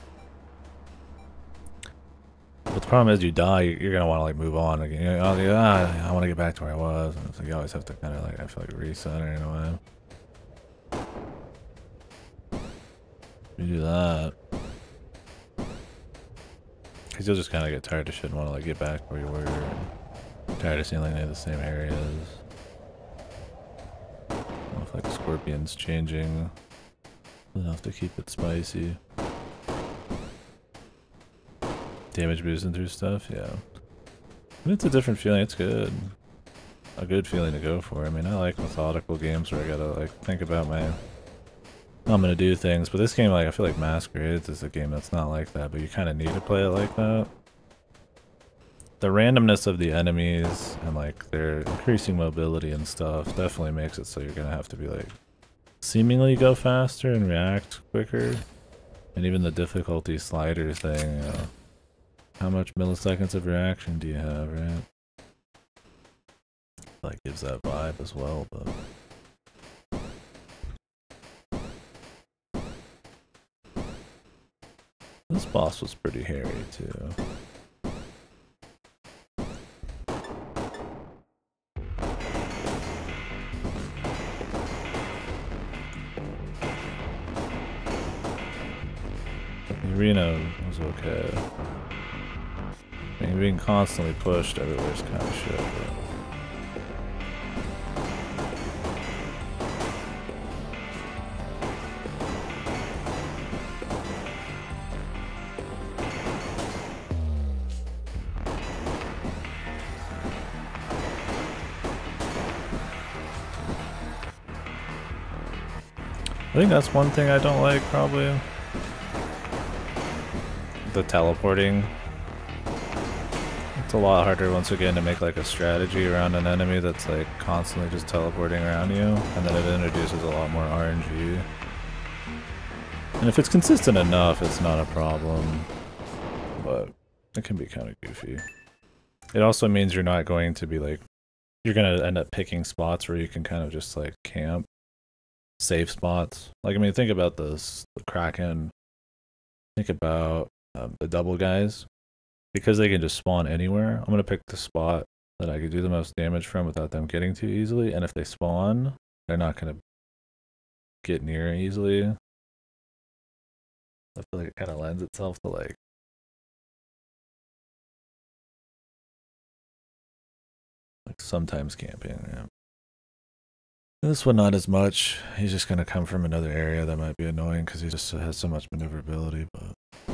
But the problem is, you die, you're gonna want to like move on again. You're like, I want to get back to where I was, and it's like you always have to kind of like, I feel like recenter in a way. You do that. Because you'll just kind of get tired of shit and want to like get back where you were. And tired of seeing like the same areas. I don't know if like Scorpion's changing enough to keep it spicy. Damage boosting through stuff, yeah. But it's a different feeling, it's good. A good feeling to go for. I mean, I like methodical games where I gotta like think about how I'm gonna do things, but this game, like, I feel like Masquerades is a game that's not like that, but you kind of need to play it like that. The randomness of the enemies and like their increasing mobility and stuff definitely makes it so you're gonna have to be like seemingly go faster and react quicker. And even the difficulty slider thing, you know, how much milliseconds of reaction do you have, right? Like gives that vibe as well, but This boss was pretty hairy too. The arena was okay. I mean, being constantly pushed everywhere is kind of shit, but... I think that's one thing I don't like, probably. The teleporting. It's a lot harder once again to make like a strategy around an enemy that's like constantly just teleporting around you, and then it introduces a lot more RNG. And if it's consistent enough, it's not a problem, but it can be kind of goofy. It also means you're not going to be like, you're going to end up picking spots where you can kind of just like camp. Safe spots. Like, I mean, think about this, the Kraken. Think about the double guys. Because they can just spawn anywhere, I'm going to pick the spot that I could do the most damage from without them getting too easily. And if they spawn, they're not going to get near easily. I feel like it kind of lends itself to like sometimes camping. Yeah. This one not as much. He's just gonna come from another area that might be annoying because he just has so much maneuverability, but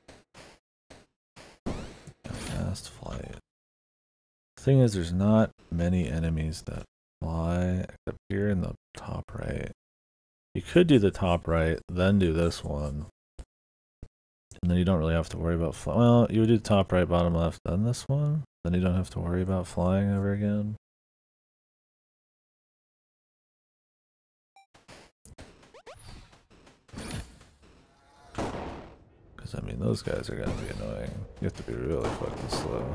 fast flight. The thing is, there's not many enemies that fly except here in the top right. You could do the top right, then do this one. And then you don't really have to worry about flying. Well, you would do the top right, bottom left, then this one. Then you don't have to worry about flying ever again. I mean, those guys are gonna be annoying. You have to be really fucking slow.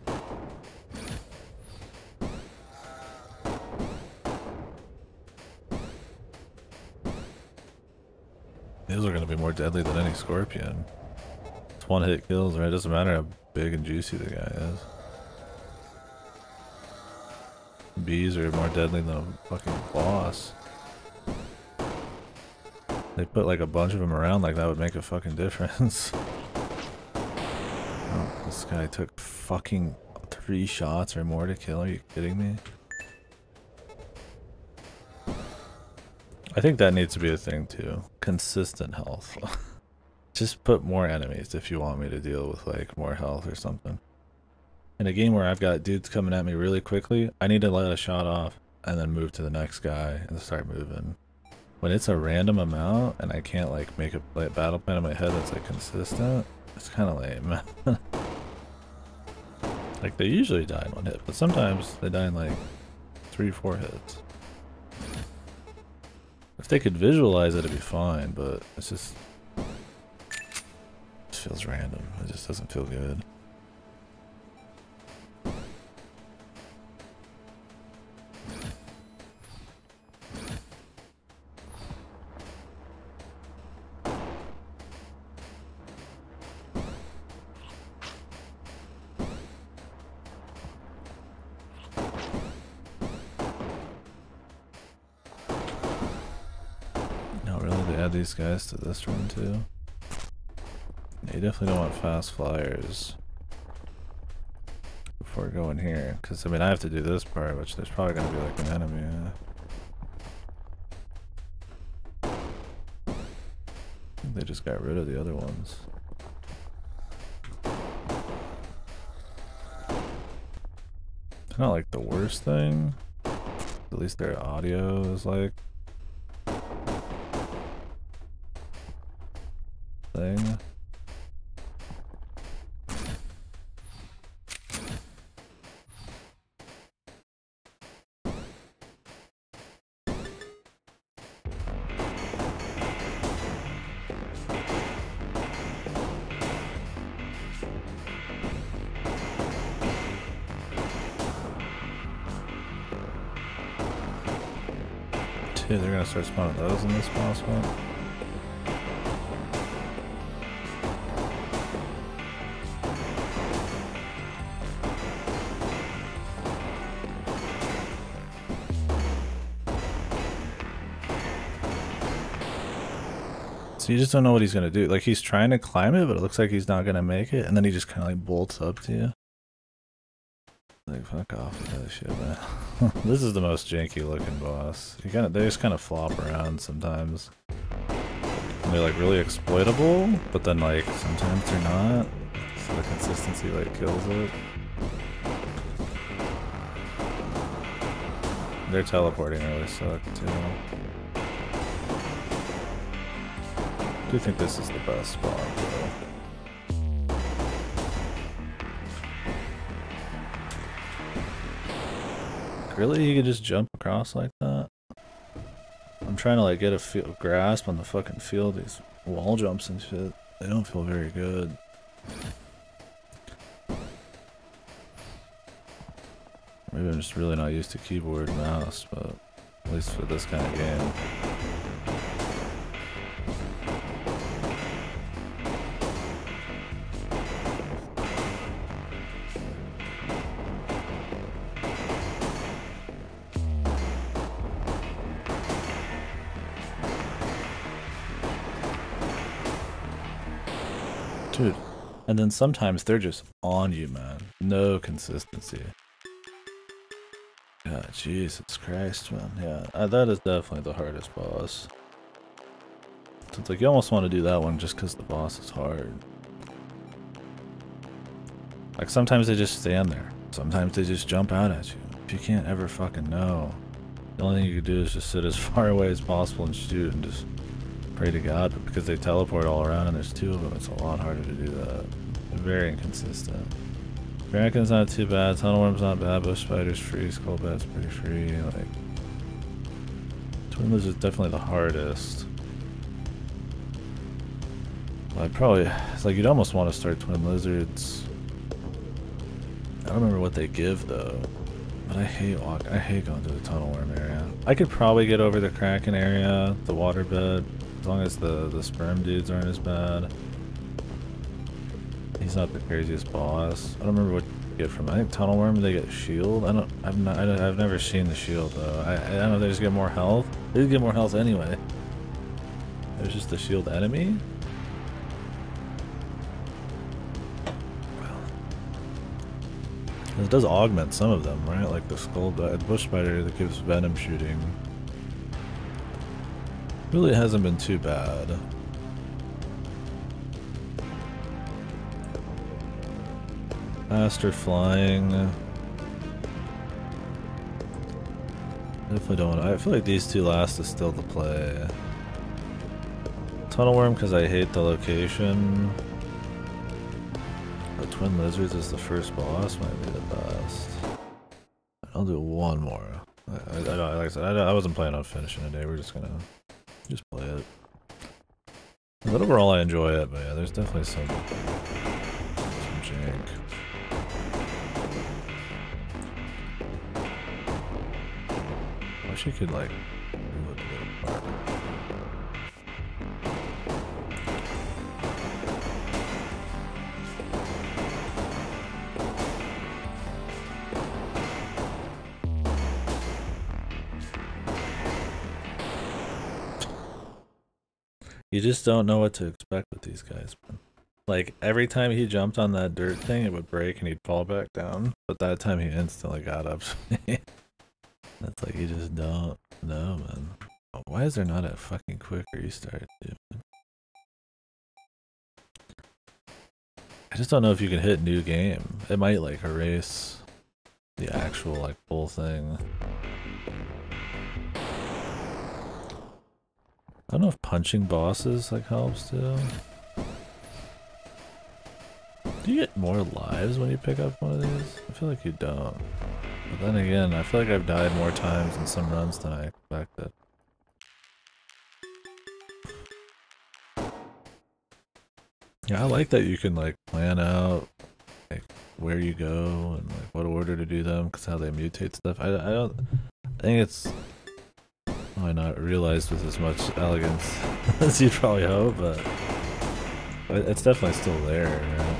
These are gonna be more deadly than any scorpion. It's one-hit kills, right? It doesn't matter how big and juicy the guy is. Bees are more deadly than a fucking boss. They put like a bunch of them around, like that would make a fucking difference. Oh, this guy took fucking 3 shots or more to kill. Are you kidding me? I think that needs to be a thing too. Consistent health. Just put more enemies if you want me to deal with like more health or something. In a game where I've got dudes coming at me really quickly, I need to let a shot off and then move to the next guy and start moving. When it's a random amount and I can't like make a battle plan in my head that's like consistent, it's kind of lame. Like they usually die in 1 hit, but sometimes they die in like 3-4 hits. If they could visualize it, it'd be fine, but it's just, it feels random. It just doesn't feel good. These guys to this run too. Yeah, you definitely don't want fast flyers before going here, because I mean I have to do this part, which there's probably gonna be like an enemy. They just got rid of the other ones. It's not like the worst thing. At least their audio is like thing. Dude, they're gonna start spawning those in this boss one. So you just don't know what he's gonna do. Like, he's trying to climb it, but it looks like he's not gonna make it, and then he just kind of like bolts up to you. Like, fuck off with that shit, man. This is the most janky looking boss. They just kind of flop around sometimes. And they're like really exploitable, but then like sometimes they're not. So the consistency like kills it. Their teleporting really sucked too. I do think this is the best spot though. Really? You can just jump across like that? I'm trying to like get a grasp on the fucking field. These wall jumps and shit, they don't feel very good. Maybe I'm just really not used to keyboard and mouse, but at least for this kind of game. Dude, and then sometimes they're just on you, man. No consistency. Yeah, Jesus Christ, man. Yeah, that is definitely the hardest boss. So it's like you almost want to do that one just because the boss is hard. Like sometimes they just stand there. Sometimes they just jump out at you. You can't ever fucking know. The only thing you can do is just sit as far away as possible and shoot and just pray to God, but because they teleport all around and there's two of them, it's a lot harder to do that. They're very inconsistent. Kraken's not too bad, Tunnel Worm's not bad, Bush Spider's free, Skullbat's pretty free, like... Twin Lizard's definitely the hardest. Well, I'd probably... It's like you'd almost want to start Twin Lizards. I don't remember what they give though. But I hate going to the Tunnel Worm area. I could probably get over the Kraken area, the waterbed, as long as the sperm dudes aren't as bad. He's not the craziest boss. I don't remember what you get from him. I think Tunnel Worm, they get shield. I've never seen the shield though. I don't know if they just get more health. They just get more health anyway. There's just the shield enemy. It does augment some of them, right? Like the Bush Spider that gives venom shooting. Really hasn't been too bad. Faster flying. Definitely don't. I feel like these two last is still the play. Tunnel Worm because I hate the location. But Twin Lizards is the first boss, might be the best. I'll do one more. Like I said, I wasn't planning on finishing today. We're just gonna play it. But overall, I enjoy it. But yeah, there's definitely some jank. I wish you could like move it a little apart. You just don't know what to expect with these guys, man. Like, every time he jumped on that dirt thing, it would break and he'd fall back down. But that time he instantly got up. That's like, you just don't know, man. Why is there not a fucking quick restart, dude? I just don't know if you can hit new game. It might, like, erase the actual, like, full thing. I don't know if punching bosses like helps too. Do you get more lives when you pick up one of these? I feel like you don't. But then again, I feel like I've died more times in some runs than I expected. Yeah, I like that you can like plan out like where you go and like what order to do them because how they mutate stuff. I think it's probably not realized with as much elegance as you'd probably hope, but it's definitely still there, right?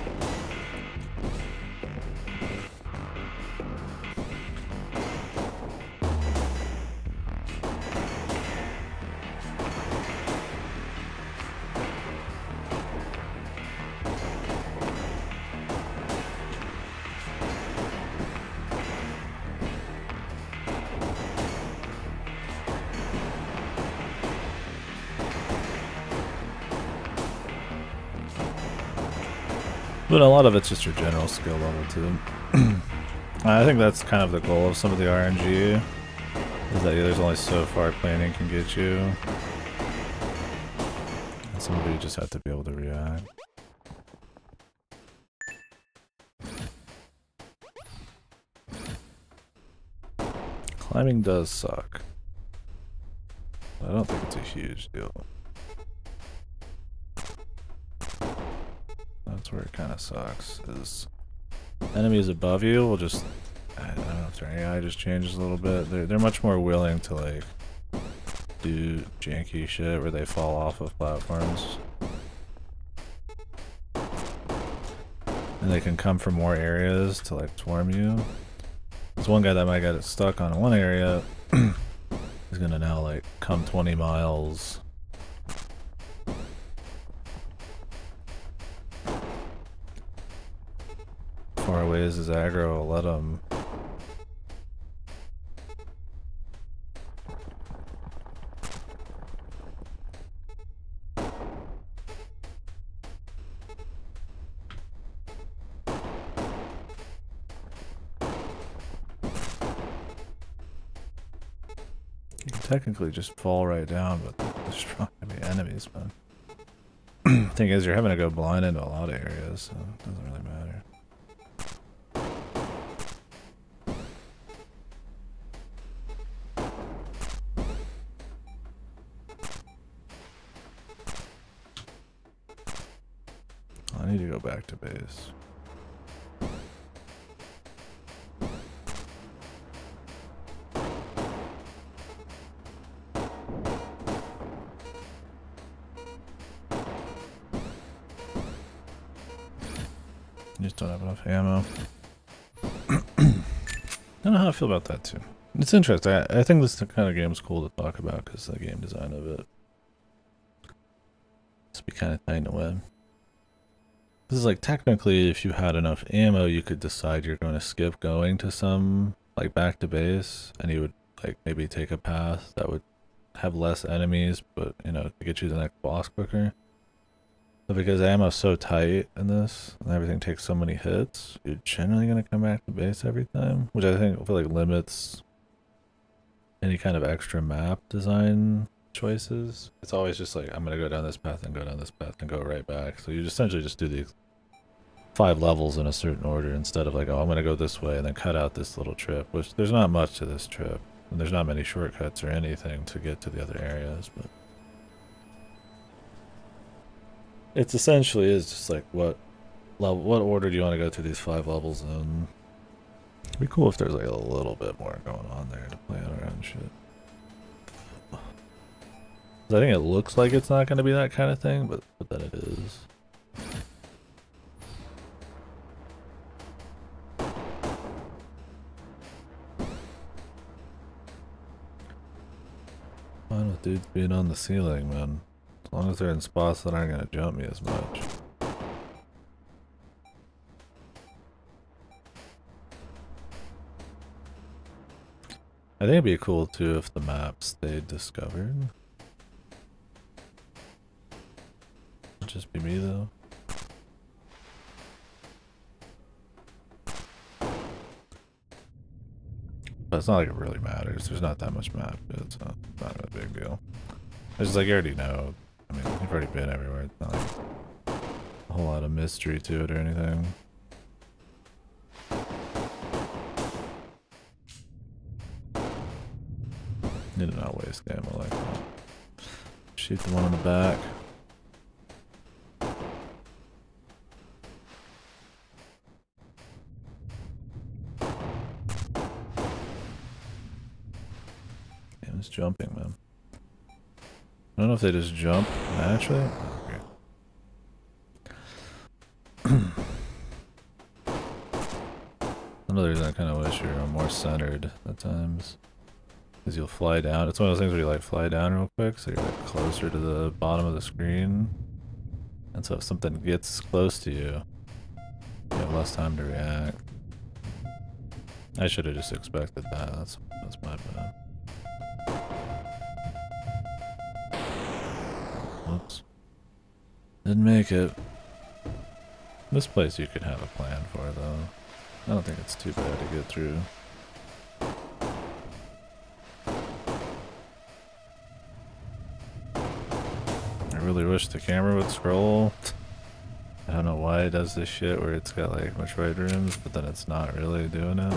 But a lot of it's just your general skill level too. I think that's kind of the goal of some of the RNG, is that there's only so far planning can get you. And some of you just have to be able to react. Climbing does suck. I don't think it's a huge deal. That's where it kind of sucks, is enemies above you will just, I don't know if their AI just changes a little bit. They're much more willing to like do janky shit where they fall off of platforms. And they can come from more areas to like swarm you. There's one guy that might get stuck on one area. He's gonna now like come 20 miles. Far away as his aggro will let him. You can technically just fall right down, but there's strong enemies, man. Thing is, you're having to go blind into a lot of areas, so it doesn't really matter. I need to go back to base. You just don't have enough ammo. I don't know how I feel about that too. It's interesting. I think this kind of game is cool to talk about because the game design of it. It's be kind of tight in a way. This is like technically if you had enough ammo you could decide you're going to skip going to some like back to base and you would like maybe take a path that would have less enemies but you know to get you to the next boss quicker. But because ammo's so tight in this and everything takes so many hits, you're generally going to come back to base every time, which I feel like limits any kind of extra map design choices. It's always just like I'm going to go down this path and go down this path and go right back. So you essentially just do these 5 levels in a certain order instead of like, oh, I'm going to go this way and then cut out this little trip, which there's not much to this trip. And there's not many shortcuts or anything to get to the other areas, but it's essentially is just like what order do you want to go through these 5 levels in? It'd be cool if there's like a little bit more going on there to plan around shit. I think it looks like it's not going to be that kind of thing, but then it is. Fine with dudes being on the ceiling, man. As long as they're in spots that aren't going to jump me as much. I think it'd be cool too if the map stayed discovered. It'd just be me though. But it's not like it really matters. There's not that much map. It's not a big deal. It's just like you already know. I mean, you've already been everywhere. It's not like a whole lot of mystery to it or anything. Need to not waste ammo like that. Shoot the one in the back. Damn, it's jumping, man. I don't know if they just jump naturally. Okay. Another reason I kind of wish you were more centered at times. Because you'll fly down. It's one of those things where you like fly down real quick, so you're like closer to the bottom of the screen. And so if something gets close to you, you have less time to react. I should have just expected that. That's my bad. Whoops. Didn't make it. This place you could have a plan for, though. I don't think it's too bad to get through. I really wish the camera would scroll. I don't know why it does this shit where it's got like Metroid rooms, but then it's not really doing it.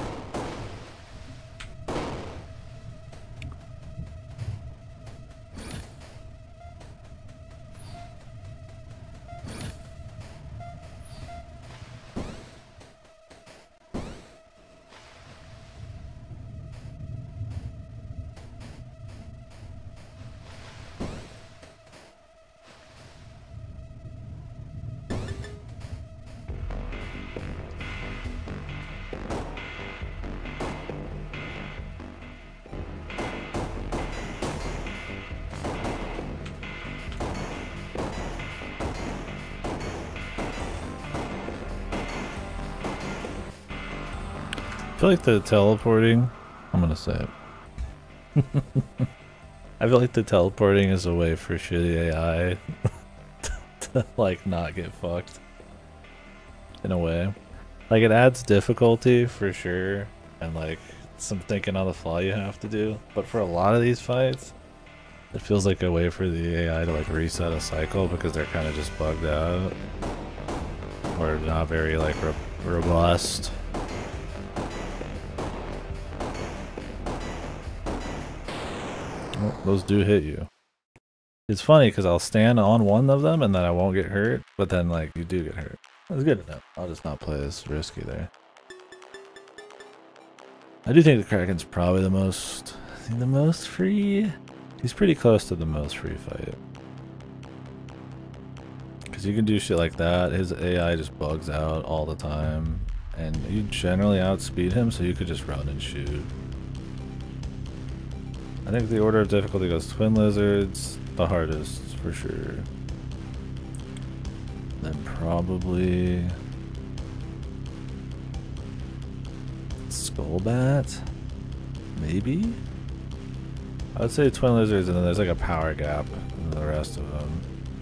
I feel like the teleporting, I'm gonna say it. I feel like the teleporting is a way for shitty AI to like not get fucked. In a way. Like it adds difficulty for sure, and like some thinking on the fly you have to do. But for a lot of these fights, it feels like a way for the AI to like reset a cycle because they're kind of just bugged out. Or not very like robust. Well, those do hit you. It's funny because I'll stand on one of them and then I won't get hurt, but then like you do get hurt. That's good enough. I'll just not play as risky there. I do think the Kraken's probably the most free. He's pretty close to the most free fight. Because you can do shit like that. His AI just bugs out all the time. And you generally outspeed him, so you could just run and shoot. I think the order of difficulty goes Twin Lizards, the hardest for sure. Then probably Skullbat, maybe? I would say Twin Lizards, and then there's like a power gap in the rest of them.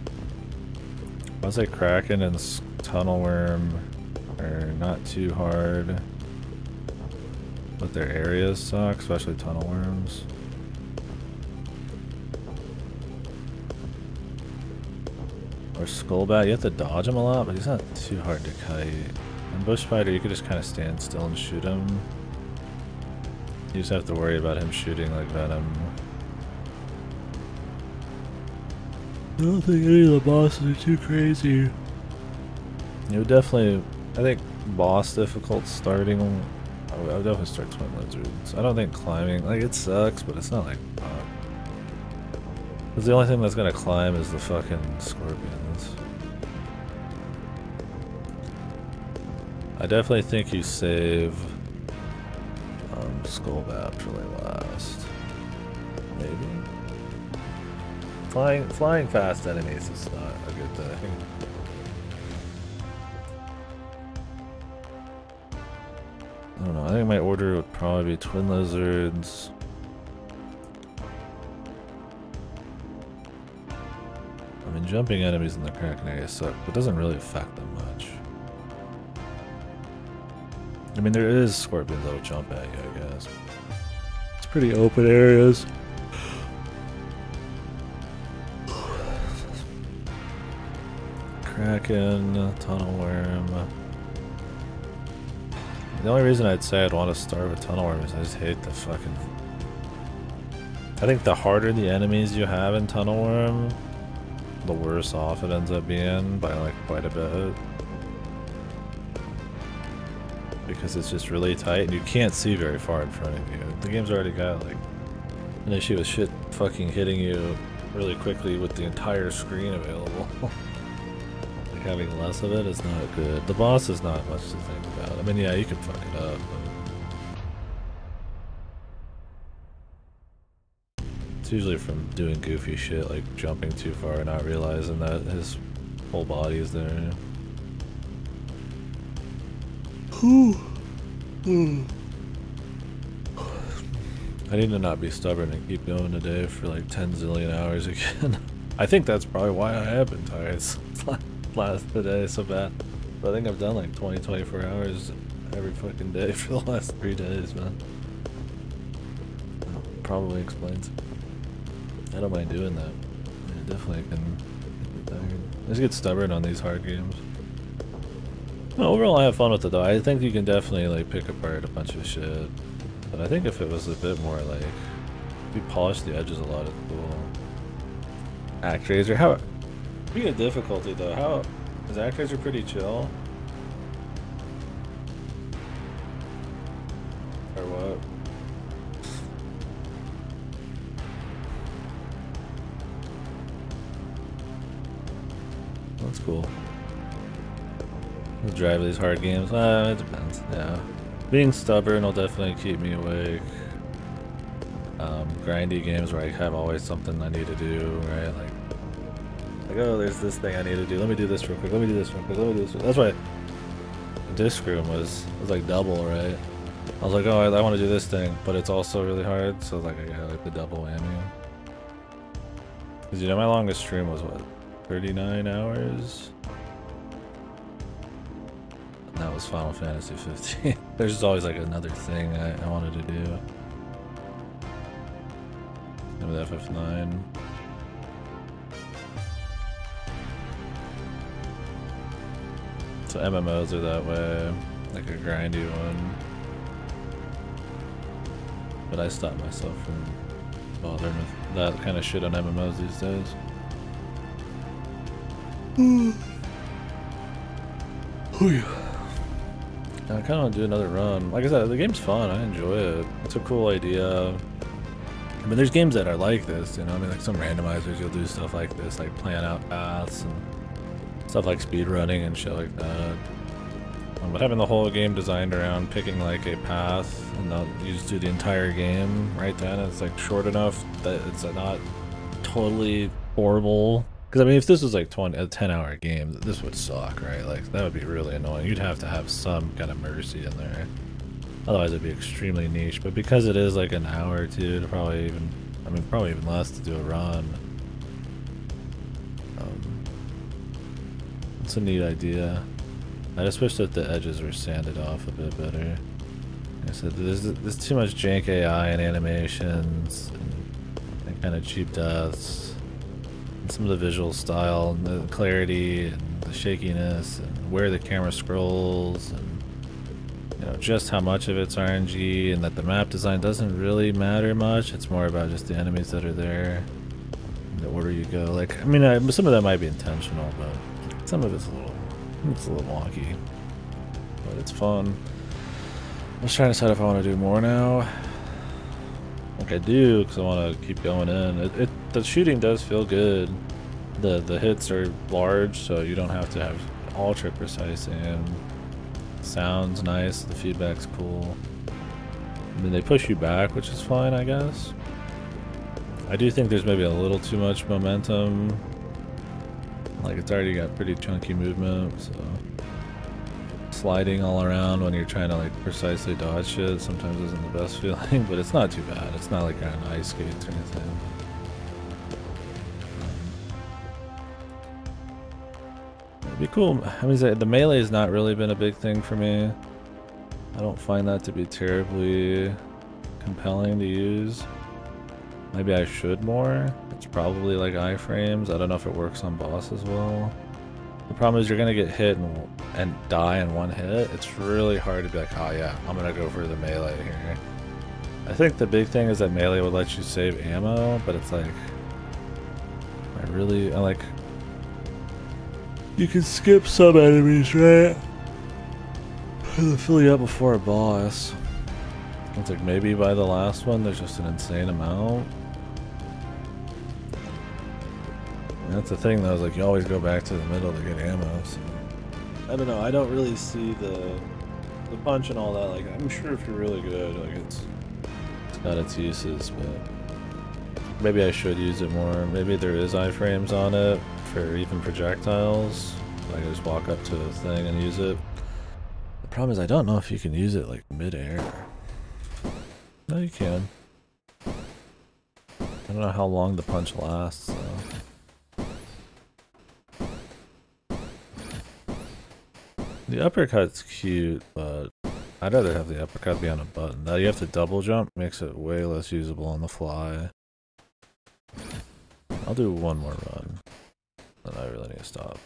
I would say Kraken and Tunnel Worm are not too hard, but their areas suck, especially Tunnel Worms. Or Skullbat, you have to dodge him a lot, but he's not too hard to kite. And Bush Spider, you could just kind of stand still and shoot him. You just have to worry about him shooting like Venom. I don't think any of the bosses are too crazy. You would definitely, I think boss difficult starting, I would definitely start Twin Lizards. I don't think climbing, like it sucks, but it's not like because the only thing that's gonna climb is the fucking scorpions. I definitely think you save Skullbat for last. Maybe. Flying fast enemies is not a good thing. I don't know, I think my order would probably be Twin Lizards. I mean, jumping enemies in the Kraken area suck, but it doesn't really affect them much. I mean, there is scorpions that'll jump at you, I guess. It's pretty open areas. Kraken, Tunnel Worm. The only reason I'd say I'd want to start with Tunnel Worm is I just hate the fucking... I think the harder the enemies you have in Tunnel Worm, the worse off it ends up being by like quite a bit. Because it's just really tight and you can't see very far in front of you. The game's already got like an issue with shit fucking hitting you really quickly with the entire screen available. Like having less of it is not good. The boss is not much to think about. I mean, yeah, you can fuck it up, but it's usually from doing goofy shit like jumping too far and not realizing that his whole body is there. I need to not be stubborn and keep going today for like 10 zillion hours again. I think that's probably why I have been tired last today so bad. I think I've done like 20, 24 hours every fucking day for the last 3 days, man. That probably explains it. I don't mind doing that. I definitely can get tired. I just get stubborn on these hard games. No, overall I have fun with it though. I think you can definitely like pick apart a bunch of shit. But I think if it was a bit more like, if you polish the edges a lot, it's cool. ActRaiser, how, speaking of difficulty though, how, is ActRaiser pretty chill? Or what? That's cool. We'll drive these hard games. It depends, yeah. Being stubborn will definitely keep me awake. Grindy games where I have always something I need to do, right? Like, oh, there's this thing I need to do. Let me do this real quick. Let me do this real quick. Let me do this. That's why Disc Room was like double, right? I was like, oh, I want to do this thing, but it's also really hard. So like, I got like the double whammy. Cause you know, my longest stream was what, 39 hours. And that was Final Fantasy 15. There's just always like another thing I wanted to do. With FF9. So MMOs are that way, like a grindy one. But I stopped myself from bothering with that kind of shit on MMOs these days. I kind of want to do another run. Like I said, the game's fun. I enjoy it. It's a cool idea. I mean, there's games that are like this, you know. I mean, like some randomizers, you'll do stuff like this, like plan out paths and stuff like speedrunning and shit like that. But having the whole game designed around picking like a path and you just do the entire game right then, it's like short enough that it's not totally horrible. Because I mean, if this was like a 10-hour game, this would suck, right? Like that would be really annoying. You'd have to have some kind of mercy in there. Otherwise it'd be extremely niche, but because it is like an hour or two to probably even, I mean probably even less to do a run. It's a neat idea. I just wish that the edges were sanded off a bit better. Like I said, there's too much jank AI and animations and kind of cheap deaths. And some of the visual style and the clarity and the shakiness and where the camera scrolls and you know, just how much of it's RNG, and that the map design doesn't really matter much. It's more about just the enemies that are there, and the order you go. Like, I mean, some of that might be intentional, but some of it's a little wonky. But it's fun. I was trying to decide if I want to do more now. Like I do, because I want to keep going in. The shooting does feel good. The hits are large, so you don't have to have ultra precise aim. Sounds nice, the feedback's cool. I mean, they push you back, which is fine, I guess. I do think there's maybe a little too much momentum. Like, it's already got pretty chunky movement, so... Sliding all around when you're trying to, like, precisely dodge shit sometimes isn't the best feeling, but it's not too bad. It's not like you're on ice skates or anything. It'd be cool. I mean, the melee has not really been a big thing for me. I don't find that to be terribly compelling to use. Maybe I should more. It's probably like iframes. I don't know if it works on boss as well. The problem is you're gonna get hit and die in one hit. It's really hard to be like, oh yeah, I'm gonna go for the melee here. I think the big thing is that melee would let you save ammo, but it's like, I like. You can skip some enemies, right? They'll fill you up before a boss. It's like maybe by the last one there's just an insane amount. And that's the thing though, is like you always go back to the middle to get ammo, so. I don't know, I don't really see the punch and all that. Like, I'm sure if you're really good, like it's got its uses, but maybe I should use it more. Maybe there is iframes on it for even projectiles. I can just walk up to the thing and use it. The problem is I don't know if you can use it like mid-air. No, you can. I don't know how long the punch lasts, so. The uppercut's cute, but I'd rather have the uppercut be on a button. Now you have to double jump, makes it way less usable on the fly. I'll do one more run, then I really need to stop.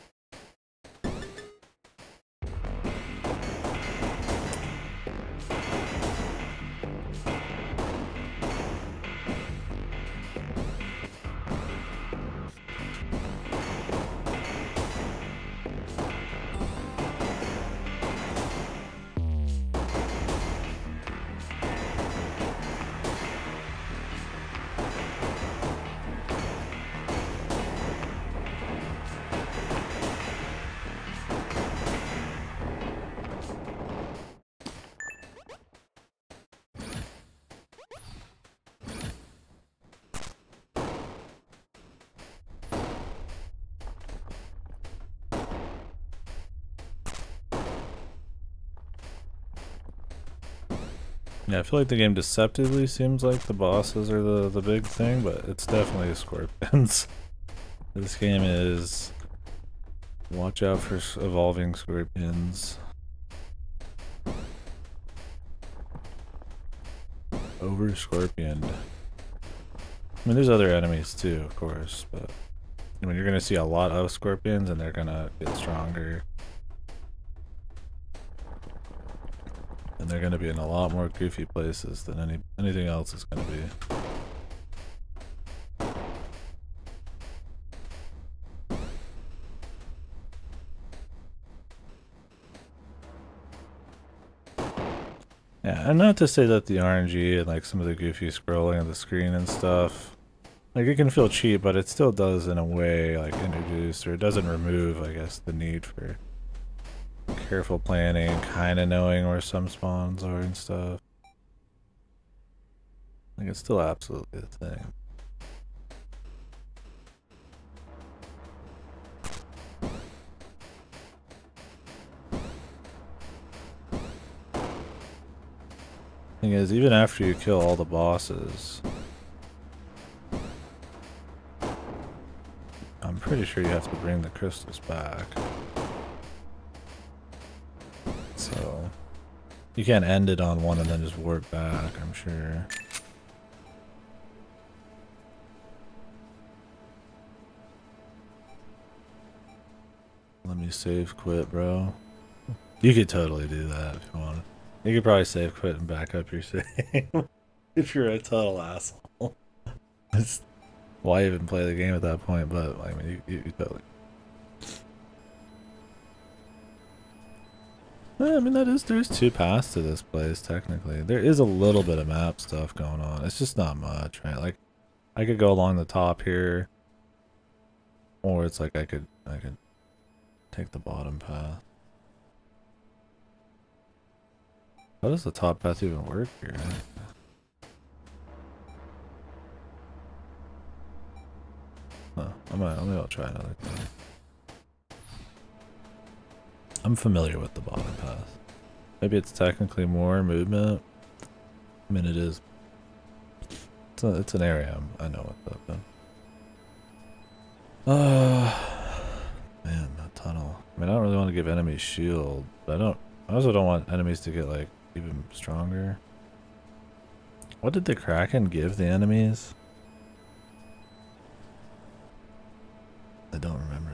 Yeah, I feel like the game deceptively seems like the bosses are the big thing, but it's definitely scorpions. This game is... Watch out for evolving scorpions. Over scorpioned. I mean, there's other enemies too, of course, but... I mean, you're gonna see a lot of scorpions and they're gonna get stronger. And they're gonna be in a lot more goofy places than anything else is gonna be. Yeah, and not to say that the RNG and like some of the goofy scrolling on the screen and stuff, like it can feel cheap, but it still does in a way like introduce, or it doesn't remove, I guess, the need for careful planning, kind of knowing where some spawns are and stuff. Like it's still absolutely a thing. Thing is, even after you kill all the bosses, I'm pretty sure you have to bring the crystals back. So, you can't end it on one and then just warp back, I'm sure. Let me save quit, bro. You could totally do that if you want. You could probably save quit and back up your save if you're a total asshole. Why even play the game at that point? But I mean, you totally. I mean, there's two paths to this place technically. There is a little bit of map stuff going on. It's just not much, right? Like, I could go along the top here, or it's like I could take the bottom path. How does the top path even work here? No, I'll try another time. I'm familiar with the bottom path. Maybe it's technically more movement. I mean, it is. It's an area I know what's up in. Man, that tunnel. I mean, I don't really want to give enemies shield, but I also don't want enemies to get like even stronger. What did the Kraken give the enemies? I don't remember.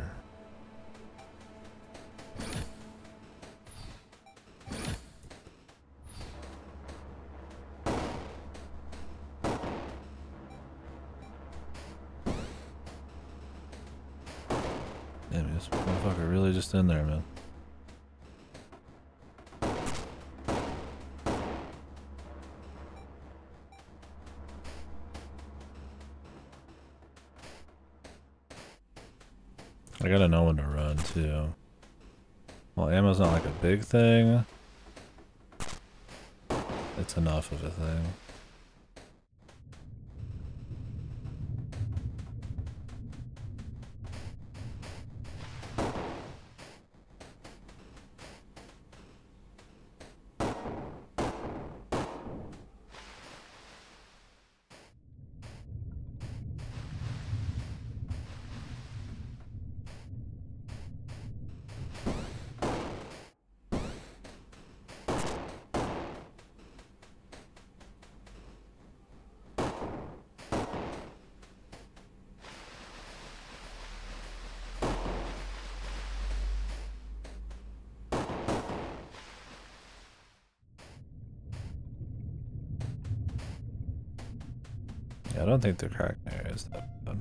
Damn, this motherfucker really just in there, man. I gotta know when to run too. Well, ammo's not like a big thing. It's enough of a thing. Yeah, I don't think the Kraken area is that fun.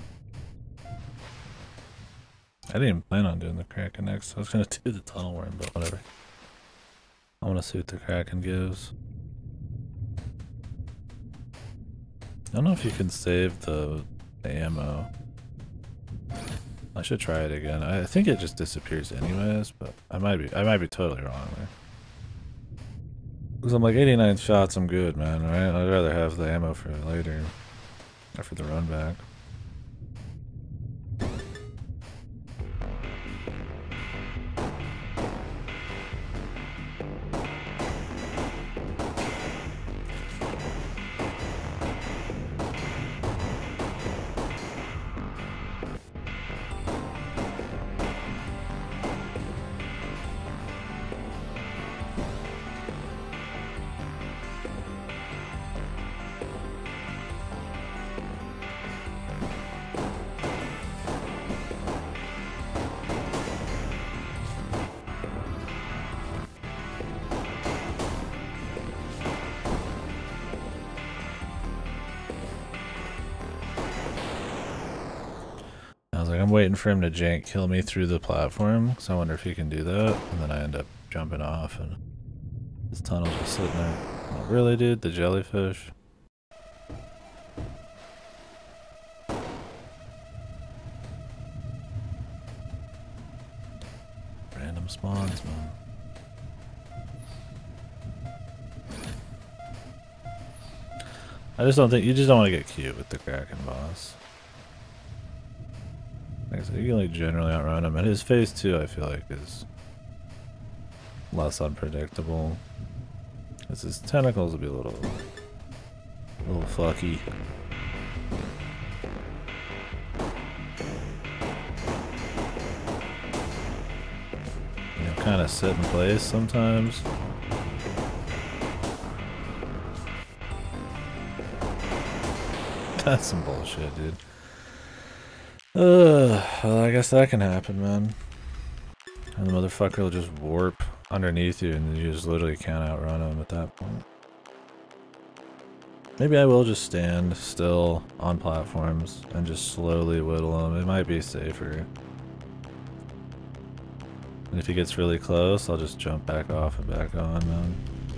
I didn't even plan on doing the Kraken next. I was gonna do the tunnel worm, but whatever. I want to see what the Kraken gives. I don't know if you can save the ammo. I should try it again. I think it just disappears anyways, but I might be totally wrong there. Because I'm like 89 shots, I'm good, man, right? I'd rather have the ammo for later. Or for the run back. I'm waiting for him to jank kill me through the platform, because I wonder if he can do that, and then I end up jumping off, and this tunnel's just sitting there. Oh, really, dude? The jellyfish? Random spawns, man. I just don't think, you just don't want to get cute with the Kraken boss. Like I said, you can like generally outrun him, and his phase 2 I feel like is less unpredictable. Because his tentacles will be a little fucky. You know, kind of sit in place sometimes. That's some bullshit, dude. Well, I guess that can happen, man. And the motherfucker will just warp underneath you and you just literally can't outrun him at that point. Maybe I will just stand still on platforms and just slowly whittle him. It might be safer. And if he gets really close, I'll just jump back off and back on, man.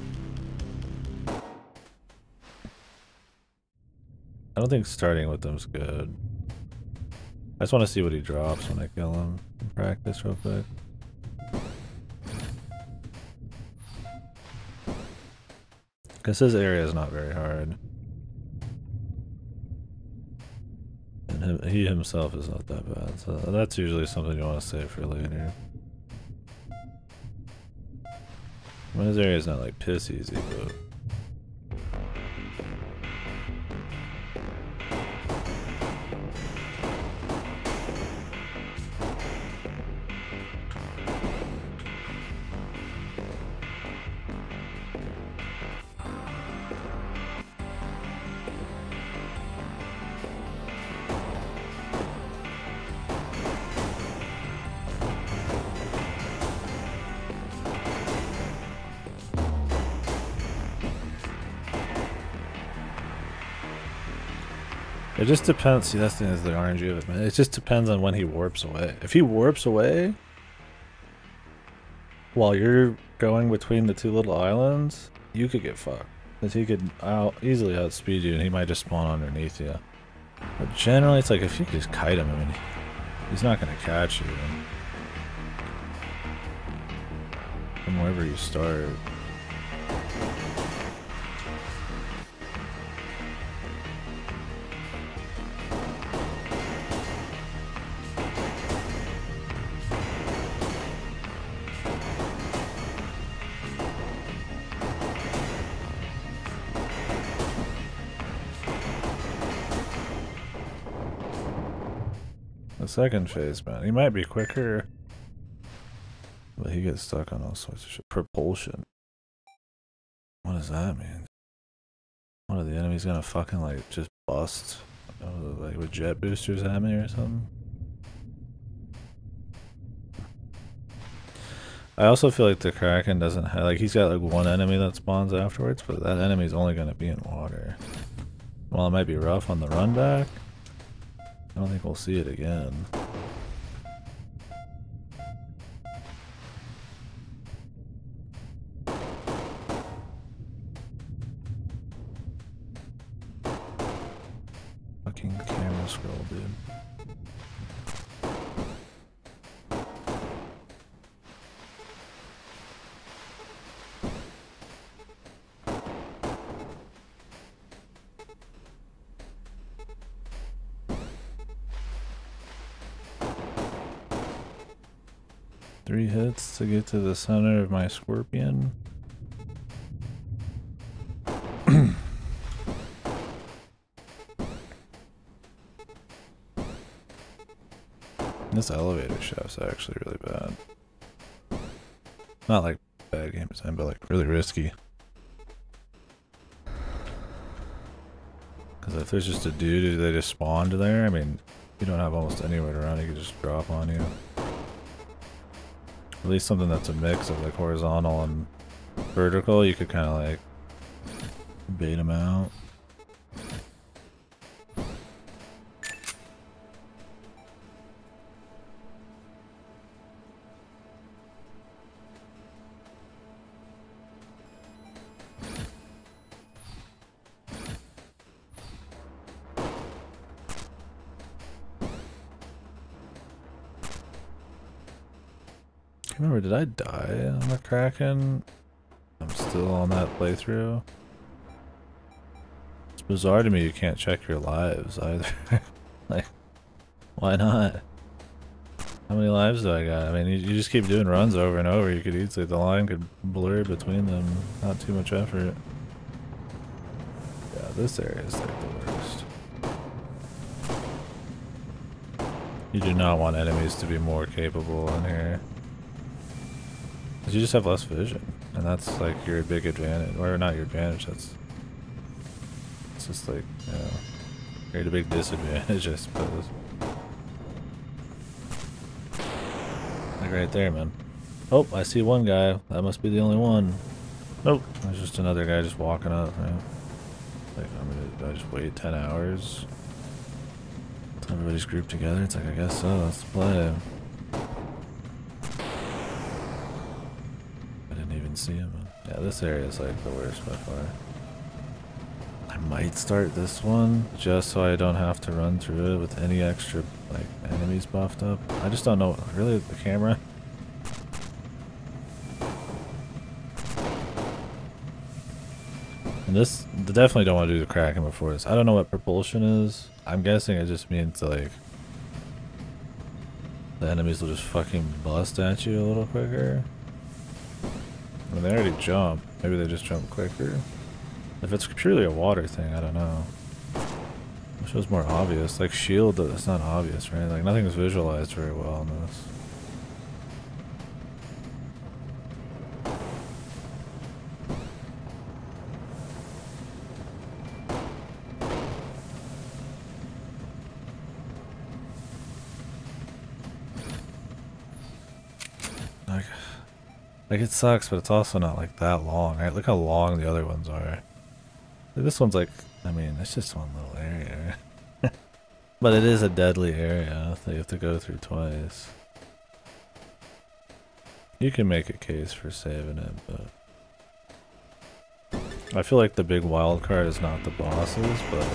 I don't think starting with them's good. I just want to see what he drops when I kill him in practice real quick. Because his area is not very hard. And he himself is not that bad, so that's usually something you want to save for later. I mean, his area is not like piss easy, but... It just depends. See, that's the RNG of it, man. It just depends on when he warps away. If he warps away while you're going between the two little islands, you could get fucked. Because he could easily outspeed you and he might just spawn underneath you. But generally, it's like if you just kite him, I mean, he's not going to catch you from wherever you start. The second phase, man. He might be quicker, but he gets stuck on all sorts of shit. Propulsion. What does that mean? What are the enemies gonna fucking like just bust? Like with jet boosters at me or something? I also feel like the Kraken doesn't have, like, he's got like one enemy that spawns afterwards, but that enemy's only gonna be in water. While it might be rough on the run back, I don't think we'll see it again. Fucking camera scroll, dude. Three hits to get to the center of my scorpion. This elevator shaft's actually really bad. Not like bad game design, but like really risky. Because if there's just a dude they just spawned there, I mean, you don't have almost anywhere to run, he could just drop on you. At least something that's a mix of like horizontal and vertical, you could kind of like bait him out. I can't remember, did I die on the Kraken? I'm still on that playthrough. It's bizarre to me you can't check your lives either. Like, why not? How many lives do I got? I mean, you just keep doing runs over and over. You could easily, the line could blur between them. Not too much effort. Yeah, this area is like the worst. You do not want enemies to be more capable in here. You just have less vision, and that's like your big advantage, or not your advantage, it's just like, you know, you're at a big disadvantage, I suppose. Like right there, man. Oh, I see one guy, that must be the only one. Nope, there's just another guy just walking up, right? Like, I just wait 10 hours until everybody's grouped together. It's like, I guess so, let's play. See him. Yeah, this area is like the worst by far. I might start this one just so I don't have to run through it with any extra like enemies buffed up. I just don't know really the camera. And this definitely don't want to do the Kraken before this. I don't know what propulsion is. I'm guessing it just means like the enemies will just fucking bust at you a little quicker. I mean, they already jump. Maybe they just jump quicker. If it's purely a water thing, I don't know. It shows more obvious. Like shield, it's not obvious, right? Like nothing is visualized very well in this. Like it sucks, but it's also not like that long, right? Look how long the other ones are. This one's like, I mean, it's just one little area. But it is a deadly area that you have to go through twice. You can make a case for saving it, but I feel like the big wild card is not the bosses, but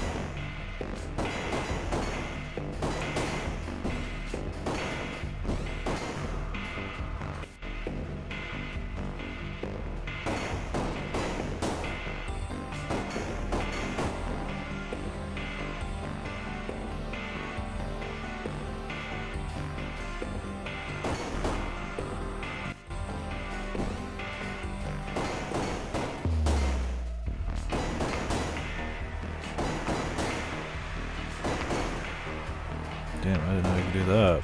damn, I didn't know you could do that.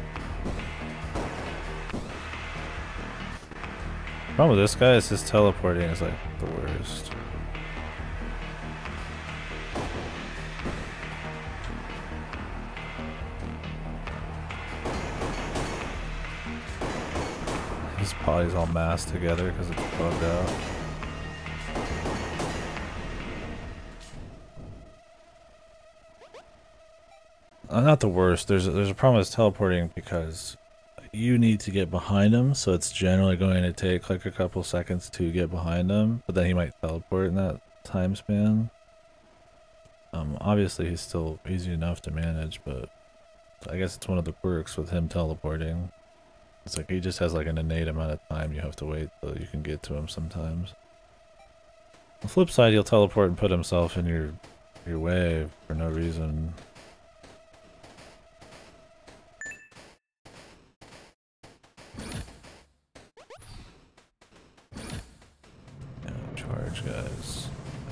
Problem with this guy is his teleporting is like the worst. His body's all massed together because it's bugged out. Not the worst. There's a problem with teleporting because you need to get behind him, so it's generally going to take like a couple seconds to get behind him, but then he might teleport in that time span. Obviously he's still easy enough to manage, but I guess it's one of the quirks with him teleporting. It's like he just has like an innate amount of time you have to wait till you can get to him sometimes. On the flip side, he'll teleport and put himself in your way for no reason. Yeah, charge, guys.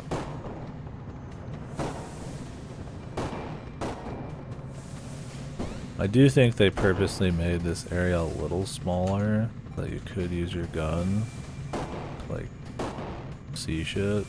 I do think they purposely made this area a little smaller, that you could use your gun to, like, see shit.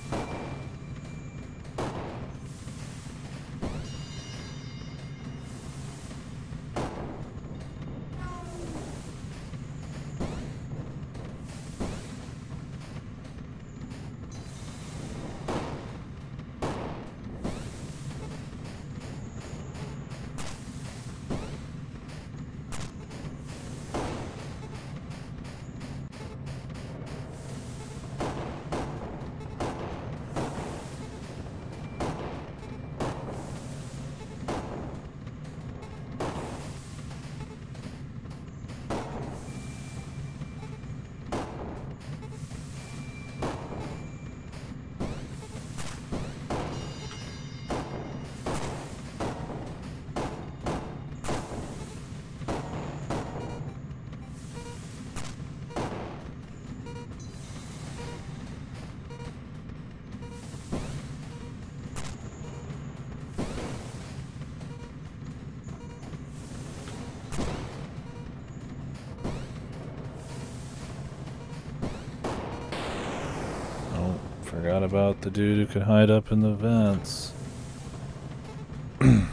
Forgot about the dude who could hide up in the vents. God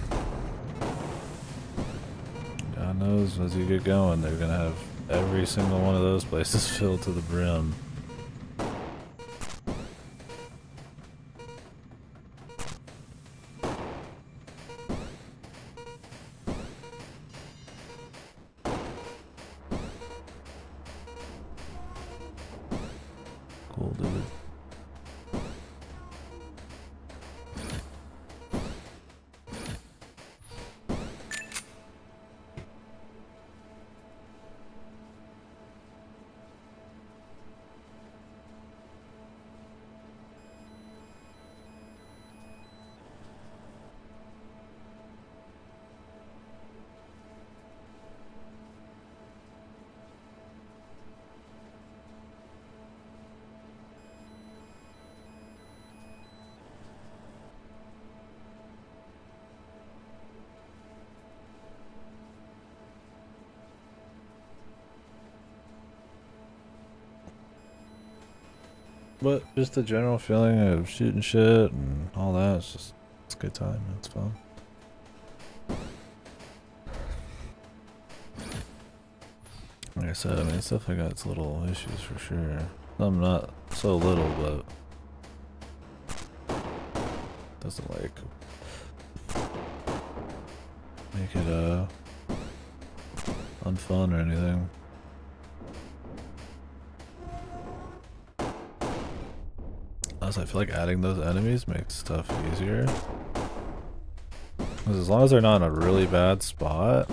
knows as you get going, they're gonna have every single one of those places filled to the brim. Cool, dude. But just the general feeling of shooting shit and all that, it's a good time, it's fun. Like I said, I mean, it's definitely got its little issues for sure. Some not so little, but doesn't like make it unfun or anything. Honestly, I feel like adding those enemies makes stuff easier. Because as long as they're not in a really bad spot.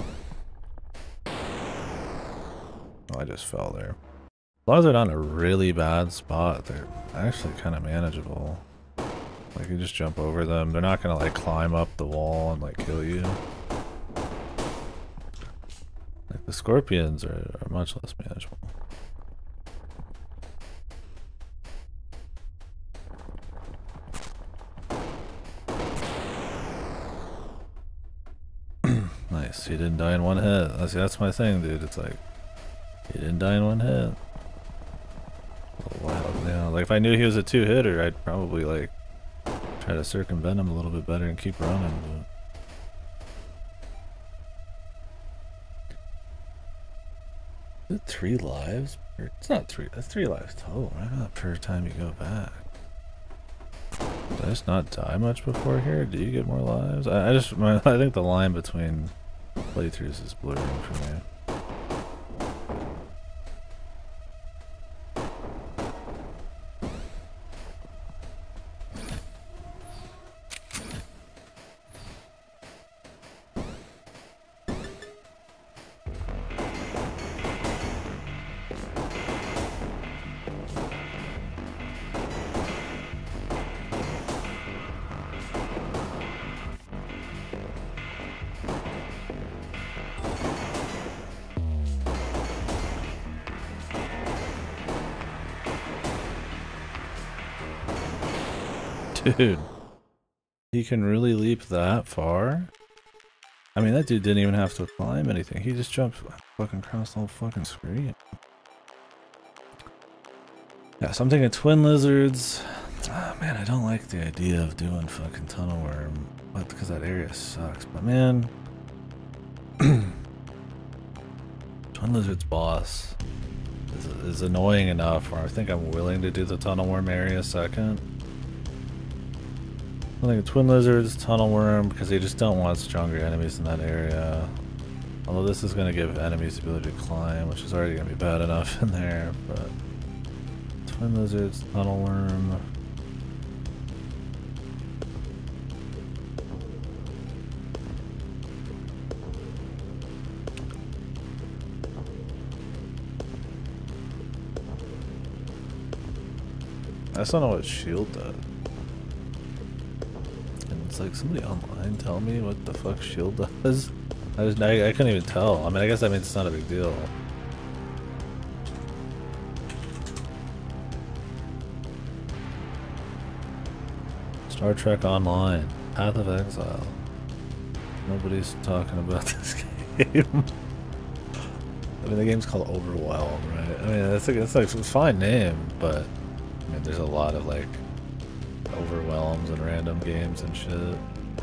Oh, I just fell there. As long as they're not in a really bad spot, they're actually kind of manageable. Like, you just jump over them. They're not gonna, like, climb up the wall and, like, kill you. Like, the scorpions are much less manageable. Nice, he didn't die in one hit. That's my thing, dude. It's like, he didn't die in one hit. Oh, wow, yeah. Like, if I knew he was a two-hitter, I'd probably, like, try to circumvent him a little bit better and keep running, but... Is it 3 lives? It's not 3, that's 3 lives total, right? Not per time you go back. Did I just not die much before here? Do you get more lives? I think the line between playthroughs is blurring for me. Dude, he can really leap that far? I mean, that dude didn't even have to climb anything. He just jumped fucking across the whole fucking screen. Yeah, so I'm thinking twin lizards. Oh, man, I don't like the idea of doing fucking tunnel worm, but because that area sucks. But man, twin lizards boss is annoying enough where I think I'm willing to do the tunnel worm area second. I think twin lizards, tunnel worm, because they just don't want stronger enemies in that area. Although this is going to give enemies the ability to climb, which is already going to be bad enough in there. But twin lizards, tunnel worm. I just don't know what shield does. It's like somebody online tell me what the fuck shield does. I couldn't even tell. I mean, I guess that means it's not a big deal. Star Trek Online, Path of Exile. Nobody's talking about this game. I mean, the game's called Overwhelm, right? I mean, it's like a fine name, but I mean, there's a lot of like overwhelms and random games and shit.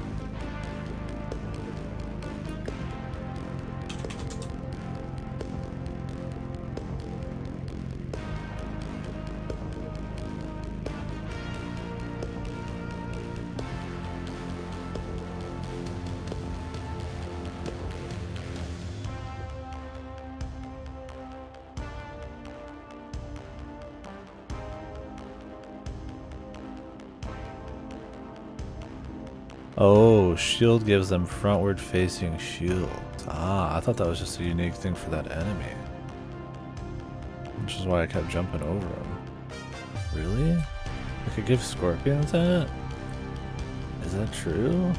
Oh, shield gives them frontward facing shield. Ah, I thought that was just a unique thing for that enemy. Which is why I kept jumping over him. Really? I could give scorpions that? Is that true?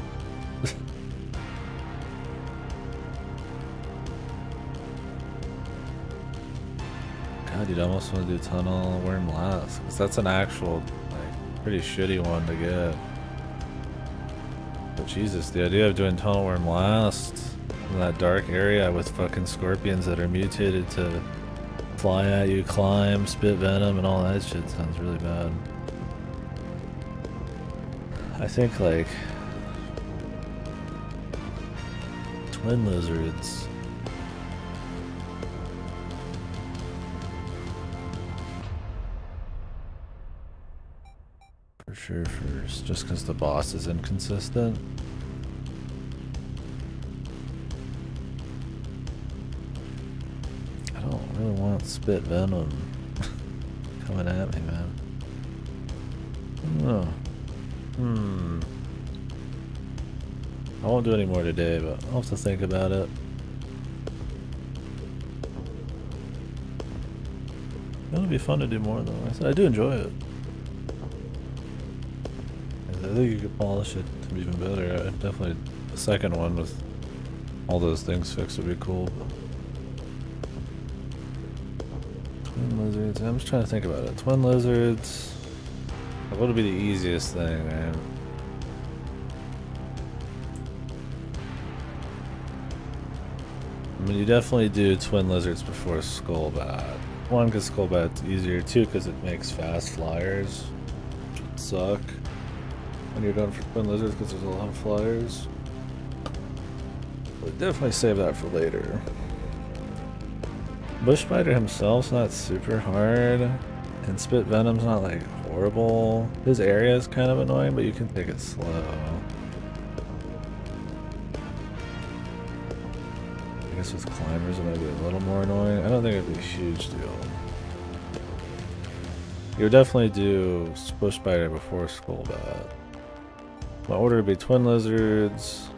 God, you'd almost want to do tunnel worm last. Because that's an actual, like, pretty shitty one to get. But Jesus, the idea of doing tunnel worm last in that dark area with fucking scorpions that are mutated to fly at you, climb, spit venom, and all that shit sounds really bad. I think like twin lizards. For sure first, just because the boss is inconsistent. I don't really want spit venom coming at me, man. Oh. I won't do any more today, but I'll have to think about it. It'll be fun to do more though. I said I do enjoy it. I think you could polish it to be even better. Definitely the second one with all those things fixed would be cool. But twin lizards. I'm just trying to think about it. Twin lizards. What would be the easiest thing, man? I mean, you definitely do twin lizards before Skullbat. One, because Skullbat's easier. Two, because it makes fast flyers, which would suck when you're going for twin lizards because there's a lot of flyers. But definitely save that for later. Bush Spider himself's not super hard, and Spit Venom's not like horrible. His area is kind of annoying, but you can take it slow. I guess with climbers it might be a little more annoying. I don't think it'd be a huge deal. You would definitely do Bush Spider before Skullbat. My order would be Twin Lizards.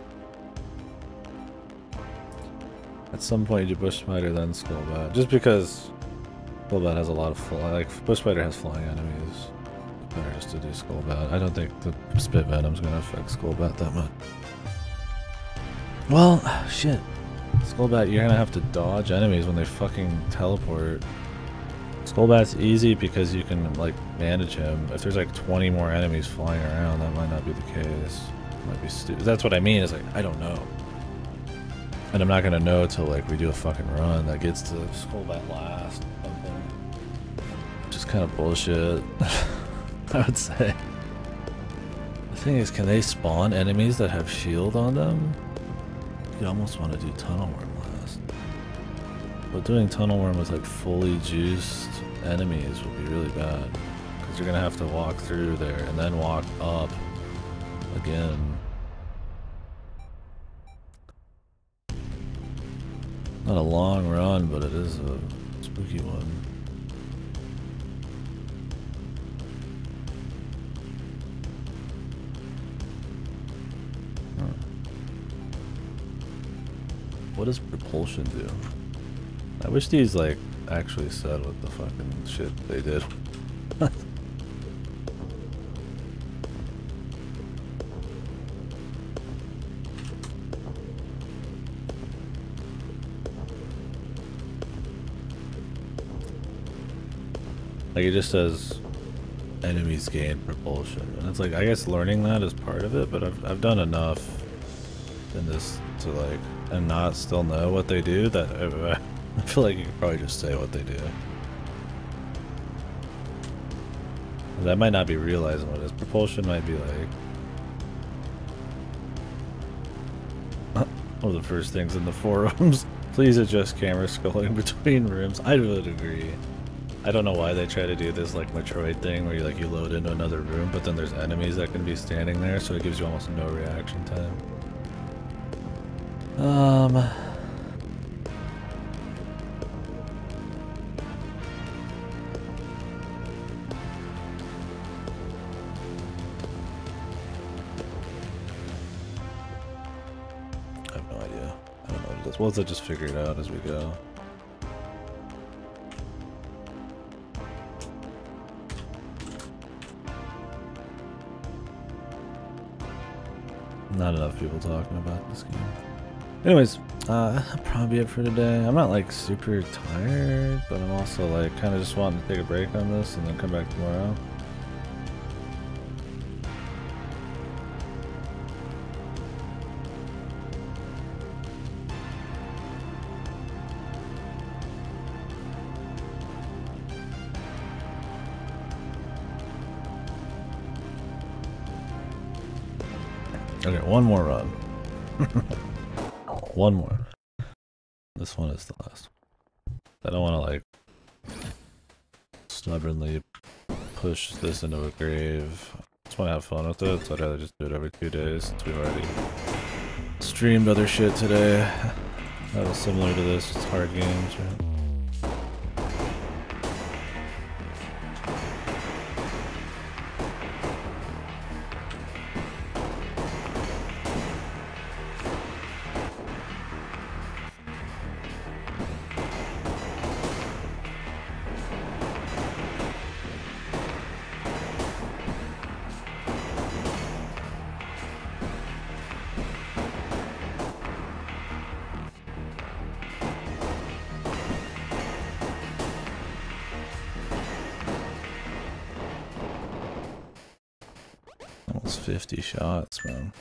At some point you do Bush Spider, then Skullbat. Just because Skullbat has a lot of like Bush Spider has flying enemies. It's better just to do Skullbat. I don't think the Spit Venom's gonna affect Skullbat that much. Well, shit. Skullbat, you're gonna have to dodge enemies when they fucking teleport. Skullbat's easy because you can like manage him. If there's like 20 more enemies flying around, that might not be the case. Might be stupid. That's what I mean. Is like I don't know, and I'm not gonna know till like we do a fucking run that gets to Skullbat last. Something. Just kind of bullshit. I would say. The thing is, can they spawn enemies that have shield on them? You almost want to do Tunnel Worm last. But doing Tunnel Worm with like fully juiced enemies would be really bad. Because you're going to have to walk through there and then walk up again. Not a long run, but it is a spooky one. What does propulsion do? I wish these like actually said what the fucking shit they did. Like it just says enemies gain propulsion, and it's like I guess learning that is part of it, but I've done enough in this to like and not still know what they do that I feel like you could probably just say what they do. That might not be realizing what it is. Propulsion might be like one of the first things in the forums. Please adjust camera scrolling between rooms. I would agree. I don't know why they try to do this like Metroid thing where you load into another room, but then there's enemies that can be standing there, so it gives you almost no reaction time. I have no idea. I don't know what it is. We'll have to just figure it out as we go. Not enough people talking about this game. Anyways, that'll probably be it for today. I'm not like super tired, but I'm also like kind of just wanting to take a break on this and then come back tomorrow. Okay, one more run. One more. This one is the last. I don't want to like stubbornly push this into a grave. I just want to have fun with it, so I'd rather just do it every 2 days since we've already streamed other shit today. That was similar to this, it's hard games, right? Almost 50 shots, man.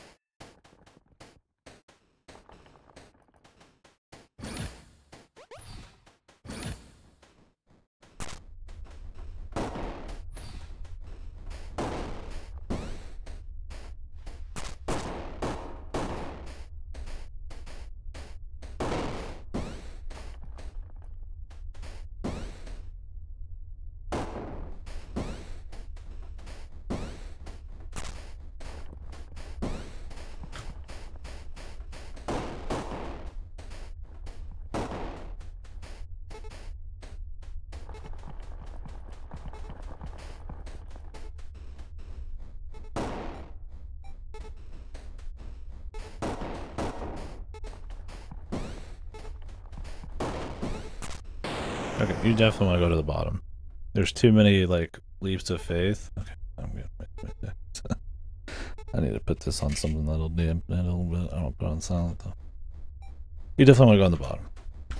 Okay, you definitely want to go to the bottom. There's too many, like, leaps of faith. Okay, I'm good. Wait. I need to put this on something that'll dampen it a little bit. I don't put it on silent, though. You definitely want to go on the bottom.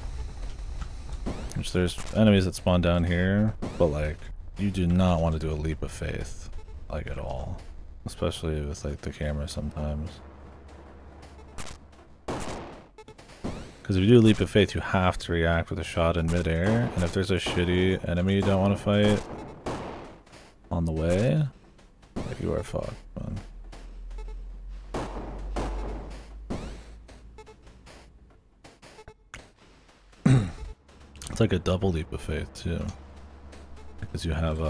Which there's enemies that spawn down here, but, like, you do not want to do a leap of faith, like, at all. Especially with, like, the camera sometimes. Because if you do a leap of faith, you have to react with a shot in midair, and if there's a shitty enemy you don't want to fight on the way, like, you are fucked, man. It's like a double leap of faith, too. Because you have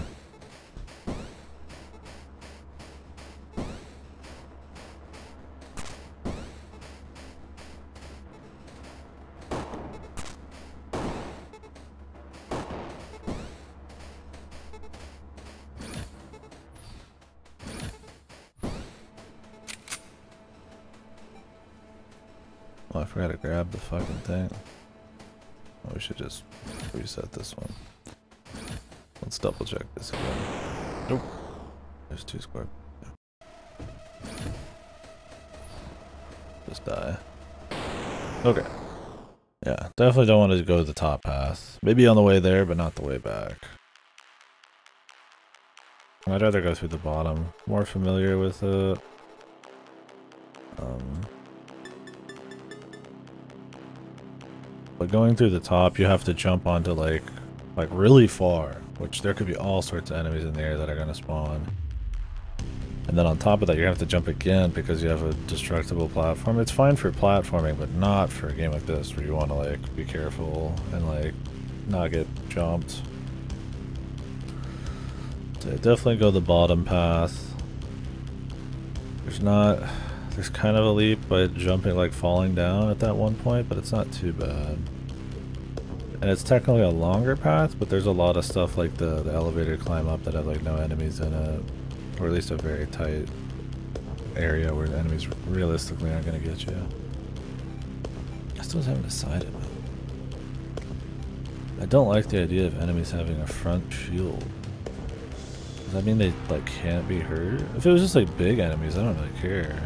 oh, I forgot to grab the fucking thing. Oh, we should just reset this one. Let's double check this again. Nope. There's 2 square. Just die. Okay. Yeah, definitely don't want to go to the top path. Maybe on the way there, but not the way back. I'd rather go through the bottom. More familiar with it. But going through the top, you have to jump onto like really far, which there could be all sorts of enemies in the air that are gonna spawn. And then on top of that, you have to jump again because you have a destructible platform. It's fine for platforming, but not for a game like this where you want to like be careful and like not get jumped. So definitely go the bottom path. There's kind of a leap by jumping, like falling down at that one point, but it's not too bad. And it's technically a longer path, but there's a lot of stuff like the elevator climb up that have like no enemies in it. Or at least a very tight area where the enemies realistically aren't going to get you. I still haven't decided. I don't like the idea of enemies having a front shield. Does that mean they like can't be hurt? If it was just like big enemies, I don't really care.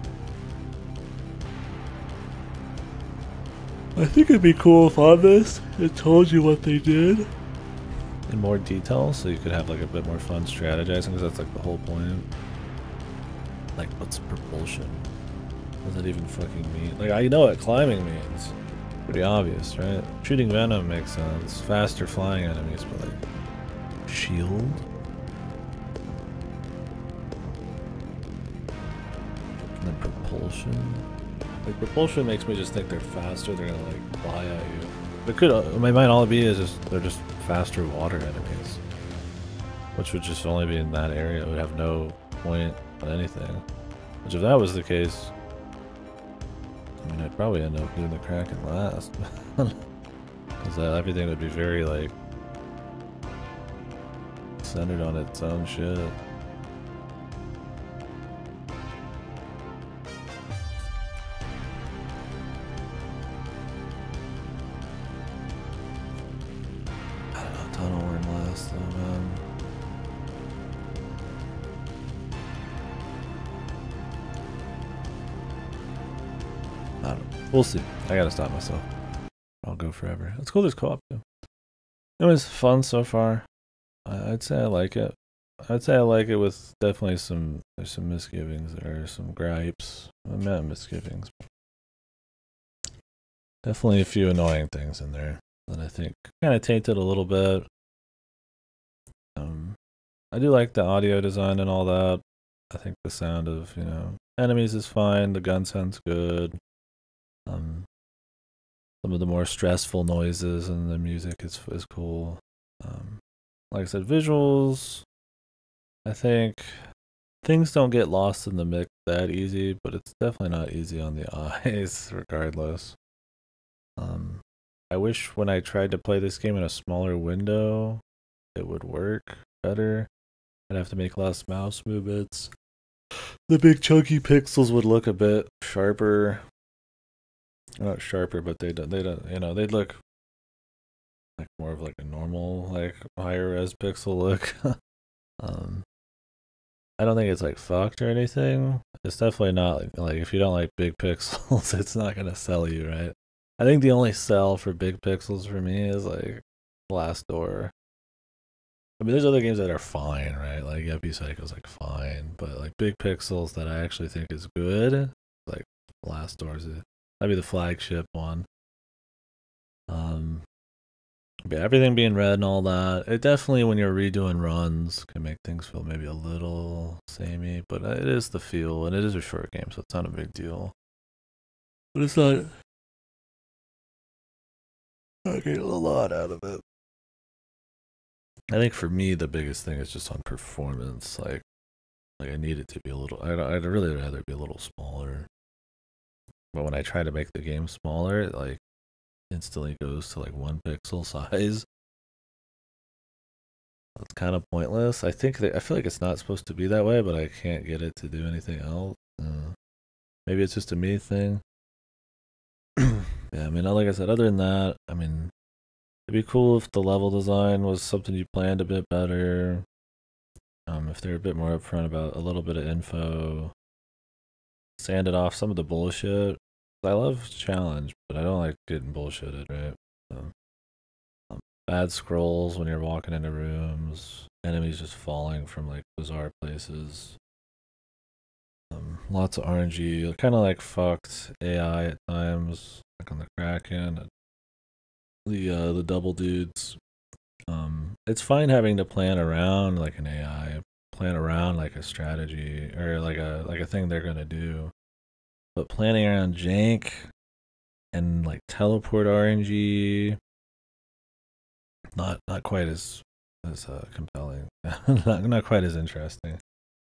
I think it'd be cool if on this it told you what they did in more detail, so you could have like a bit more fun strategizing, because that's like the whole point. Like, what's propulsion? What does that even fucking mean? Like, I know what climbing means. Pretty obvious, right? Shooting venom makes sense. Faster flying enemies, but like, shield? And then propulsion? Like, propulsion makes me just think they're faster, they're gonna like fly at you. It could, my mind all it be is just, they're just faster water enemies. Which would just only be in that area, it would have no point on anything. Which if that was the case, I mean, I'd probably end up doing the Kraken last. Because everything would be very like, centered on its own shit. We'll see. I gotta stop myself. I'll go forever. It's cool there's co-op too. It was fun so far. I'd say I like it. I'd say I like it with definitely there's some misgivings there, some gripes. Not misgivings. Definitely a few annoying things in there that I think kind of tainted a little bit. I do like the audio design and all that. I think the sound of, you know, enemies is fine. The gun sounds good. Some of the more stressful noises and the music is cool. Like I said, visuals, I think things don't get lost in the mix that easy, but it's definitely not easy on the eyes regardless. I wish when I tried to play this game in a smaller window, it would work better. I'd have to make less mouse movements. The big chunky pixels would look a bit sharper. Not sharper, but they don't, you know, they'd look like more of like a normal, like higher res pixel look. um, I don't think it's like fucked or anything. It's definitely not like if you don't like big pixels, it's not gonna sell you, right? I think the only sell for big pixels for me is like Last Door. I mean, there's other games that are fine, right? Like Epipsycho's like fine, but like big pixels that I actually think is good, like Last Door's that'd be the flagship one. But everything being red and all that, it definitely when you're redoing runs can make things feel maybe a little samey, but it is the feel and it is a short game, so it's not a big deal. But it's not getting a lot out of it. I think for me the biggest thing is just on performance. Like I need it to be a little. I'd really rather be a little smaller. But when I try to make the game smaller, it like instantly goes to like 1 pixel size. It's kind of pointless. I feel like it's not supposed to be that way, but I can't get it to do anything else. Maybe it's just a me thing. Yeah, I mean, like I said, other than that, I mean, it'd be cool if the level design was something you planned a bit better. If they're a bit more upfront about a little bit of info, sanded off some of the bullshit. I love challenge, but I don't like getting bullshitted, right? So, bad scrolls when you're walking into rooms, enemies just falling from like bizarre places. Lots of RNG, kind of like fucked AI at times, like on the Kraken, the double dudes. It's fine having to plan around like an AI, plan around like a strategy or like a thing they're gonna do, but planning around jank and like teleport RNG, not quite as compelling, not quite as interesting.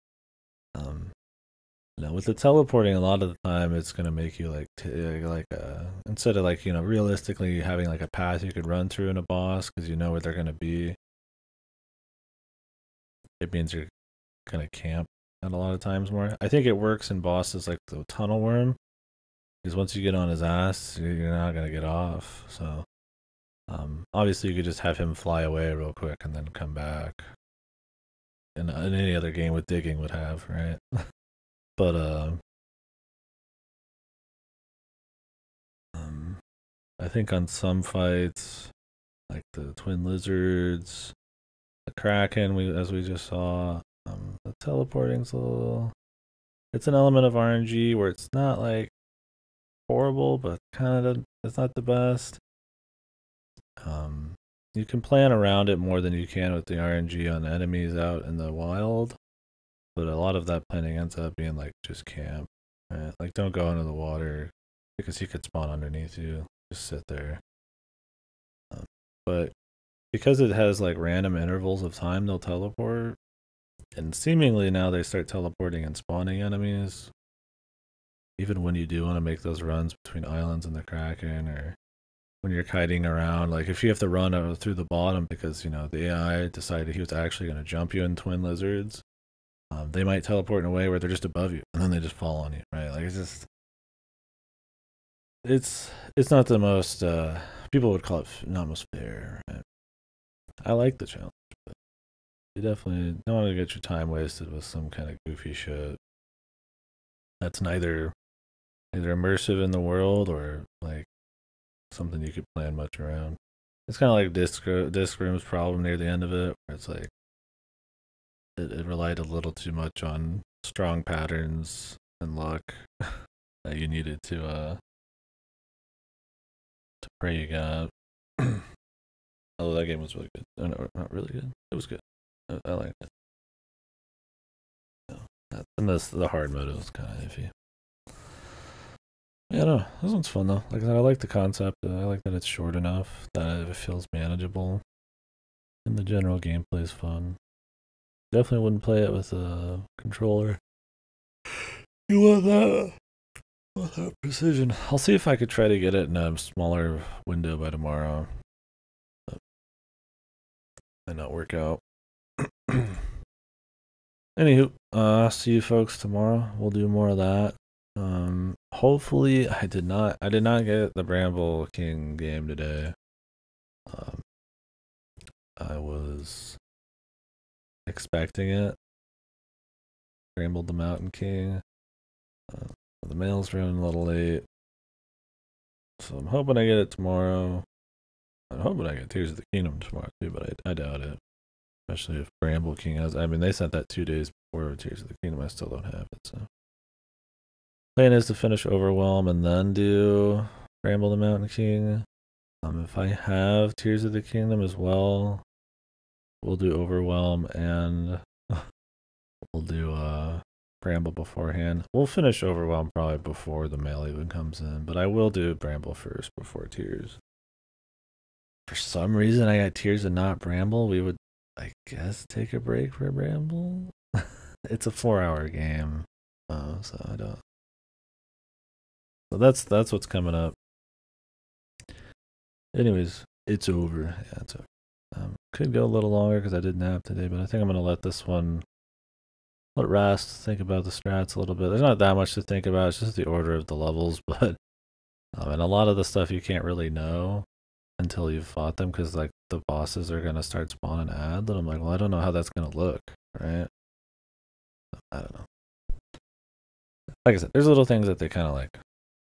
No, with the teleporting, a lot of the time it's gonna make you like instead of like realistically having like a path you could run through in a boss because you know where they're gonna be. It means you're gonna camp at a lot of times more. I think it works in bosses like the tunnel worm because once you get on his ass, you're not gonna get off. So, obviously you could just have him fly away real quick and then come back. And any other game with digging would have, right? But I think on some fights, like the twin lizards, the kraken, as we just saw, the teleporting's a little. It's an element of RNG where it's not like horrible, but kind of it's not the best. You can plan around it more than you can with the RNG on enemies out in the wild, but a lot of that planning ends up being like just camp. Right? Like don't go into the water because he could spawn underneath you. Just sit there. But because it has like random intervals of time they'll teleport, and seemingly now they start teleporting and spawning enemies. Even when you do want to make those runs between islands and the Kraken, or when you're kiting around, like if you have to run through the bottom because the AI decided he was actually going to jump you in twin lizards, they might teleport in a way where they're just above you and then they just fall on you, right? Like it's not the most people would call it not most fair, right? I like the challenge, but you definitely don't want to get your time wasted with some kind of goofy shit that's neither immersive in the world or like something you could plan much around. It's kind of like Disc Room's problem near the end of it, where it's like it relied a little too much on strong patterns and luck that you needed to pray you got. Although that game was really good. No, not really good. It was good. I liked it. And the hard mode was kind of iffy. Yeah, no, this one's fun though. Like I said, I like the concept. I like that it's short enough that it feels manageable, and the general gameplay is fun. Definitely wouldn't play it with a controller. You want that precision. I'll see if I could try to get it in a smaller window by tomorrow. But might not work out. Anywho, see you folks tomorrow. We'll do more of that. Hopefully I did not get the Bramble King game today. I was expecting it. Scrambled the Mountain King. The mail's running a little late. So I'm hoping I get it tomorrow. I'm hoping I get Tears of the Kingdom tomorrow too, but I doubt it. Especially if Bramble King has. I mean, they sent that 2 days before Tears of the Kingdom. I still don't have it, so. Plan is to finish Overwhelm and then do Bramble the Mountain King. If I have Tears of the Kingdom as well, we'll do Overwhelm and we'll do Bramble beforehand. We'll finish Overwhelm probably before the mail even comes in, but I will do Bramble first before Tears. For some reason, I got Tears and not Bramble. We would, I guess, take a break for Bramble. It's a 4-hour game, so I don't. So that's what's coming up. Anyways, it's over. Yeah, it's over. Could go a little longer because I did nap today, but I think I'm gonna let this one let it rest. Think about the strats a little bit. There's not that much to think about. It's just the order of the levels, but and a lot of the stuff you can't really know until you've fought them because like the bosses are gonna start spawning ads, and I'm like, well, I don't know how that's gonna look, right? I don't know. Like I said, there's little things that they kind of like.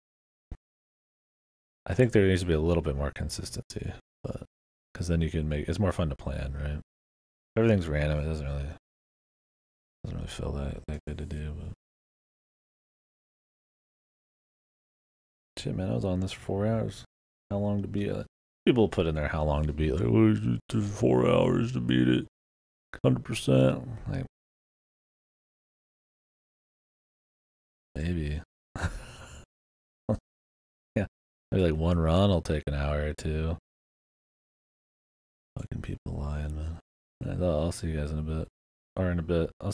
I think there needs to be a little bit more consistency, but because then you can it's more fun to plan, right? If everything's random, it doesn't really feel that good to do. But shit, man, I was on this for 4 hours. How long to beat it? People put in there how long to beat. Like, well, it took 4 hours to beat it, 100%. Like, maybe. Yeah, maybe like one run will take an hour or two. Fucking people lying, man. I'll see you guys in a bit. Or in a bit. I'll